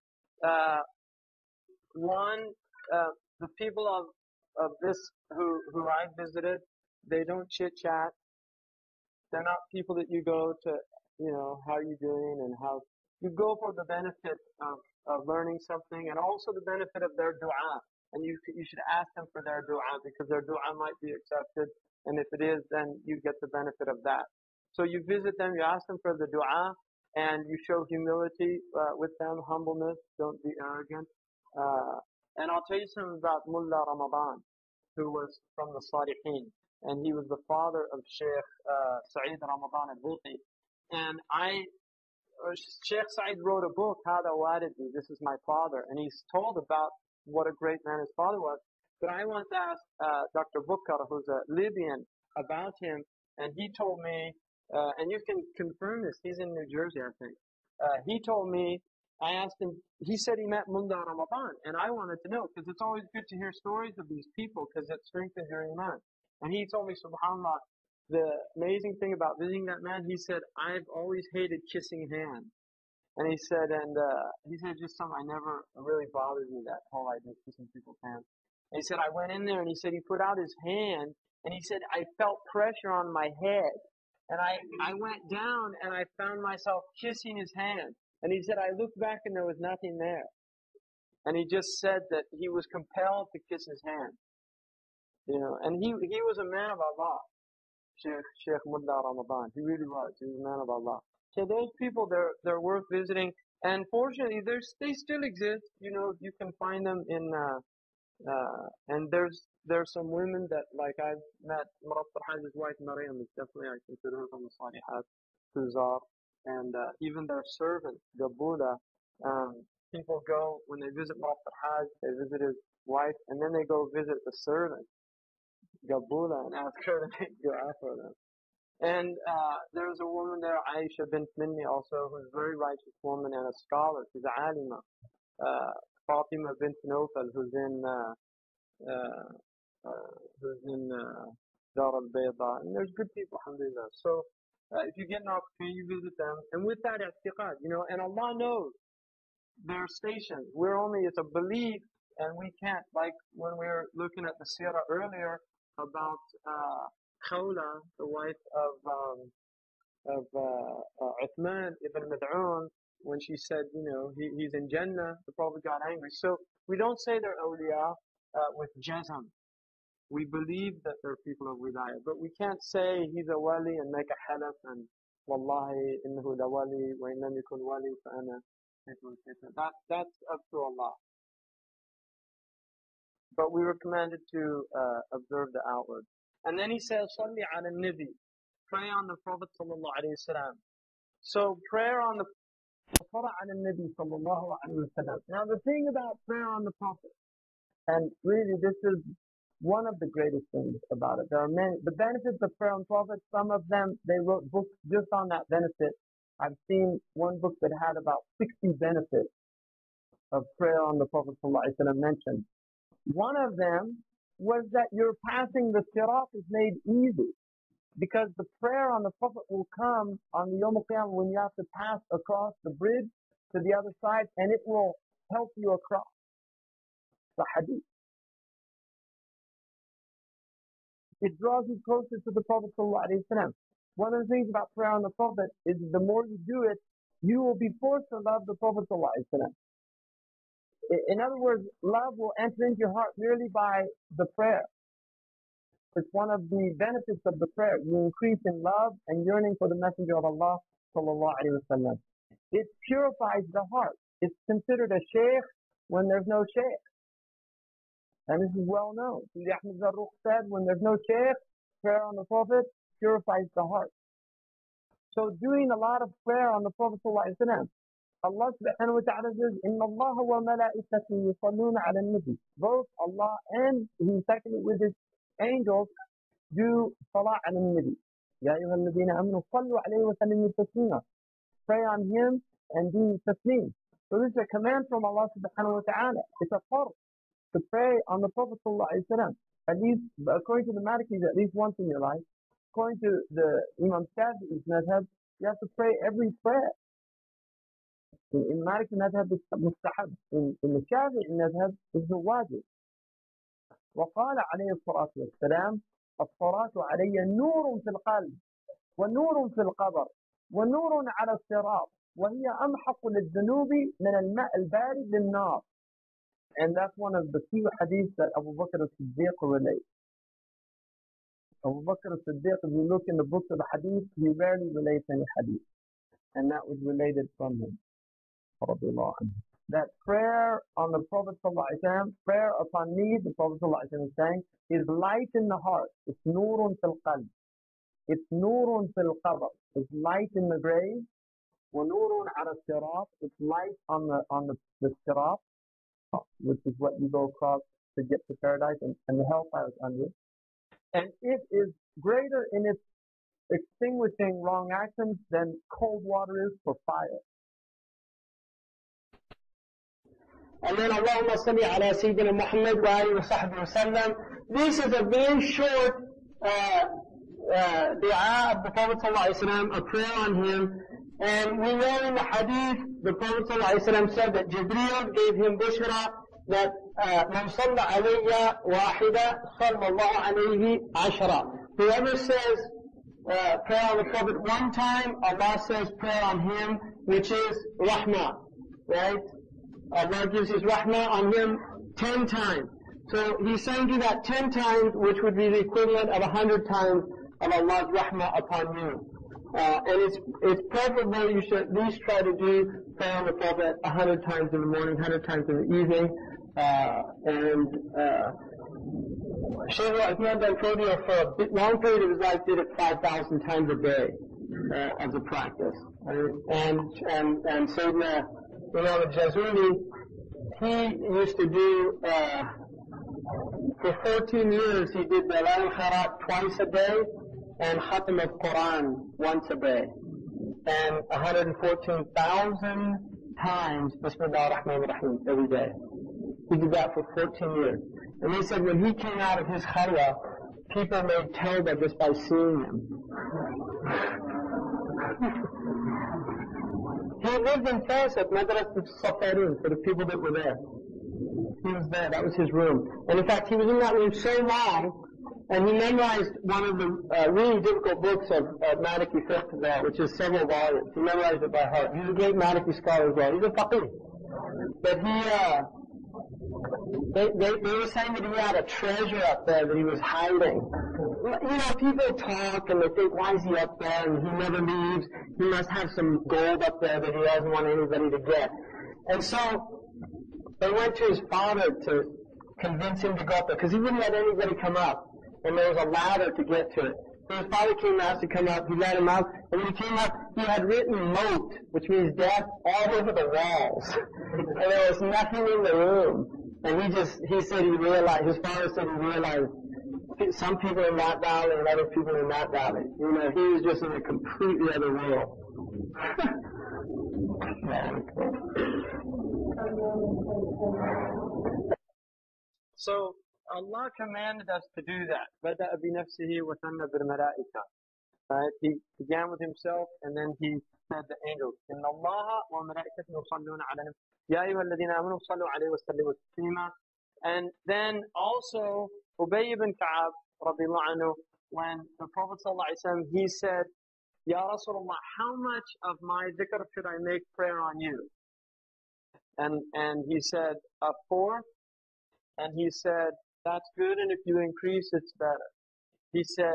the people of this who I visited, they don't chit chat. They're not people that you go to, you know, how are you doing and how you go for the benefit of learning something and also the benefit of their dua. And you should ask them for their dua because their dua might be accepted. And if it is, then you get the benefit of that. So you visit them, you ask them for the dua, and you show humility with them, humbleness. Don't be arrogant. And I'll tell you something about Mullah Ramadan, who was from the Salihin. And he was the father of Sheikh Sa'id Ramadan al-Buti. And Sheikh Sa'id wrote a book, Hada Walidi, this is my father. And he's told about what a great man his father was. But I once asked Dr. Bukhar, who's a Libyan, about him. And he told me, and you can confirm this, he's in New Jersey, I think. He told me, I asked him, he said he met Mullah Ramadan. And I wanted to know, because it's always good to hear stories of these people, because it strengthens your iman. And he told me, subhanAllah, the amazing thing about visiting that man, he said, I've always hated kissing hands. And he said, just something I never really bothered me, that whole idea of kissing people's hands. And he said, I went in there and he said, he put out his hand and he said, I felt pressure on my head. And I went down and I found myself kissing his hand. And he said, I looked back and there was nothing there. And he just said that he was compelled to kiss his hand. You know, and he was a man of Allah. Sheikh Mullah Ramadan. He really was. He was a man of Allah. So those people, they're worth visiting. And fortunately, they still exist. You know, you can find them in, and there's some women that, like I've met, Murat Farhaj's wife, Maryam, is definitely, I consider her from the Salihat, Tuzar. And even their servant, Gabula, people go, when they visit Murat Farhaj, they visit his wife, and then they go visit the servant, Gabula, and ask her to make dua for them. And there's a woman there, Aisha bint Minni also, who's a very righteous woman and a scholar. She's a alima. Fatima bint Nawfal, who's in Dar al-Bayda. And there's good people, alhamdulillah. So if you get an opportunity, you visit them. And with that i'tiqad, you know, and Allah knows their stations. It's a belief, and we can't, like when we were looking at the seerah earlier about Khawla, the wife of Uthman ibn Mad'un, when she said, you know, he's in Jannah, the Prophet got angry. So we don't say they're awliya with jazm. We believe that they're people of wilayah, but we can't say he's a wali and make a halaf and Wallahi innahu la wali wa innam yakun wali fa ana. That's up to Allah. But we were commanded to observe the outward. And then he says, Salli ala nabi. Pray on the Prophet sallallahu alayhi wa sallam. So prayer on the Prophet ala nabi sallallahu alayhi wa sallam. Now the thing about prayer on the Prophet, and really this is one of the greatest things about it. There are many, the benefits of prayer on Prophet, some of them, they wrote books just on that benefit. I've seen one book that had about 60 benefits of prayer on the Prophet sallallahu alayhi wa sallam mentioned. One of them was that your passing the sirat is made easy, because the prayer on the Prophet will come on the Yawm al-Qiyamah when you have to pass across the bridge to the other side, and it will help you across. The hadith. It draws you closer to the Prophet ﷺ. One of the things about prayer on the Prophet is the more you do it, you will be forced to love the Prophet ﷺ. In other words, love will enter into your heart merely by the prayer. It's one of the benefits of the prayer. You increase in love and yearning for the Messenger of Allah sallallahu alaihi wasallam. It purifies the heart. It's considered a sheikh when there's no sheikh. And this is well known. Sheikh Hamza Yusuf said, when there's no sheikh, prayer on the Prophet purifies the heart. So doing a lot of prayer on the Prophet sallallahu alaihi wasallam, Allah subhanahu wa ta'ala says, Inna Allah wa malaikatahu yusalluna ala nabi. Both Allah and He secondly with His angels do salah ala nabi. Ya ayyuha alladhina amanu sallu alayhi wa sallimu taslima. Pray on him and do taslim. So this is a command from Allah subhanahu wa ta'ala. It's a farz to pray on the Prophet sallallahu alayhi wa sallam. At least, according to the Malikis, at least once in your life. According to the Imam Shafi'i's madhab, you have to pray every prayer. In Maliki madhab it's mustahab. In the Shafi'i madhab it's wajib. وقال عليه الصلاة والسلام الصلاة علي نور في القلب ونور في القبر ونور على الصراط وهي أمحق للذنوب من الماء البارد للنار. And that's one of the few hadiths that Abu Bakr as-Siddiq relates. Abu Bakr as-Siddiq, if you look in the books of the hadith, he rarely relates any hadith. And that was related from him. That prayer on the Prophet ﷺ, prayer upon me, the Prophet ﷺ is saying, is light in the heart. It's nurun fil qalb. It's nurun fil qabr. It's light in the grave. Wa nurun ala sirat. It's light on the sirat, which is what you go across to get to paradise, and the hellfire is under it. And it is greater in its extinguishing wrong actions than cold water is for fire. And then Allahumma salli ala Sayyidina Muhammad wa alihi wa sahbihi wa sallam. This is a very short dua of the Prophet sallallahu alaihi wasallam, a prayer on him. And we know in the hadith, the Prophet sallallahu alaihi wasallam said that Jibreel gave him bushra that man salla alayya wahida sallallahu alayhi ashara. Whoever says prayer on the Prophet one time, Allah says prayer on him, which is rahmah, right? Allah gives His rahmah on him 10 times. So He's saying to that 10 times, which would be the equivalent of 100 times of Allah's rahmah upon you. And it's preferable you should at least try to do prayer on the Prophet 100 times in the morning, 100 times in the evening. Shaykh Uthman bin Fodio for a long period of his life did it 5,000 times a day as a practice. And Sayyidina Imam al-Jazuli, he used to do, for 14 years, he did the Layl Kharat twice a day and Khatam al-Quran once a day. And 114,000 times Bismillah ar-Rahman ar-Rahim every day. He did that for 14 years. And they said when he came out of his khalwa, people made tawbah just by seeing him. He lived in Fars at Madras al-Safarin for the people that were there. He was there, that was his room. And in fact, he was in that room so long, and he memorized one of the really difficult books of Maliki fiqh there, which is several volumes. He memorized it by heart. He's a great Maliki scholar as well. He's a faqih. But they were saying that he had a treasure up there that he was hiding. people talk and they think, why is he up there and he never leaves? He must have some gold up there that he doesn't want anybody to get. And so they went to his father to convince him to go up there because he wouldn't let anybody come up. And there was a ladder to get to it. So his father came out to come up. He let him up. And when he came up, he had written moat, which means death, all over the walls. And there was nothing in the room. And he said his father said he realized some people in that valley and other people in that valley. He was just in a completely other world. So Allah commanded us to do that. بدأ بنفسه وثنى بالملائكة. Right? He began with himself and then he said the angels. إن الله وملائكته يصلون على النبي يا أيها الذين آمنوا صلوا عليه وسلموا تسليما. And then also Ubay ibn Ka'ab radiallahu anhu, when the Prophet ﷺ, he said, Ya Rasulullah, how much of my dhikr should I make prayer on you? And he said, a fourth. And he said, that's good, and if you increase, it's better. He said,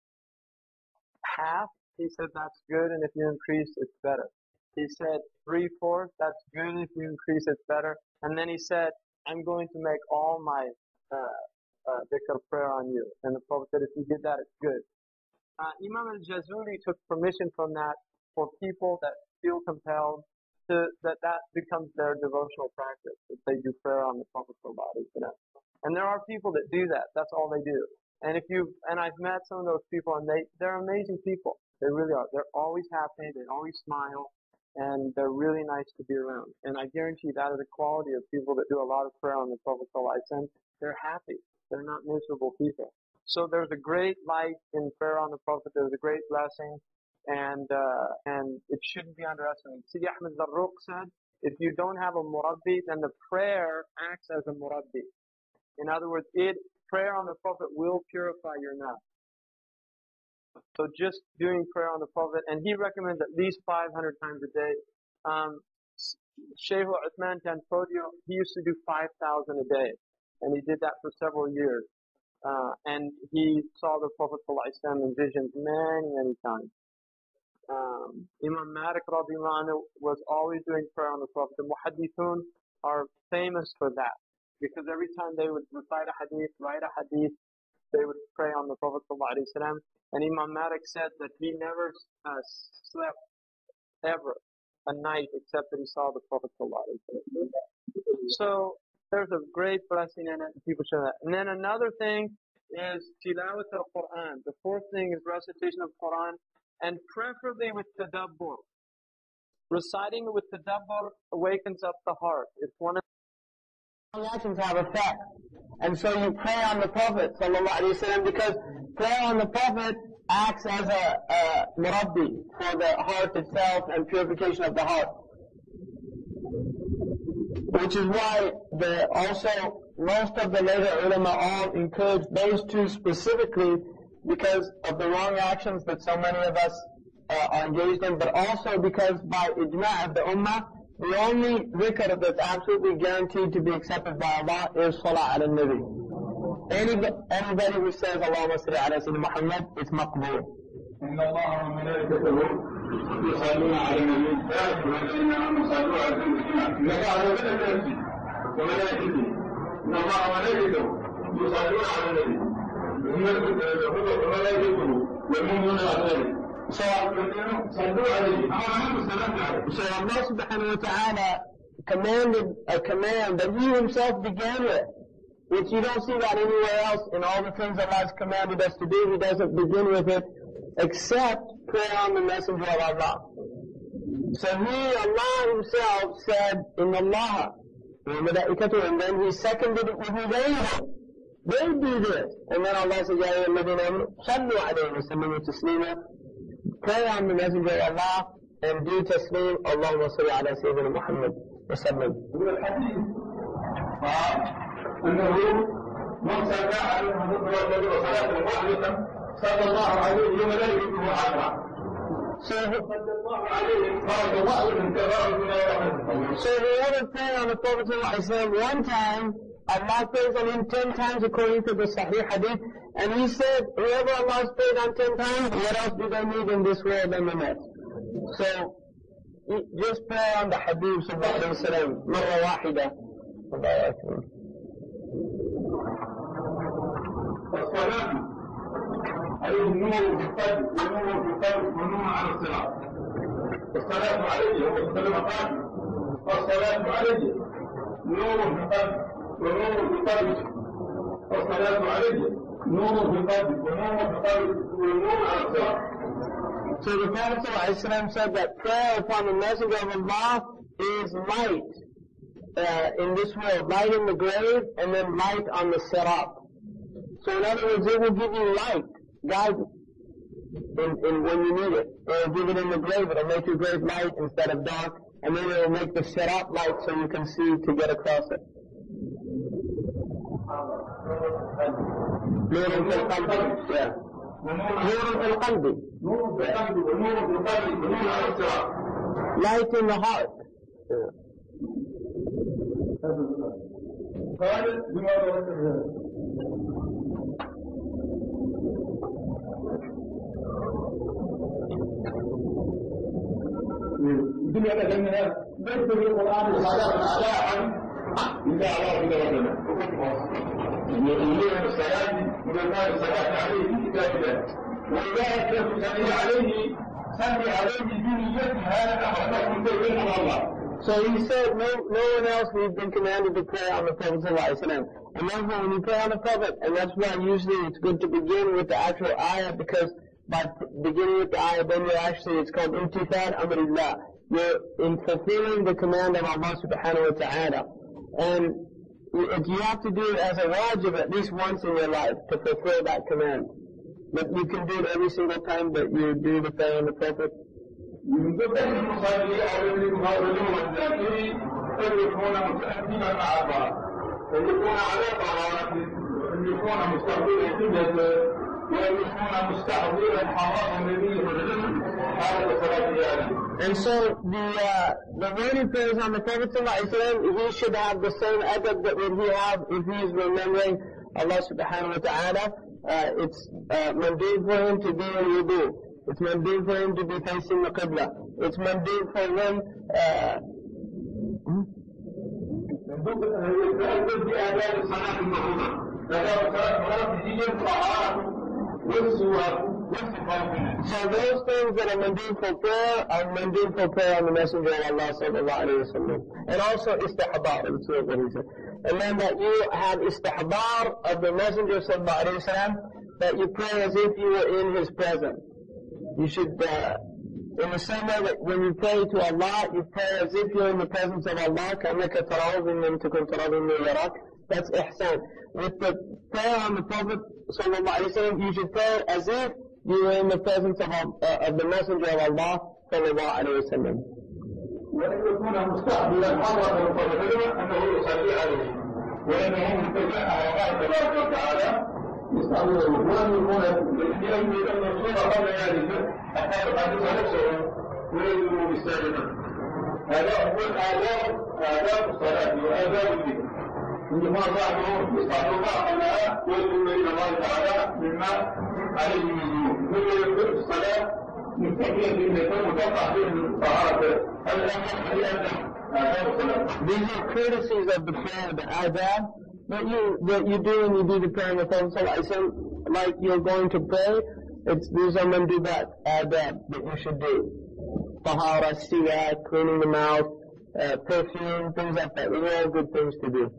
half. He said, that's good, and if you increase, it's better. He said, 3/4, that's good, and if you increase, it's better. And then he said, I'm going to make all my dhikr prayer on you. And the Prophet said, if you did that, it's good. Imam al-Jazuli took permission from that for people that feel compelled that becomes their devotional practice, that they do prayer on the Prophet ﷺ. And there are people that do that. That's all they do. And I've met some of those people, and they're amazing people. They really are. They're always happy. They always smile. And they're really nice to be around. And I guarantee that is a quality of people that do a lot of prayer on the Prophet ﷺ. They're happy. They're not miserable people. So there's a great light in prayer on the Prophet. There's a great blessing. And it shouldn't be underestimated. Sidi Ahmed Zarruq said, if you don't have a murabbi, then the prayer acts as a murabbi. In other words, prayer on the Prophet will purify your nafs. So just doing prayer on the Prophet, and he recommends at least 500 times a day. Shaykh Uthman Tanfodio, he used to do 5,000 a day, and he did that for several years. And he saw the Prophet ﷺ in visions many, many times. Imam Malik radiallahu anhu was always doing prayer on the Prophet. The muhaddithun are famous for that, because every time they would recite a hadith, write a hadith, they would pray on the Prophet ﷺ. And Imam Malik said that he never slept ever a night except that he saw the Prophet ﷺ. So there's a great blessing in it, and people show that. And then another thing is tilawat al-Quran. The fourth thing is recitation of Quran, and preferably with tadabbur. Reciting it with tadabbur awakens up the heart. It's one of the actions have effect. And so you pray on the Prophet ﷺ, because prayer on the Prophet acts as a murabbi for the heart itself and purification of the heart. Which is why also most of the later ulama all encourage those two specifically, because of the wrong actions that so many of us are engaged in, but also because by ijma' of the ummah, the only dhikr that's absolutely guaranteed to be accepted by Allah is salah ala nabi. Anybody who says Allahumma salli ala Sayyidina Muhammad, it's maqbool. إن الله وملائكته يصلون على النبي يا أيها الذين آمنوا صلوا عليه وملائكته إن الله وملائكته يصلون على النبي وملائكته والمؤمنون عليه. So Allah subhanahu wa ta'ala commanded a command that He Himself began with, which you don't see that anywhere else in all the things Allah has commanded us to do. He doesn't begin with it except prayer on the Messenger of Allah. So Allah Himself said, Inna Allah wa malaikatuhu, and then He seconded it with His angels. They do this. And then Allah says, Ya ayyuhalladhina amanu sallu alayhi wa sallimu taslima. Pray on the Messenger of Allah and do taslim. Allahumma salli ala Sayyidina Muhammad wa sallam. أنه من صلى على صلاة واحدة صلى الله عليه وملائكته عشرة. So he ordered prayer on the Prophet ﷺ one time, Allah prays on him 10 times according to the Sahih Hadith, and he said, whoever Allah prayed on 10 times, what else do they need in this world and the next? So, just pray on the Habib sallallahu alayhi wa sallam, مرة واحدة. الله أكبر. الصلاة عليه النور في القلب والنور في القلب والنور على الصراط. الصلاة عليه وسلم قال الصلاة عليه نور في القلب ونور في القلب. الصلاة عليه نور في القلب ونور في القلب والنور على الصراط. So the Prophet ﷺ said that prayer upon the Messenger of Allah is light in this world, light in the grave, and then light on the sirat. So in other words, it will give you light, guidance, in when you need it. It will give it in the grave, it will make your grave light instead of dark, and then it will make the sirat light so you can see to get across it. نور في القلب. نور في القلب. Light in the heart. الدنيا لأنها ليس في القرآن الصلاة أعلاء إلا على ربنا يقولون الصلاة من الله الصلاة عليه في كتاب الله ولذلك تصلي عليه بنيتها لأحدكم بين الله. So he said, no one else we've been commanded to pray on the Prophet ﷺ. And therefore, when you pray on the Prophet, and that's why usually it's good to begin with the actual ayah, because by beginning with the ayah, then you're actually, it's called imtithal amrillah. You're in fulfilling the command of Allah subhanahu wa ta'ala. And you have to do it as a wajib at least once in your life to fulfill that command. But you can do it every single time that you do the prayer on the Prophet. من ضمن المصلي أو المصلون الذكي أن يكون متأدبا مع الله، أن يكون على طهارة، أن يكون مستقبلا قبلة، وأن يكون مستحضرا حرام النبي صلى الله عليه وسلم حالة صلاته. And so the morning prayers on the Prophet ﷺ, he should have the same adab that would he have if he is remembering Allah subhanahu wa ta'ala. It's mandate for him to be in wudu. It's mandate for him to be facing the Qibla. It's mandate for him So those things that are mandate for prayer are mandate for prayer on the Messenger of Allah sallallahu alayhi wa sallam. And also istihbar, that's what he said. And then that you have istihbar of the Messenger sallallahu alayhi wa sallam, that you pray as if you were in his presence. You should, in the same way that when you pray to Allah, you pray as if you're in the presence of Allah, كَأَنَّكَ تَرَاهُ مِنْ تَكُنْ تَرَاهُ مِنْ يَرَاكَ. That's ihsan. With the prayer on the Prophet sallallahu alaihi wasallam, you should pray as if you were in the presence of the Messenger of Allah sallallahu alaihi wasallam. وأن يكون مستقبلا حرة وقدرا أنه يصلي عليه وأنه متجه على الله تبارك وتعالى يستعمله ولم يكون ينوي أن يصوم قبل ذلك حتى يحدث نفسه ويدعو بالسالمة. هذا هو آداب الصلاة وآداب الذكر. عندما بعضهم يستعمل الله تعالى ويدعو إلى الله تعالى مما عليه من ذنوب. ثم يدخل في الصلاة مستقيا بالنسبة متقع به الطهارة. These are courtesies of the prayer, the adab, that you do when you do the prayer in the Prophet ﷺ, like you're going to pray. These are mandubat, adab, that you should do. Tahara, siyak, cleaning the mouth, perfume, things like that. These are all good things to do.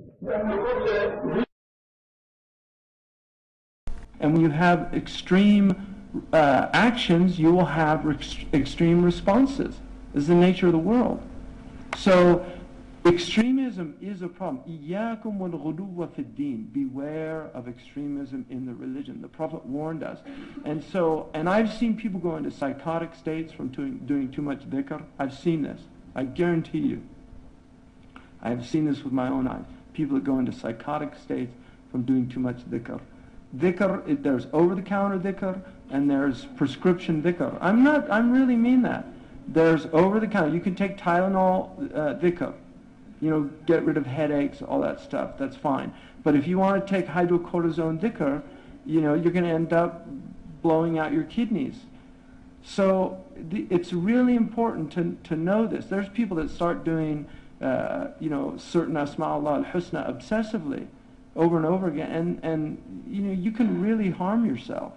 And when you have extreme actions, you will have extreme responses. This is the nature of the world. So, extremism is a problem. إِيَّاكُمْ وَالْغُلُوَّ فِي الدِّينِ. Beware of extremism in the religion. The Prophet warned us. And I've seen people go into psychotic states from doing too much dhikr. I've seen this. I guarantee you. I have seen this with my own eyes. People that go into psychotic states from doing too much dhikr. dhikr, there's over-the-counter dhikr, and there's prescription dhikr. I really mean that. There's over-the-counter. You can take Tylenol dhikr, get rid of headaches, all that stuff. That's fine. But if you want to take hydrocortisone dhikr, you're going to end up blowing out your kidneys. So it's really important to know this. There's people that start doing, certain Asma'ullah al-Husna obsessively over and over again, and you can really harm yourself.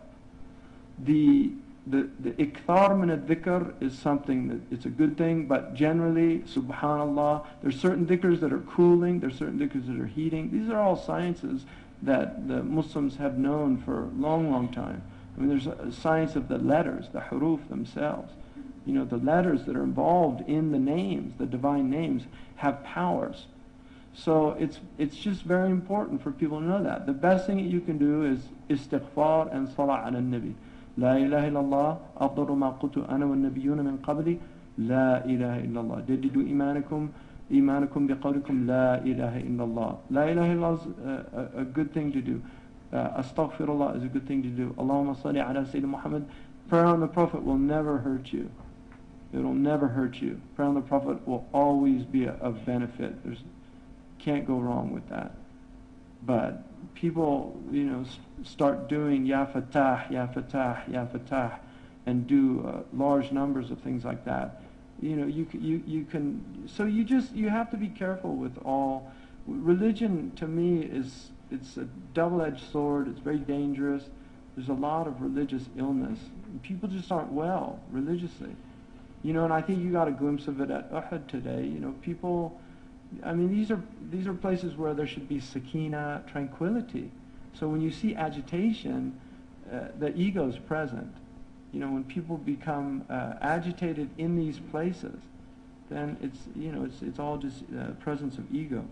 The ikthar min al-dhikr is something that it's a good thing, but generally, subhanallah, there's certain dhikrs that are cooling, there's certain dhikrs that are heating. These are all sciences that the Muslims have known for a long, long time. I mean, there's a science of the letters, the huruf themselves. The letters that are involved in the names, the divine names, have powers. So it's just very important for people to know that. The best thing that you can do is istighfar and salah ala nabi. La ilaha illallah, afdalu ma qultu ana wa nabiyuna min qabli, la ilaha illallah. Jaddidu imanakum biqawlikum la ilaha illallah. La ilaha illallah is a good thing to do. Astaghfirullah is a good thing to do. Allahumma salli ala Sayyidina Muhammad. Prayer on the Prophet will never hurt you. It will never hurt you. Prayer on the Prophet will always be of benefit. Can't go wrong with that. But people, start doing Ya Fatah, Ya Fatah, Ya Fatah, and do large numbers of things like that. You can. So you have to be careful with all. Religion, to me, it's a double-edged sword. It's very dangerous. There's a lot of religious illness. People just aren't well religiously. And I think you got a glimpse of it at Uhud today. People, these are places where there should be sakina, tranquility. So when you see agitation, the ego is present. When people become agitated in these places, then it's all just presence of ego.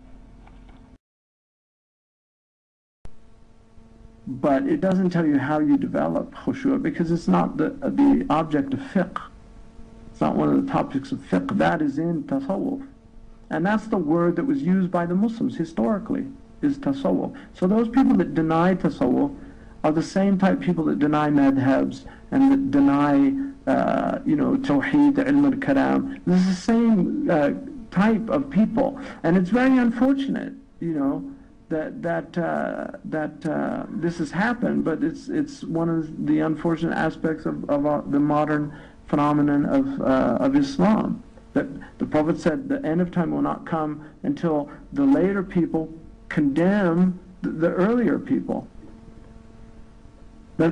But it doesn't tell you how you develop khushu', because it's not the object of fiqh. It's not one of the topics of fiqh. That is in tasawwuf. And that's the word that was used by the Muslims historically, is tasawwuf. So those people that deny tasawwuf are the same type of people that deny madhabs and that deny, tawheed, ilm al-kalam. This is the same type of people. And it's very unfortunate, that this has happened, but it's one of the unfortunate aspects of the modern phenomenon of Islam. That the Prophet said the end of time will not come until the later people condemn the earlier people. So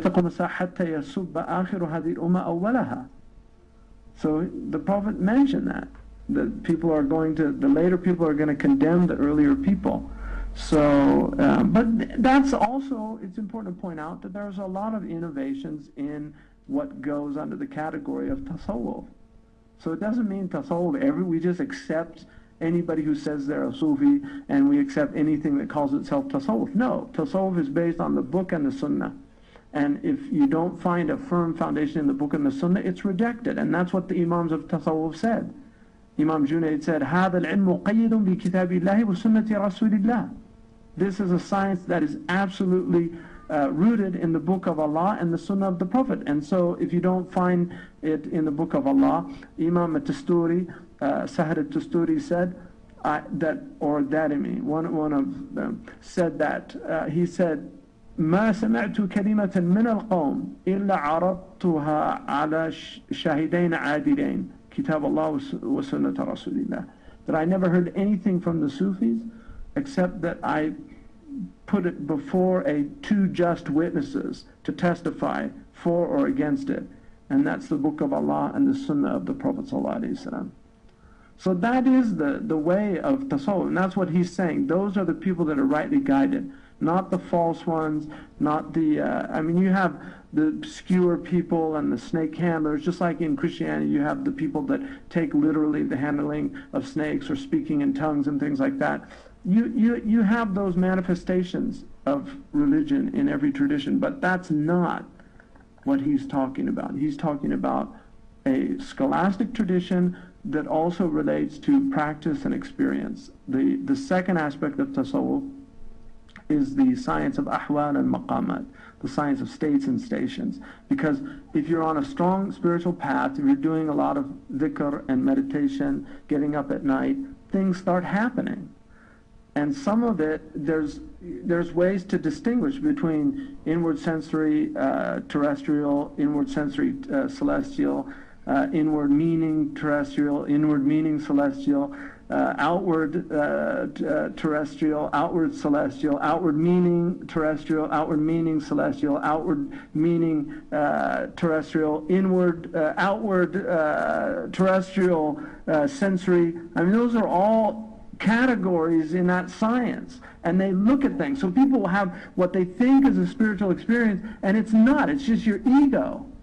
the Prophet mentioned that the later people are going to condemn the earlier people. So, but that's also, it's important to point out that there's a lot of innovations in what goes under the category of tasawwuf. So it doesn't mean tasawwuf we just accept anybody who says they're a Sufi and we accept anything that calls itself tasawwuf. No, tasawwuf is based on the book and the sunnah. And if you don't find a firm foundation in the book and the sunnah, it's rejected. And that's what the Imams of tasawwuf said. Imam Junaid said, هذا العلم مقيد بكتاب الله وسنة رسول الله. This is a science that is absolutely rooted in the book of Allah and the sunnah of the Prophet. And so if you don't find it in the book of Allah, Imam al-Tusturi, Sahar al-Tusturi said, one of them said that, he said, ما سمعت كلمة من القوم إلا عرضتها على شاهدين عادلين كتاب الله وسنة رسول الله. That I never heard anything from the Sufis except that I put it before two just witnesses to testify for or against it. And that's the book of Allah and the sunnah of the Prophet ﷺ. So that is the way of tasawwuf. And that's what he's saying. Those are the people that are rightly guided. Not the false ones, not the, you have the obscure people and the snake handlers, just like in Christianity you have the people that take literally the handling of snakes or speaking in tongues and things like that. You have those manifestations of religion in every tradition, but that's not what he's talking about. He's talking about a scholastic tradition that also relates to practice and experience. The second aspect of tasawwuf is the science of ahwal and maqamat, the science of states and stations. Because if you're on a strong spiritual path, if you're doing a lot of dhikr and meditation, getting up at night, things start happening. And some of it, there's ways to distinguish between inward sensory terrestrial, inward sensory celestial, inward meaning terrestrial, inward meaning celestial, outward terrestrial, outward celestial, outward meaning terrestrial, outward meaning celestial, outward meaning terrestrial, inward, outward terrestrial, sensory. I mean, those are all categories in that science, and they look at things. So people have what they think is a spiritual experience, and it's not. It's just your ego.